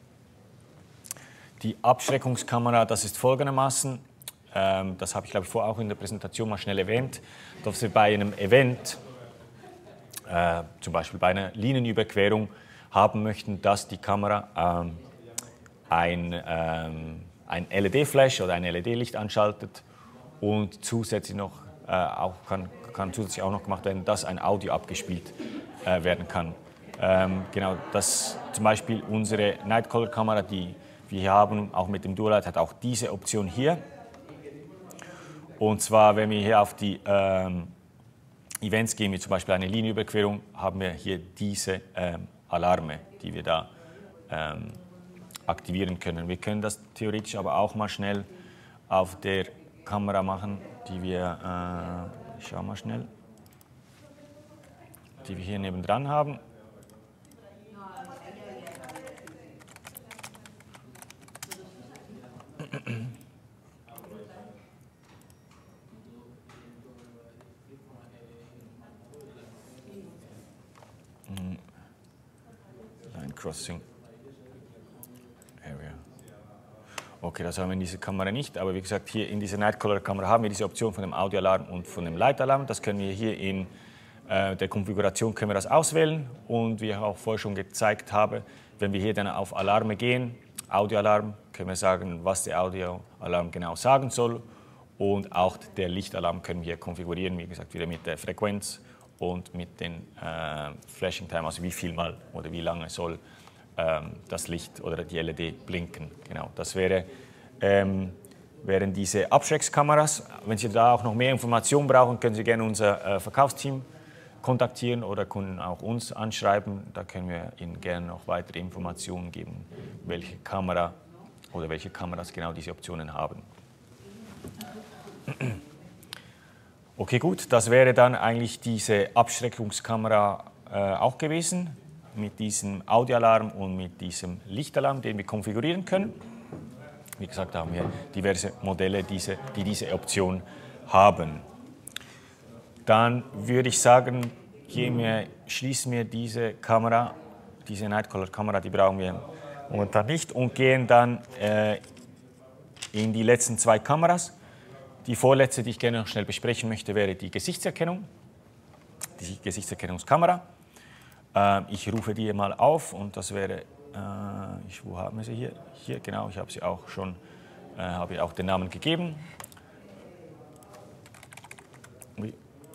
Speaker 1: Die Abschreckungskamera, das ist folgendermaßen, ähm, das habe ich glaube ich vorher auch in der Präsentation mal schnell erwähnt, dass wir bei einem Event, äh, zum Beispiel bei einer Linienüberquerung, haben möchten, dass die Kamera ähm, ein, ähm, ein L E D-Flash oder ein L E D-Licht anschaltet und zusätzlich noch äh, auch kann, kann zusätzlich auch noch gemacht werden, dass ein Audio abgespielt äh, werden kann. Ähm, genau, das zum Beispiel unsere Nightcaller-Kamera, die wir hier haben, auch mit dem Dual Light, hat auch diese Option hier. Und zwar, wenn wir hier auf die ähm, Events gehen, wie zum Beispiel eine Linienüberquerung, haben wir hier diese ähm, Alarme, die wir da ähm, aktivieren können. Wir können das theoretisch aber auch mal schnell auf der Kamera machen, die wir, äh, ich schau mal schnell, die wir hier nebendran haben. Crossing Area. Okay, das haben wir in dieser Kamera nicht, aber wie gesagt, hier in dieser Nightcrawler-Kamera haben wir diese Option von dem Audioalarm und von dem Light-Alarm. Das können wir hier in äh, der Konfiguration können wir das auswählen und wie ich auch vorher schon gezeigt habe, wenn wir hier dann auf Alarme gehen, Audioalarm, können wir sagen, was der Audioalarm genau sagen soll und auch der Lichtalarm können wir konfigurieren, wie gesagt, wieder mit der Frequenz und mit den äh, Flashing Time, also wie viel mal oder wie lange soll ähm, das Licht oder die L E D blinken. Genau, das wäre, ähm, wären diese Abschreckskameras. Wenn Sie da auch noch mehr Informationen brauchen, können Sie gerne unser äh, Verkaufsteam kontaktieren oder können auch uns anschreiben. Da können wir Ihnen gerne noch weitere Informationen geben, welche Kamera oder welche Kameras genau diese Optionen haben. Okay, gut, das wäre dann eigentlich diese Abschreckungskamera äh, auch gewesen, mit diesem Audioalarm und mit diesem Lichtalarm, den wir konfigurieren können. Wie gesagt, da haben wir diverse Modelle, diese, die diese Option haben. Dann würde ich sagen, gehen wir, schließen wir diese Kamera, diese Nightcrawler-Kamera, die brauchen wir momentan nicht, und gehen dann äh, in die letzten zwei Kameras. Die vorletzte, die ich gerne noch schnell besprechen möchte, wäre die Gesichtserkennung, die Gesichtserkennungskamera. Äh, ich rufe die mal auf und das wäre, äh, ich, wo haben wir sie hier? Hier, genau, ich habe sie auch schon, äh, habe ihr auch den Namen gegeben. Ui.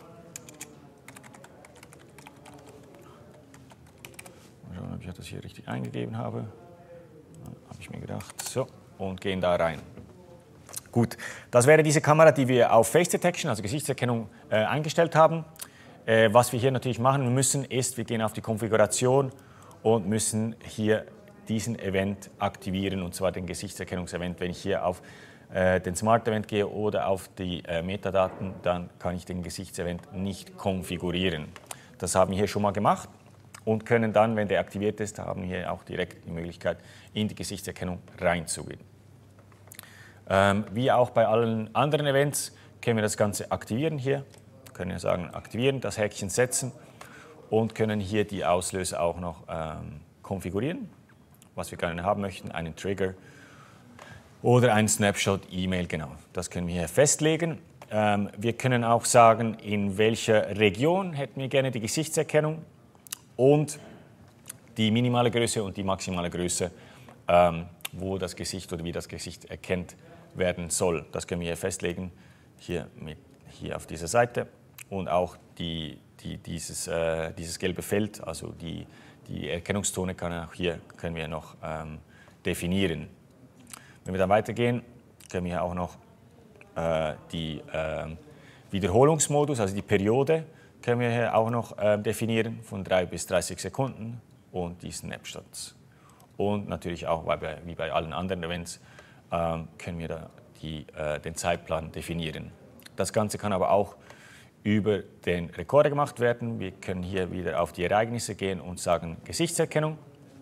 Speaker 1: Mal schauen, ob ich das hier richtig eingegeben habe. Habe ich mir gedacht. So, und gehen da rein. Gut, das wäre diese Kamera, die wir auf Face Detection, also Gesichtserkennung, äh, eingestellt haben. Äh, was wir hier natürlich machen müssen, ist, wir gehen auf die Konfiguration und müssen hier diesen Event aktivieren, und zwar den Gesichtserkennungsevent. Wenn ich hier auf äh, den Smart Event gehe oder auf die äh, Metadaten, dann kann ich den Gesichtsevent nicht konfigurieren. Das haben wir hier schon mal gemacht und können dann, wenn der aktiviert ist, haben wir hier auch direkt die Möglichkeit, in die Gesichtserkennung reinzugehen. Ähm, wie auch bei allen anderen Events können wir das Ganze aktivieren hier. Können wir sagen, aktivieren, das Häkchen setzen und können hier die Auslöser auch noch ähm, konfigurieren, was wir gerne haben möchten, einen Trigger oder einen Snapshot-E-Mail, genau. Das können wir hier festlegen. Ähm, wir können auch sagen, in welcher Region hätten wir gerne die Gesichtserkennung und die minimale Größe und die maximale Größe, ähm, wo das Gesicht oder wie das Gesicht erkennt werden soll. Das können wir hier festlegen, hier, mit, hier auf dieser Seite. Und auch die, die, dieses, äh, dieses gelbe Feld, also die, die Erkennungszone, kann auch hier können wir noch ähm, definieren. Wenn wir dann weitergehen, können wir auch noch äh, die äh, Wiederholungsmodus, also die Periode, können wir hier auch noch äh, definieren, von drei bis dreißig Sekunden, und die Snapshots. Und natürlich auch, wie bei allen anderen Events, ähm, können wir da die, äh, den Zeitplan definieren. Das Ganze kann aber auch über den Rekorder gemacht werden. Wir können hier wieder auf die Ereignisse gehen und sagen Gesichtserkennung.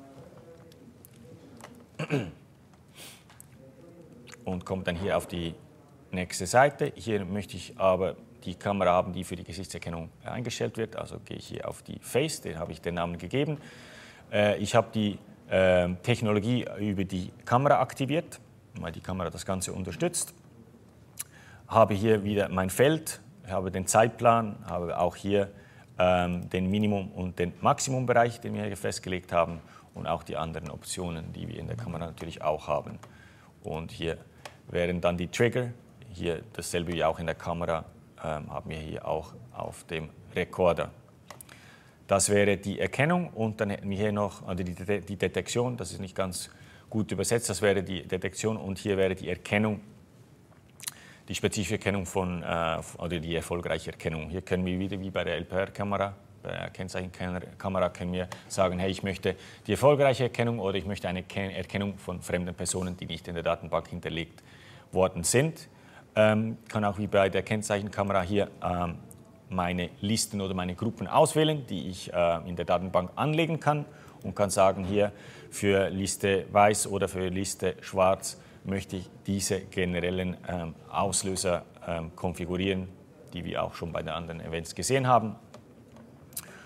Speaker 1: Und kommt dann hier auf die nächste Seite. Hier möchte ich aber die Kamera haben, die für die Gesichtserkennung eingestellt wird. Also gehe ich hier auf die Face, den habe ich den Namen gegeben. Äh, ich habe die äh, Technologie über die Kamera aktiviert, weil die Kamera das Ganze unterstützt. Habe hier wieder mein Feld, habe den Zeitplan, habe auch hier ähm, den Minimum- und den Maximumbereich, den wir hier festgelegt haben, und auch die anderen Optionen, die wir in der Kamera natürlich auch haben. Und hier wären dann die Trigger, hier dasselbe wie auch in der Kamera, ähm, haben wir hier auch auf dem Rekorder. Das wäre die Erkennung, und dann hätten wir hier noch also die, De die Detektion, das ist nicht ganz gut übersetzt, das wäre die Detektion, und hier wäre die Erkennung, die spezifische Erkennung von, äh, oder die erfolgreiche Erkennung. Hier können wir wieder wie bei der L P R-Kamera, bei der Kennzeichenkamera können wir sagen, hey, ich möchte die erfolgreiche Erkennung oder ich möchte eine Erkennung von fremden Personen, die nicht in der Datenbank hinterlegt worden sind. Ähm, kann auch wie bei der Kennzeichenkamera hier ähm, meine Listen oder meine Gruppen auswählen, die ich äh, in der Datenbank anlegen kann, und kann sagen, hier für Liste weiß oder für Liste schwarz möchte ich diese generellen ähm, Auslöser ähm, konfigurieren, die wir auch schon bei den anderen Events gesehen haben.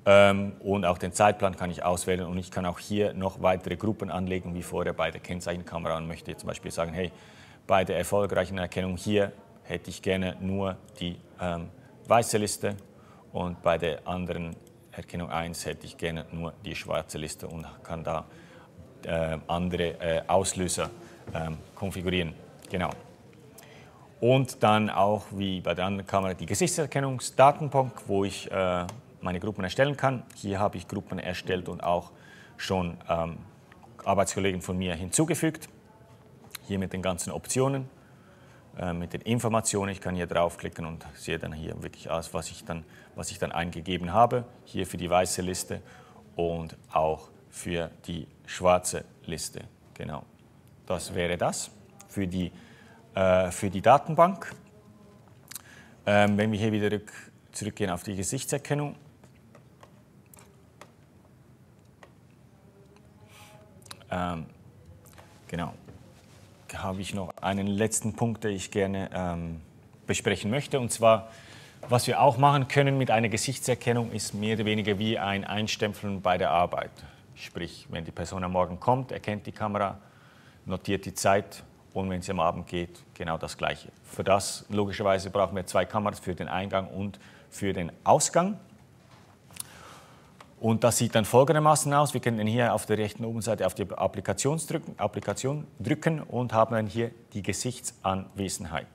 Speaker 1: Ähm, und auch den Zeitplan kann ich auswählen und ich kann auch hier noch weitere Gruppen anlegen, wie vorher bei der Kennzeichenkamera und möchte zum Beispiel sagen, hey, bei der erfolgreichen Erkennung hier hätte ich gerne nur die ähm, weiße Liste und bei der anderen Erkennung eins hätte ich gerne nur die schwarze Liste und kann da äh, andere äh, Auslöser ähm, konfigurieren. Genau. Und dann auch wie bei der anderen Kamera die Gesichtserkennungsdatenbank, wo ich äh, meine Gruppen erstellen kann. Hier habe ich Gruppen erstellt und auch schon ähm, Arbeitskollegen von mir hinzugefügt. Hier mit den ganzen Optionen, äh, mit den Informationen. Ich kann hier draufklicken und sehe dann hier wirklich alles, was ich dann, was ich dann eingegeben habe. Hier für die weiße Liste und auch für die schwarze Liste. Genau, das wäre das für die, äh, für die Datenbank. Ähm, wenn wir hier wieder rück, zurückgehen auf die Gesichtserkennung, ähm, genau, habe ich noch einen letzten Punkt, den ich gerne ähm, besprechen möchte. Und zwar, was wir auch machen können mit einer Gesichtserkennung, ist mehr oder weniger wie ein Einstempeln bei der Arbeit. Sprich, wenn die Person am Morgen kommt, erkennt die Kamera, notiert die Zeit und wenn sie am Abend geht, genau das Gleiche. Für das, logischerweise, brauchen wir zwei Kameras für den Eingang und für den Ausgang. Und das sieht dann folgendermaßen aus. Wir können hier auf der rechten Oberseite auf die Applikation drücken, Applikation drücken und haben dann hier die Gesichtsanwesenheit.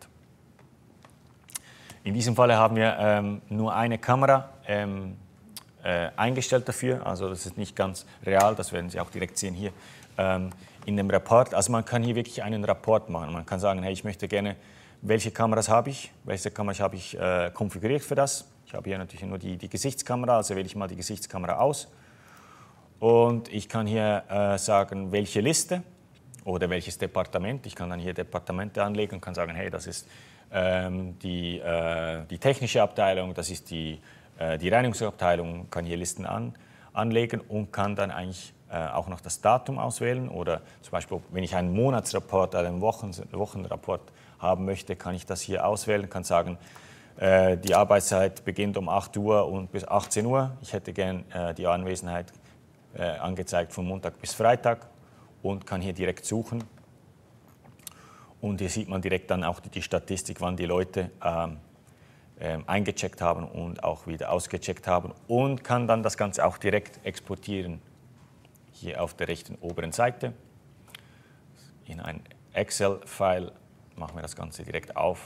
Speaker 1: In diesem Fall haben wir ähm, nur eine Kamera ähm, äh, eingestellt dafür. Also das ist nicht ganz real, das werden Sie auch direkt sehen hier ähm, in dem Rapport. Also man kann hier wirklich einen Rapport machen. Man kann sagen, hey, ich möchte gerne, welche Kameras habe ich, welche Kameras habe ich äh, konfiguriert für das. Ich habe hier natürlich nur die, die Gesichtskamera, also wähle ich mal die Gesichtskamera aus. Und ich kann hier äh, sagen, welche Liste oder welches Departement. Ich kann dann hier Departemente anlegen und kann sagen, hey, das ist ähm, die, äh, die technische Abteilung, das ist die, äh, die Reinigungsabteilung, kann hier Listen an, anlegen und kann dann eigentlich äh, auch noch das Datum auswählen. Oder zum Beispiel, wenn ich einen Monatsrapport oder einen Wochen, Wochenrapport haben möchte, kann ich das hier auswählen, kann sagen, die Arbeitszeit beginnt um acht Uhr und bis achtzehn Uhr. Ich hätte gern äh, die Anwesenheit äh, angezeigt von Montag bis Freitag und kann hier direkt suchen. Und hier sieht man direkt dann auch die, die Statistik, wann die Leute ähm, äh, eingecheckt haben und auch wieder ausgecheckt haben und kann dann das Ganze auch direkt exportieren. Hier auf der rechten oberen Seite in ein Excel-File machen wir das Ganze direkt auf.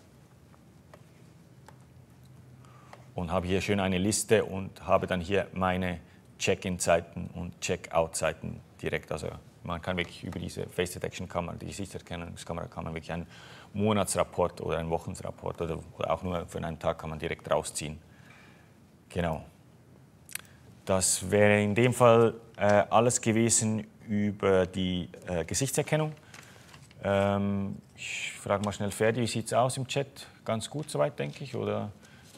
Speaker 1: Und habe hier schön eine Liste und habe dann hier meine Check-in-Zeiten und Check-out-Zeiten direkt. Also man kann wirklich über diese Face Detection-Kamera, die Gesichtserkennungskamera, kann man wirklich einen Monatsrapport oder einen Wochenrapport oder, oder auch nur für einen Tag kann man direkt rausziehen. Genau. Das wäre in dem Fall äh, alles gewesen über die äh, Gesichtserkennung. Ähm, ich frage mal schnell Ferdi, wie sieht es aus im Chat? Ganz gut soweit, denke ich, oder?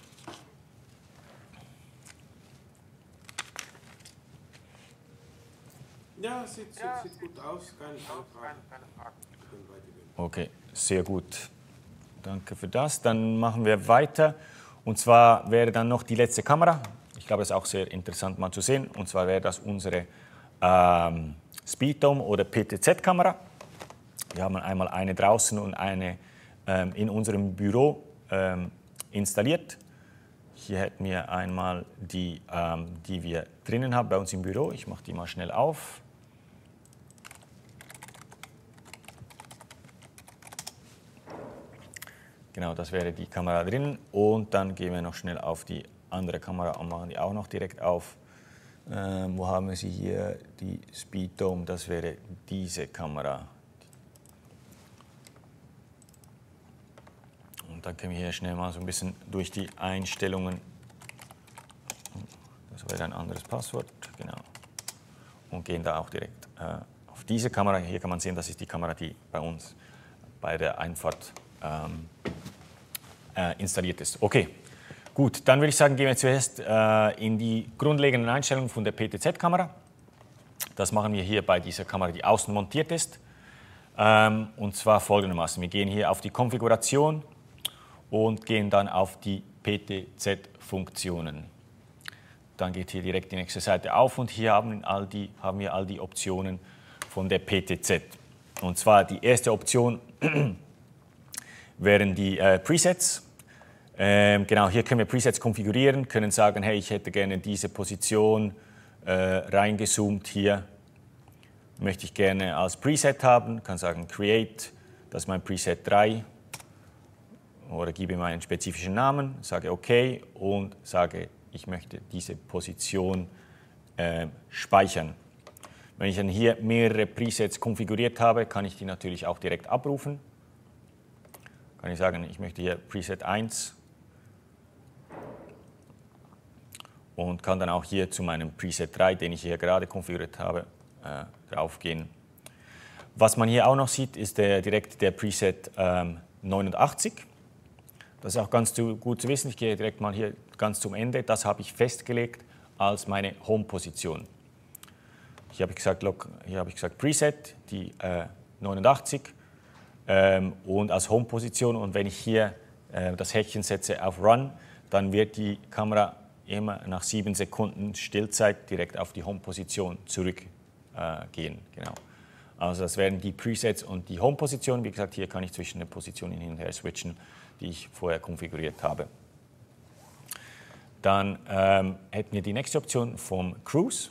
Speaker 2: Ja, sieht, sieht, sieht gut aus, keine, keine Frage.
Speaker 1: Okay, sehr gut. Danke für das. Dann machen wir weiter. Und zwar wäre dann noch die letzte Kamera. Ich glaube, das ist auch sehr interessant mal zu sehen. Und zwar wäre das unsere ähm, Speeddome oder P T Z-Kamera. Wir haben einmal eine draußen und eine ähm, in unserem Büro ähm, installiert. Hier hätten wir einmal die, ähm, die wir drinnen haben bei uns im Büro. Ich mache die mal schnell auf. Genau, das wäre die Kamera drin. Und dann gehen wir noch schnell auf die andere Kamera und machen die auch noch direkt auf. Ähm, wo haben wir sie hier? Die Speeddome, das wäre diese Kamera. Und dann können wir hier schnell mal so ein bisschen durch die Einstellungen. Das wäre ein anderes Passwort, genau. Und gehen da auch direkt äh, auf diese Kamera. Hier kann man sehen, das ist die Kamera, die bei uns bei der Einfahrt ähm, äh, installiert ist. Okay, gut, dann würde ich sagen, gehen wir zuerst äh, in die grundlegenden Einstellungen von der P T Z-Kamera. Das machen wir hier bei dieser Kamera, die außen montiert ist. Ähm, und zwar folgendermaßen. Wir gehen hier auf die Konfiguration und gehen dann auf die P T Z-Funktionen. dann geht hier direkt die nächste Seite auf und hier haben, all die, haben wir all die Optionen von der P T Z. Und zwar die erste Option wären die äh, Presets. Ähm, genau, hier können wir Presets konfigurieren, können sagen, hey, ich hätte gerne diese Position äh, reingezoomt hier, möchte ich gerne als Preset haben, kann sagen Create, das ist mein Preset drei oder gebe ihm einen spezifischen Namen, sage OK und sage, ich möchte diese Position äh, speichern. Wenn ich dann hier mehrere Presets konfiguriert habe, kann ich die natürlich auch direkt abrufen. Kann ich sagen, ich möchte hier Preset eins und kann dann auch hier zu meinem Preset drei, den ich hier gerade konfiguriert habe, äh, draufgehen. Was man hier auch noch sieht, ist der, direkt der Preset ähm, neunundachtzig. Das ist auch ganz zu, gut zu wissen. Ich gehe direkt mal hier ganz zum Ende. Das habe ich festgelegt als meine Home-Position. Hier habe ich gesagt, hier habe ich gesagt Preset, die äh, neunundachtzig ähm, und als Home-Position. Und wenn ich hier äh, das Häkchen setze auf Run, dann wird die Kamera immer nach sieben Sekunden Stillzeit direkt auf die Home-Position zurückgehen. Äh, gehen. Genau. Also das wären die Presets und die Home-Position. Wie gesagt, hier kann ich zwischen den Positionen hin und her switchen, die ich vorher konfiguriert habe. Dann ähm, hätten wir die nächste Option vom Cruise.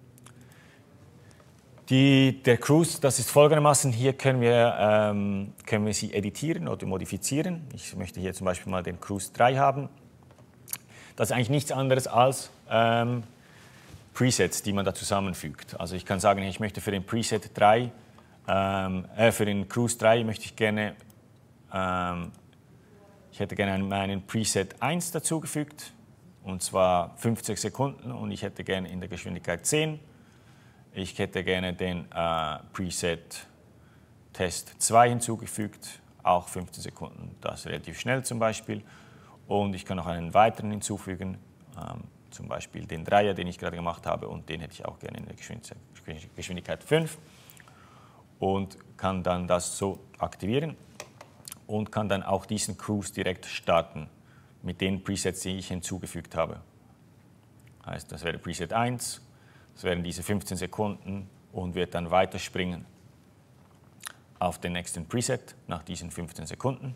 Speaker 1: Die, der Cruise, das ist folgendermaßen, hier können wir, ähm, können wir sie editieren oder modifizieren. Ich möchte hier zum Beispiel mal den Cruise drei haben. Das ist eigentlich nichts anderes als ähm, Presets, die man da zusammenfügt. Also ich kann sagen, ich möchte für den Preset drei, ähm, äh, für den Cruise drei möchte ich gerne, ähm, ich hätte gerne meinen Preset eins dazugefügt, und zwar fünfzig Sekunden, und ich hätte gerne in der Geschwindigkeit zehn. Ich hätte gerne den äh, Preset Test zwei hinzugefügt, auch fünfzehn Sekunden, das ist relativ schnell zum Beispiel. Und ich kann noch einen weiteren hinzufügen, ähm, zum Beispiel den Dreier, den ich gerade gemacht habe, und den hätte ich auch gerne in der Geschwindigkeit fünf. Und kann dann das so aktivieren und kann dann auch diesen Cruise direkt starten mit den Presets, die ich hinzugefügt habe. Heißt, das wäre Preset eins, das wären diese fünfzehn Sekunden und wird dann weiterspringen auf den nächsten Preset nach diesen fünfzehn Sekunden.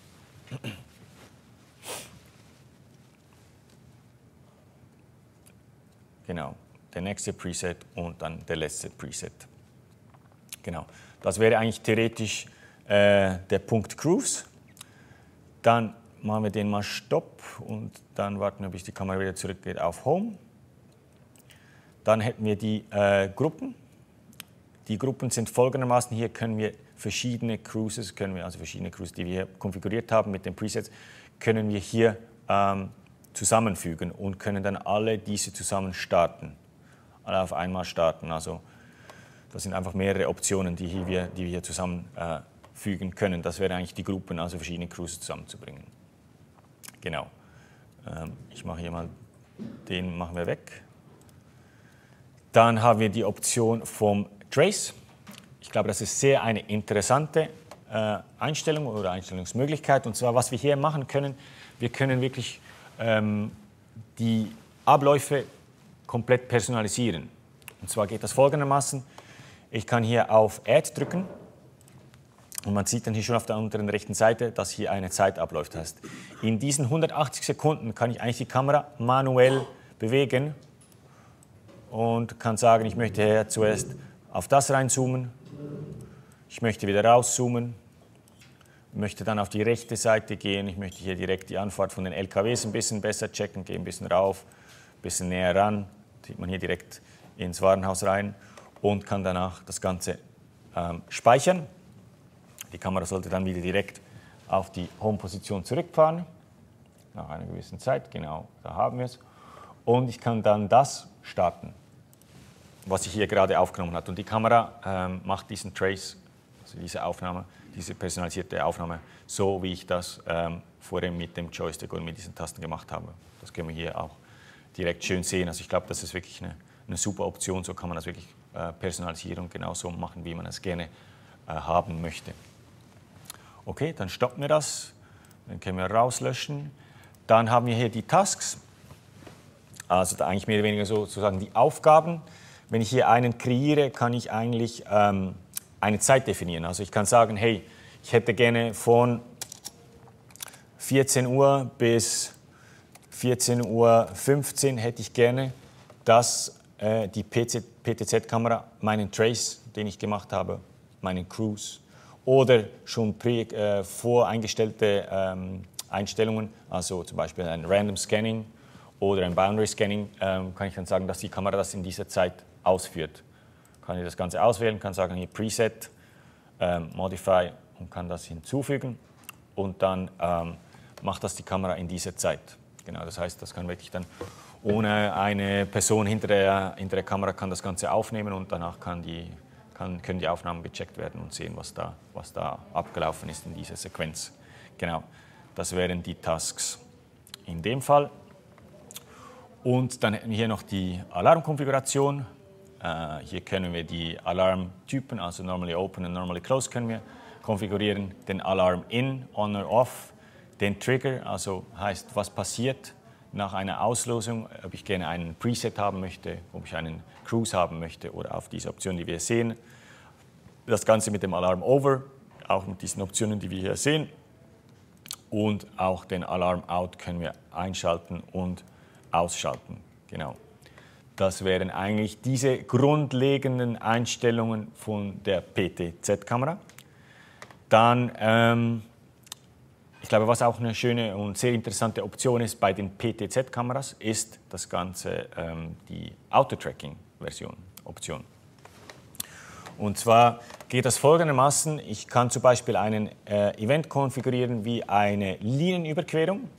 Speaker 1: Genau, der nächste Preset und dann der letzte Preset. Genau, das wäre eigentlich theoretisch äh, der Punkt Cruise. Dann machen wir den mal Stopp und dann warten wir, bis die Kamera wieder zurückgeht auf Home. Dann hätten wir die äh, Gruppen. Die Gruppen sind folgendermaßen, hier können wir verschiedene Cruises, können wir, also verschiedene Cruises, die wir hier konfiguriert haben mit den Presets, können wir hier ähm, zusammenfügen und können dann alle diese zusammen starten, alle auf einmal starten. Also das sind einfach mehrere Optionen, die, hier wir, die wir hier zusammenfügen äh, können. Das wäre eigentlich die Gruppen, also verschiedene Cruises zusammenzubringen. Genau. Ähm, ich mache hier mal, den machen wir weg. Dann haben wir die Option vom Trace. Ich glaube, das ist sehr eine interessante äh, Einstellung oder Einstellungsmöglichkeit. Und zwar, was wir hier machen können, wir können wirklich ähm, die Abläufe komplett personalisieren. Und zwar geht das folgendermaßen. Ich kann hier auf Add drücken und man sieht dann hier schon auf der unteren rechten Seite, dass hier eine Zeit abläuft. Das heißt, in diesen hundertachtzig Sekunden kann ich eigentlich die Kamera manuell bewegen und kann sagen, ich möchte hier zuerst auf das reinzoomen, ich möchte wieder rauszoomen, möchte dann auf die rechte Seite gehen, ich möchte hier direkt die Anfahrt von den L K Ws ein bisschen besser checken, gehe ein bisschen rauf, ein bisschen näher ran, sieht man hier direkt ins Warenhaus rein und kann danach das Ganze ähm, speichern. Die Kamera sollte dann wieder direkt auf die Home-Position zurückfahren, nach einer gewissen Zeit, genau, da haben wir es. Und ich kann dann das starten, was ich hier gerade aufgenommen habe. Und die Kamera ähm, macht diesen Trace, also diese Aufnahme, diese personalisierte Aufnahme, so wie ich das ähm, vorher mit dem Joystick und mit diesen Tasten gemacht habe. Das können wir hier auch direkt schön sehen. Also ich glaube, das ist wirklich eine, eine super Option. So kann man das wirklich äh, personalisieren und genauso machen, wie man es gerne äh, haben möchte. Okay, dann stoppen wir das. Dann können wir rauslöschen. Dann haben wir hier die Tasks. Also da eigentlich mehr oder weniger so, sozusagen die Aufgaben. Wenn ich hier einen kreiere, kann ich eigentlich ähm, eine Zeit definieren. Also ich kann sagen, hey, ich hätte gerne von vierzehn Uhr bis vierzehn Uhr fünfzehn hätte ich gerne, dass äh, die P T Z-Kamera meinen Trace, den ich gemacht habe, meinen Cruise oder schon prä, äh, voreingestellte ähm, Einstellungen, also zum Beispiel ein Random Scanning oder ein Boundary Scanning, ähm, kann ich dann sagen, dass die Kamera das in dieser Zeit ausführt. Kann ich das Ganze auswählen, kann sagen hier Preset, ähm, Modify und kann das hinzufügen und dann ähm, macht das die Kamera in dieser Zeit. Genau, das heißt, das kann wirklich dann ohne eine Person hinter der, hinter der Kamera kann das Ganze aufnehmen und danach kann die, kann, können die Aufnahmen gecheckt werden und sehen, was da, was da abgelaufen ist in dieser Sequenz. Genau, das wären die Tasks in dem Fall. Und dann hätten wir hier noch die Alarmkonfiguration. Äh, hier können wir die Alarmtypen, also Normally Open und Normally Close, können wir konfigurieren. Den Alarm In, On or Off, den Trigger, also heißt, was passiert nach einer Auslösung, ob ich gerne einen Preset haben möchte, ob ich einen Cruise haben möchte oder auf diese Option, die wir sehen. Das Ganze mit dem Alarm Over, auch mit diesen Optionen, die wir hier sehen. Und auch den Alarm Out können wir einschalten und ausschalten. Genau. Das wären eigentlich diese grundlegenden Einstellungen von der P T Z-Kamera. Dann, ähm, ich glaube, was auch eine schöne und sehr interessante Option ist bei den P T Z-Kameras, ist das Ganze ähm, die Auto-Tracking-Version, Option. Und zwar geht das folgendermaßen: Ich kann zum Beispiel einen äh, Event konfigurieren wie eine Linienüberquerung.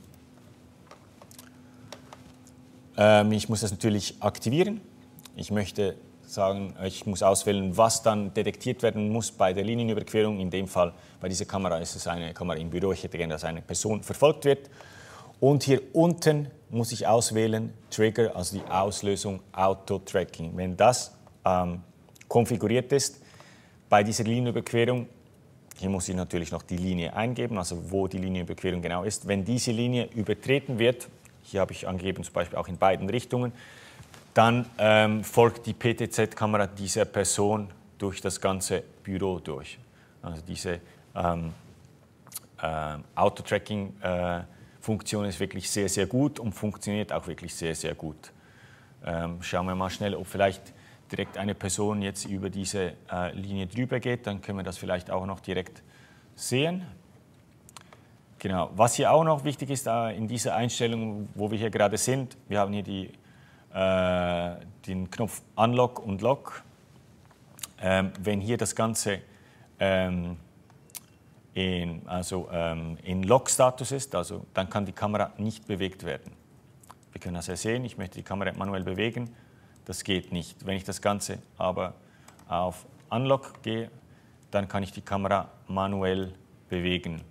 Speaker 1: Ähm, ich muss das natürlich aktivieren. Ich möchte sagen, ich muss auswählen, was dann detektiert werden muss bei der Linienüberquerung. In dem Fall bei dieser Kamera ist es eine Kamera im Büro. Ich hätte gerne, dass eine Person verfolgt wird. Und hier unten muss ich auswählen Trigger, also die Auslösung Auto-Tracking. Wenn das ähm, konfiguriert ist bei dieser Linienüberquerung, hier muss ich natürlich noch die Linie eingeben, also wo die Linienüberquerung genau ist. Wenn diese Linie übertreten wird, hier habe ich angegeben zum Beispiel auch in beiden Richtungen, dann ähm, folgt die P T Z-Kamera dieser Person durch das ganze Büro durch. Also diese ähm, äh, Auto-Tracking-Funktion äh, ist wirklich sehr, sehr gut und funktioniert auch wirklich sehr, sehr gut. Ähm, schauen wir mal schnell, ob vielleicht direkt eine Person jetzt über diese äh, Linie drüber geht, dann können wir das vielleicht auch noch direkt sehen. Genau. Was hier auch noch wichtig ist äh, in dieser Einstellung, wo wir hier gerade sind, wir haben hier die, äh, den Knopf Unlock und Lock. Ähm, wenn hier das Ganze ähm, in, also, ähm, in Lock-Status ist, also, dann kann die Kamera nicht bewegt werden. Wir können das ja sehen, ich möchte die Kamera manuell bewegen. Das geht nicht. Wenn ich das Ganze aber auf Unlock gehe, dann kann ich die Kamera manuell bewegen.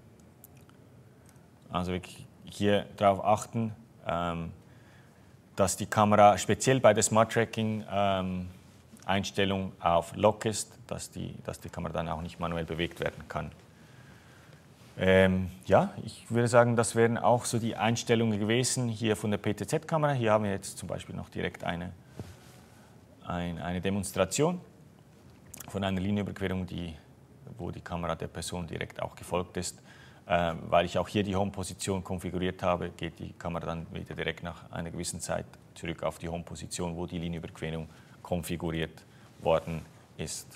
Speaker 1: Also hier darauf achten, ähm, dass die Kamera speziell bei der Smart Tracking ähm, Einstellung auf Lock ist, dass die, dass die Kamera dann auch nicht manuell bewegt werden kann. Ähm, ja, ich würde sagen, das wären auch so die Einstellungen gewesen hier von der P T Z-Kamera. Hier haben wir jetzt zum Beispiel noch direkt eine eine Demonstration von einer Linienüberquerung, die, wo die Kamera der Person direkt auch gefolgt ist. Äh, weil ich auch hier die Home-Position konfiguriert habe, geht die Kamera dann wieder direkt nach einer gewissen Zeit zurück auf die Home-Position, wo die Linienüberquerung konfiguriert worden ist.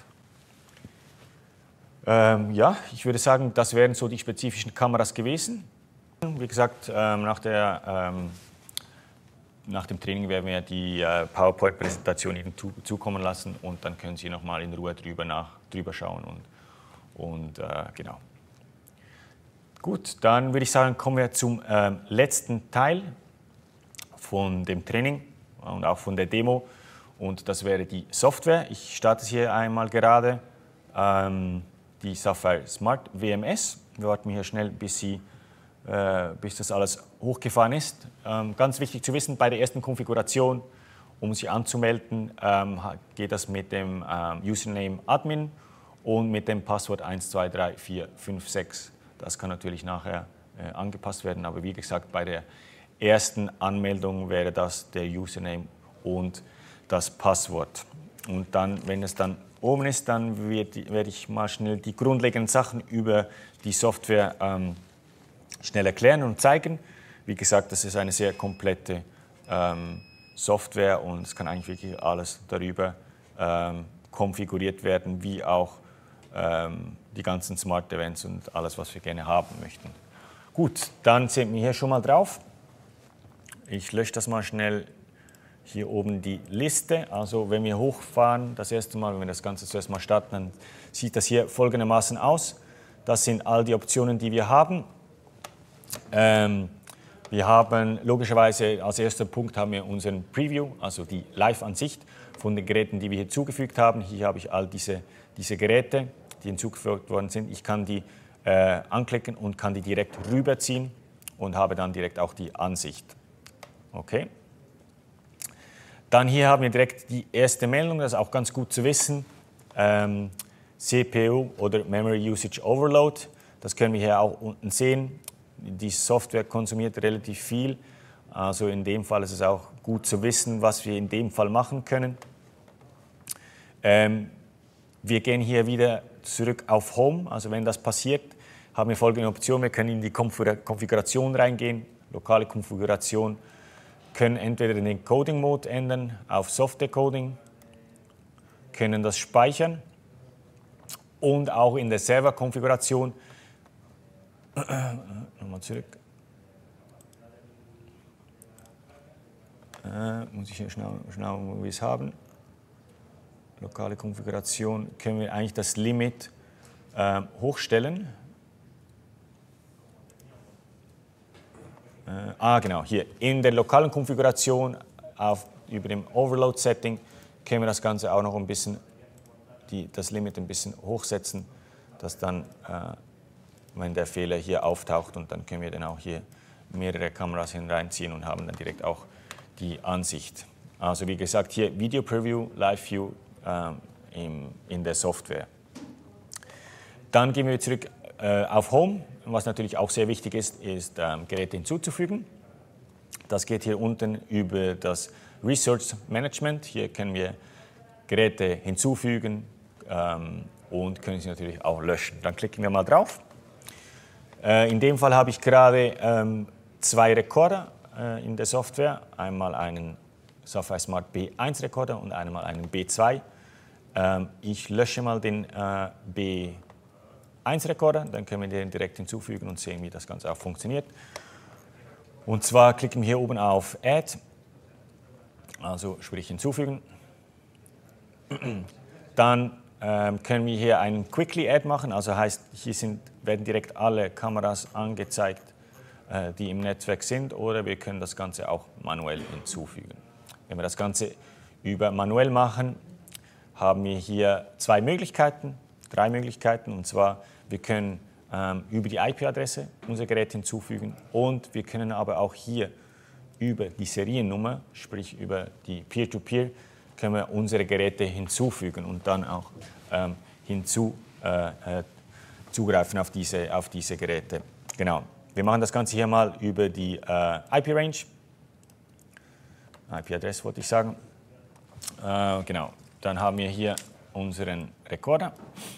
Speaker 1: Ähm, ja, ich würde sagen, das wären so die spezifischen Kameras gewesen. Wie gesagt, ähm, nach der ähm, Nach dem Training werden wir die äh, PowerPoint-Präsentation Ihnen zu, zukommen lassen und dann können Sie noch mal in Ruhe drüber, nach, drüber schauen. Und, und äh, genau. Gut, dann würde ich sagen, kommen wir zum äh, letzten Teil von dem Training und auch von der Demo. Und das wäre die Software. Ich starte es hier einmal gerade. Ähm, die Sapphire Smart W M S. Wir warten hier schnell, bis sie bis das alles hochgefahren ist. Ähm, ganz wichtig zu wissen, bei der ersten Konfiguration, um sie anzumelden, ähm, geht das mit dem ähm, Username Admin und mit dem Passwort eins zwei drei vier fünf sechs. Das kann natürlich nachher äh, angepasst werden, aber wie gesagt, bei der ersten Anmeldung wäre das der Username und das Passwort. Und dann, wenn es dann oben ist, dann werde ich mal schnell die grundlegenden Sachen über die Software ähm, schnell erklären und zeigen. Wie gesagt, das ist eine sehr komplette ähm, Software und es kann eigentlich wirklich alles darüber ähm, konfiguriert werden, wie auch ähm, die ganzen Smart Events und alles, was wir gerne haben möchten. Gut, dann sind wir hier schon mal drauf. Ich lösche das mal schnell. Hier oben die Liste. Also wenn wir hochfahren, das erste Mal, wenn wir das Ganze zuerst mal starten, dann sieht das hier folgendermaßen aus. Das sind all die Optionen, die wir haben. Ähm, wir haben logischerweise als erster Punkt haben wir unseren Preview, also die Live-Ansicht von den Geräten, die wir hier zugefügt haben. Hier habe ich all diese, diese Geräte, die hinzugefügt worden sind. Ich kann die äh, anklicken und kann die direkt rüberziehen und habe dann direkt auch die Ansicht. Okay. Dann hier haben wir direkt die erste Meldung, das ist auch ganz gut zu wissen. Ähm, C P U oder Memory Usage Overload, das können wir hier auch unten sehen. Die Software konsumiert relativ viel, also in dem Fall ist es auch gut zu wissen, was wir in dem Fall machen können. Ähm, wir gehen hier wieder zurück auf Home, also wenn das passiert, haben wir folgende Option, wir können in die Konfiguration reingehen, lokale Konfiguration, können entweder den Coding-Mode ändern auf Soft-Decoding, können das speichern und auch in der Server-Konfiguration, nochmal zurück, äh, muss ich hier schnell schauen, wo wir es haben, lokale Konfiguration, können wir eigentlich das Limit äh, hochstellen. Äh, ah, genau, hier in der lokalen Konfiguration auf, über dem Overload-Setting können wir das Ganze auch noch ein bisschen, die, das Limit ein bisschen hochsetzen, dass dann, äh, wenn der Fehler hier auftaucht und dann können wir dann auch hier mehrere Kameras hineinziehen und haben dann direkt auch die Ansicht. Also wie gesagt, hier Video Preview, Live View äh, im, in der Software. Dann gehen wir zurück äh, auf Home. Was natürlich auch sehr wichtig ist, ist ähm, Geräte hinzuzufügen. Das geht hier unten über das Resource Management. Hier können wir Geräte hinzufügen ähm, und können sie natürlich auch löschen. Dann klicken wir mal drauf. Äh, in dem Fall habe ich gerade ähm, zwei Rekorder äh, in der Software. Einmal einen Sapphire Smart B eins Rekorder und einmal einen B zwei. Ähm, ich lösche mal den äh, B eins Rekorder, dann können wir den direkt hinzufügen und sehen, wie das Ganze auch funktioniert. Und zwar klicken wir hier oben auf Add, also sprich hinzufügen. Dann ähm, können wir hier einen Quickly Add machen, also heißt, hier sind, werden direkt alle Kameras angezeigt, äh, die im Netzwerk sind, oder wir können das Ganze auch manuell hinzufügen. Wenn wir das Ganze über manuell machen, haben wir hier zwei Möglichkeiten. Drei Möglichkeiten, und zwar, wir können ähm, über die I P-Adresse unser Gerät hinzufügen und wir können aber auch hier über die Seriennummer, sprich über die Peer-to-Peer, können wir unsere Geräte hinzufügen und dann auch ähm, hinzu äh, äh, zugreifen auf diese, auf diese Geräte. Genau. Wir machen das Ganze hier mal über die äh, I P-Range, I P-Adresse wollte ich sagen. Äh, genau. Dann haben wir hier unseren Rekorder.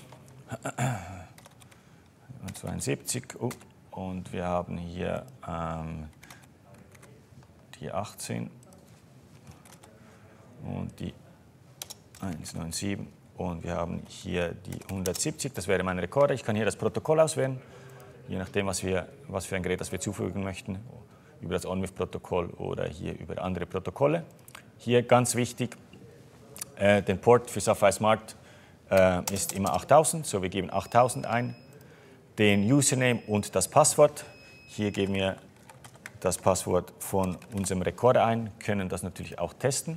Speaker 1: zweiundsiebzig oh, und wir haben hier ähm, die achtzehn und die hundertsiebenundneunzig und wir haben hier die hundertsiebzig, das wäre mein Rekorder. Ich kann hier das Protokoll auswählen, je nachdem, was, wir, was für ein Gerät das wir zufügen möchten, über das ONVIF-Protokoll oder hier über andere Protokolle. Hier ganz wichtig, äh, den Port für Sapphire Smart ist immer achttausend, so wir geben achttausend ein, den Username und das Passwort. Hier geben wir das Passwort von unserem Rekorder ein, können das natürlich auch testen.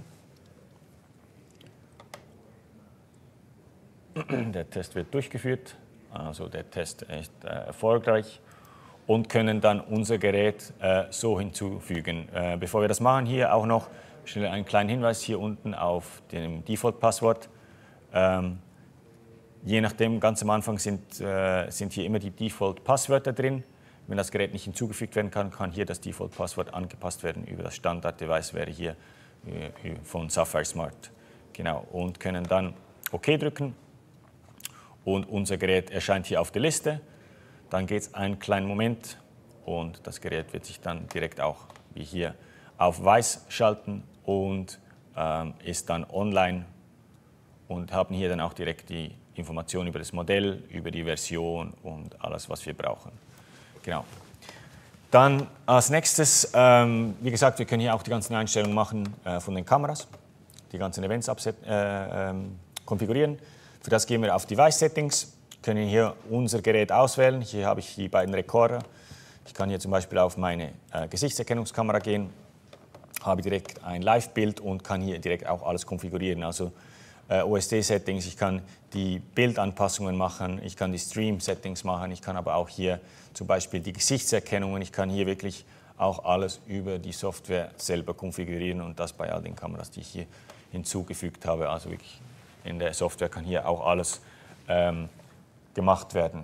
Speaker 1: Der Test wird durchgeführt, also der Test ist äh, erfolgreich und können dann unser Gerät äh, so hinzufügen. Äh, bevor wir das machen, hier auch noch schnell einen kleinen Hinweis hier unten auf dem Default-Passwort. Ähm, Je nachdem, ganz am Anfang sind, äh, sind hier immer die Default-Passwörter drin. Wenn das Gerät nicht hinzugefügt werden kann, kann hier das Default-Passwort angepasst werden über das Standard-Device, wäre hier von Sapphire Smart. Genau, und können dann OK drücken und unser Gerät erscheint hier auf der Liste. Dann geht es einen kleinen Moment und das Gerät wird sich dann direkt auch wie hier auf weiß schalten und ähm, ist dann online und haben hier dann auch direkt die Informationen über das Modell, über die Version und alles, was wir brauchen. Genau. Dann als nächstes, ähm, wie gesagt, wir können hier auch die ganzen Einstellungen machen äh, von den Kameras, die ganzen Events äh, ähm, konfigurieren. Für das gehen wir auf Device Settings, können hier unser Gerät auswählen. Hier habe ich die beiden Rekorder. Ich kann hier zum Beispiel auf meine äh, Gesichtserkennungskamera gehen, habe direkt ein Live-Bild und kann hier direkt auch alles konfigurieren. Also äh, O S D-Settings, ich kann die Bildanpassungen machen, ich kann die Stream-Settings machen, ich kann aber auch hier zum Beispiel die Gesichtserkennungen, ich kann hier wirklich auch alles über die Software selber konfigurieren und das bei all den Kameras, die ich hier hinzugefügt habe. Also wirklich in der Software kann hier auch alles ähm, gemacht werden.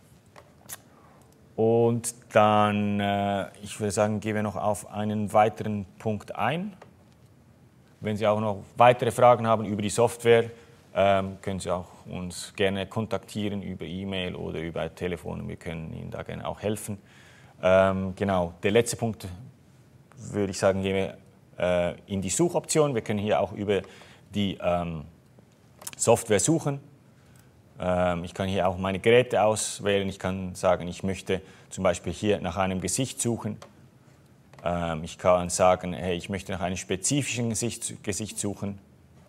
Speaker 1: Und dann, äh, ich würde sagen, gehen wir noch auf einen weiteren Punkt ein. Wenn Sie auch noch weitere Fragen haben über die Software, ähm, können Sie auch uns gerne kontaktieren über E-Mail oder über Telefon. Wir können Ihnen da gerne auch helfen. Ähm, genau, der letzte Punkt, würde ich sagen, gehen wir äh, in die Suchoption. Wir können hier auch über die ähm, Software suchen. Ähm, ich kann hier auch meine Geräte auswählen. Ich kann sagen, ich möchte zum Beispiel hier nach einem Gesicht suchen. Ähm, ich kann sagen, hey, ich möchte nach einem spezifischen Gesicht, Gesicht suchen,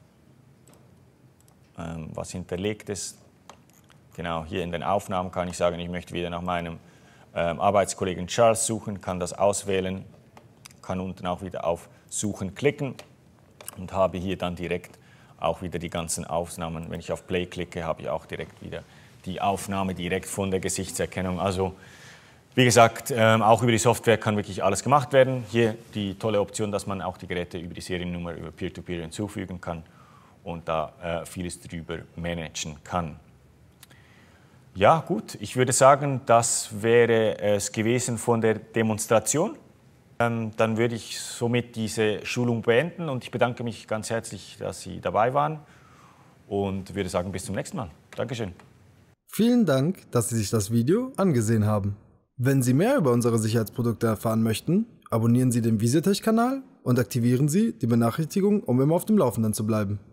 Speaker 1: ähm, was hinterlegt ist. Genau, hier in den Aufnahmen kann ich sagen, ich möchte wieder nach meinem ähm, Arbeitskollegen Charles suchen, kann das auswählen, kann unten auch wieder auf Suchen klicken und habe hier dann direkt auch wieder die ganzen Aufnahmen. Wenn ich auf Play klicke, habe ich auch direkt wieder die Aufnahme direkt von der Gesichtserkennung. Also wie gesagt, ähm, auch über die Software kann wirklich alles gemacht werden. Hier die tolle Option, dass man auch die Geräte über die Seriennummer, über Peer-to-Peer hinzufügen kann und da äh, vieles drüber managen kann. Ja gut, ich würde sagen, das wäre es gewesen von der Demonstration. Ähm, dann würde ich somit diese Schulung beenden und ich bedanke mich ganz herzlich, dass Sie dabei waren und würde sagen, bis zum nächsten Mal. Dankeschön.
Speaker 3: Vielen Dank, dass Sie sich das Video angesehen haben. Wenn Sie mehr über unsere Sicherheitsprodukte erfahren möchten, abonnieren Sie den Visiotech-Kanal und aktivieren Sie die Benachrichtigung, um immer auf dem Laufenden zu bleiben.